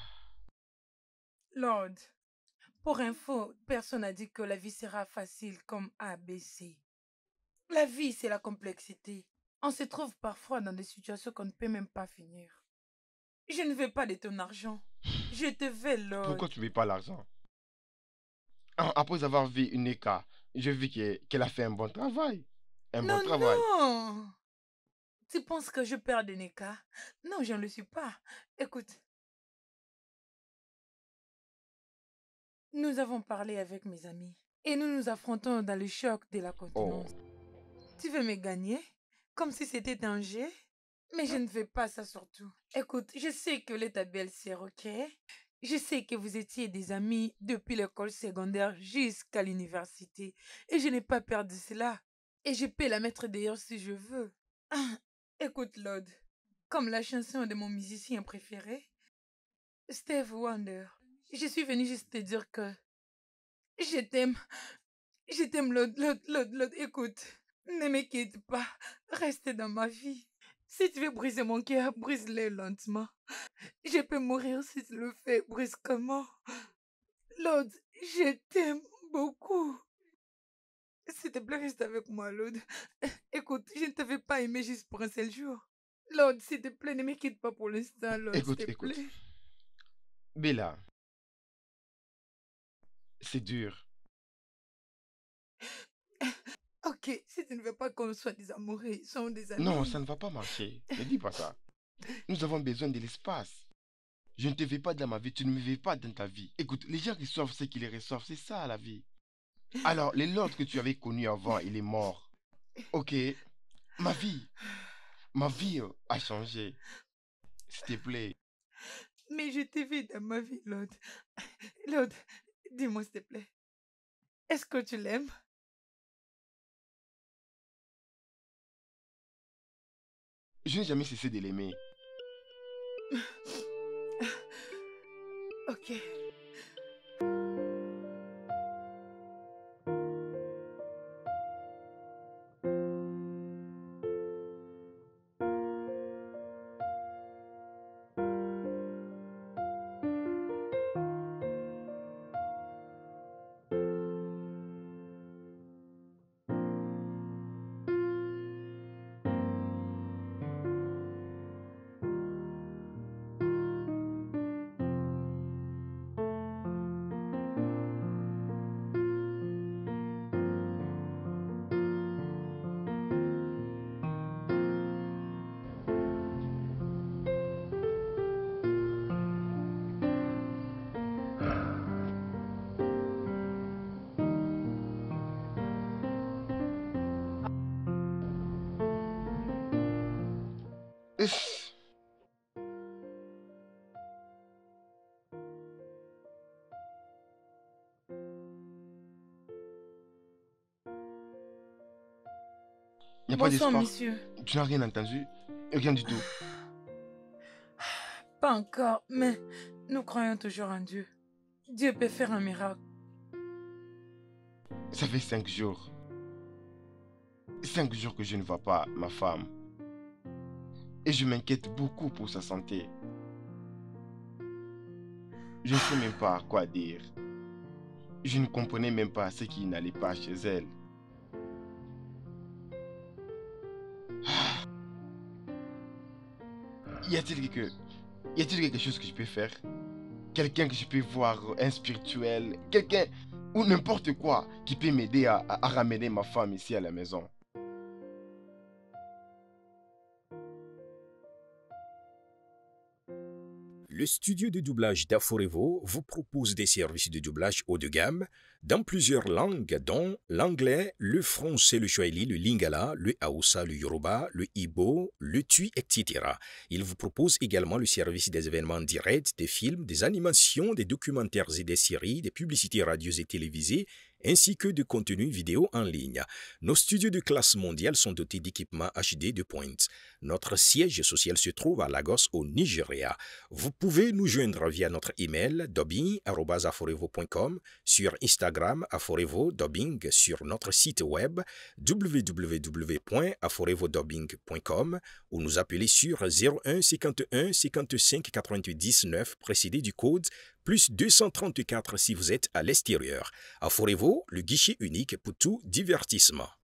[SPEAKER 4] Lord, pour info, personne n'a dit que la vie sera facile comme A B C. La vie, c'est la complexité. On se trouve parfois dans des situations qu'on ne peut même pas finir. Je ne veux pas de ton argent. Je te veux, Lord.
[SPEAKER 1] Pourquoi tu ne veux pas l'argent? Ah, après avoir vu une Eka, je vis qu'elle qu'elle a fait un bon travail. Un
[SPEAKER 4] non,
[SPEAKER 1] bon travail.
[SPEAKER 4] Non, tu penses que je perds des Neka? Non, je ne le suis pas. Écoute. Nous avons parlé avec mes amis. Et nous nous affrontons dans le choc de la contenance. Oh. Tu veux me gagner? Comme si c'était un jeu? Mais je ne veux pas ça surtout. Écoute, je sais que elle est ta belle-sœur, ok? Je sais que vous étiez des amis depuis l'école secondaire jusqu'à l'université. Et je n'ai pas perdu cela. Et je peux la mettre dehors si je veux. Ah, écoute, Lord. Comme la chanson de mon musicien préféré, Steve Wonder. Je suis venue juste te dire que je t'aime. Je t'aime, Lord, Lord, Lord, Lord. Écoute, ne me quitte pas. Reste dans ma vie. Si tu veux briser mon cœur, brise-le lentement. Je peux mourir si tu le fais brusquement. Lord, je t'aime beaucoup. S'il te plaît, reste avec moi, Lord. Écoute, je ne t'avais pas aimé juste pour un seul jour. Lord, s'il te plaît, ne me quitte pas pour l'instant, Lord.
[SPEAKER 1] Écoute,
[SPEAKER 4] s'il te
[SPEAKER 1] écoute.
[SPEAKER 4] plaît.
[SPEAKER 1] Bella, c'est dur.
[SPEAKER 4] Ok, si tu ne veux pas qu'on soit des amoureux, soyons des amis.
[SPEAKER 1] Non, ça ne va pas marcher. Ne dis pas ça. Nous avons besoin de l'espace. Je ne te veux pas dans ma vie, tu ne me veux pas dans ta vie. Écoute, les gens qui reçoivent ce qu'ils reçoivent, c'est ça la vie. Alors, le Lord que tu avais connu avant, il est mort. Ok, ma vie, ma vie euh, a changé. S'il te plaît.
[SPEAKER 4] Mais je t'ai vu dans ma vie, Lord. Lord, dis-moi s'il te plaît. Est-ce que tu l'aimes?
[SPEAKER 1] Je n'ai jamais cessé de l'aimer.
[SPEAKER 4] Ok.
[SPEAKER 1] Ouf. Il n'y a pas
[SPEAKER 4] Bonsoir,
[SPEAKER 1] d'espoir.
[SPEAKER 4] monsieur.
[SPEAKER 1] Tu n'as rien entendu? Rien du tout.
[SPEAKER 4] Pas encore, mais nous croyons toujours en Dieu. Dieu peut faire un miracle.
[SPEAKER 1] Ça fait cinq jours. Cinq jours que je ne vois pas ma femme. Et je m'inquiète beaucoup pour sa santé. Je ne sais même pas quoi dire. Je ne comprenais même pas ce qui n'allait pas chez elle. Y a-t-il que... Y a-t-il quelque chose que je peux faire? Quelqu'un que je peux voir, un spirituel, quelqu'un ou n'importe quoi qui peut m'aider à, à ramener ma femme ici à la maison.
[SPEAKER 9] Le studio de doublage d'Aforevo vous propose des services de doublage haut de gamme dans plusieurs langues, dont l'anglais, le français, le swahili, le lingala, le haoussa, le yoruba, le ibo, le tui, et cetera. Il vous propose également le service des événements directs, des films, des animations, des documentaires et des séries, des publicités radios et télévisées, ainsi que de contenus vidéo en ligne. Nos studios de classe mondiale sont dotés d'équipements H D de pointe. Notre siège social se trouve à Lagos, au Nigeria. Vous pouvez nous joindre via notre email dubbing arobase aforevo point com, sur Instagram aforevo dubbing, sur notre site web w w w point aforevodubbing point com ou nous appeler sur zéro un cinquante et un cinquante-cinq quatre-vingt-dix neuf précédé du code plus deux cent trente-quatre si vous êtes à l'extérieur. Aforevo, le guichet unique pour tout divertissement.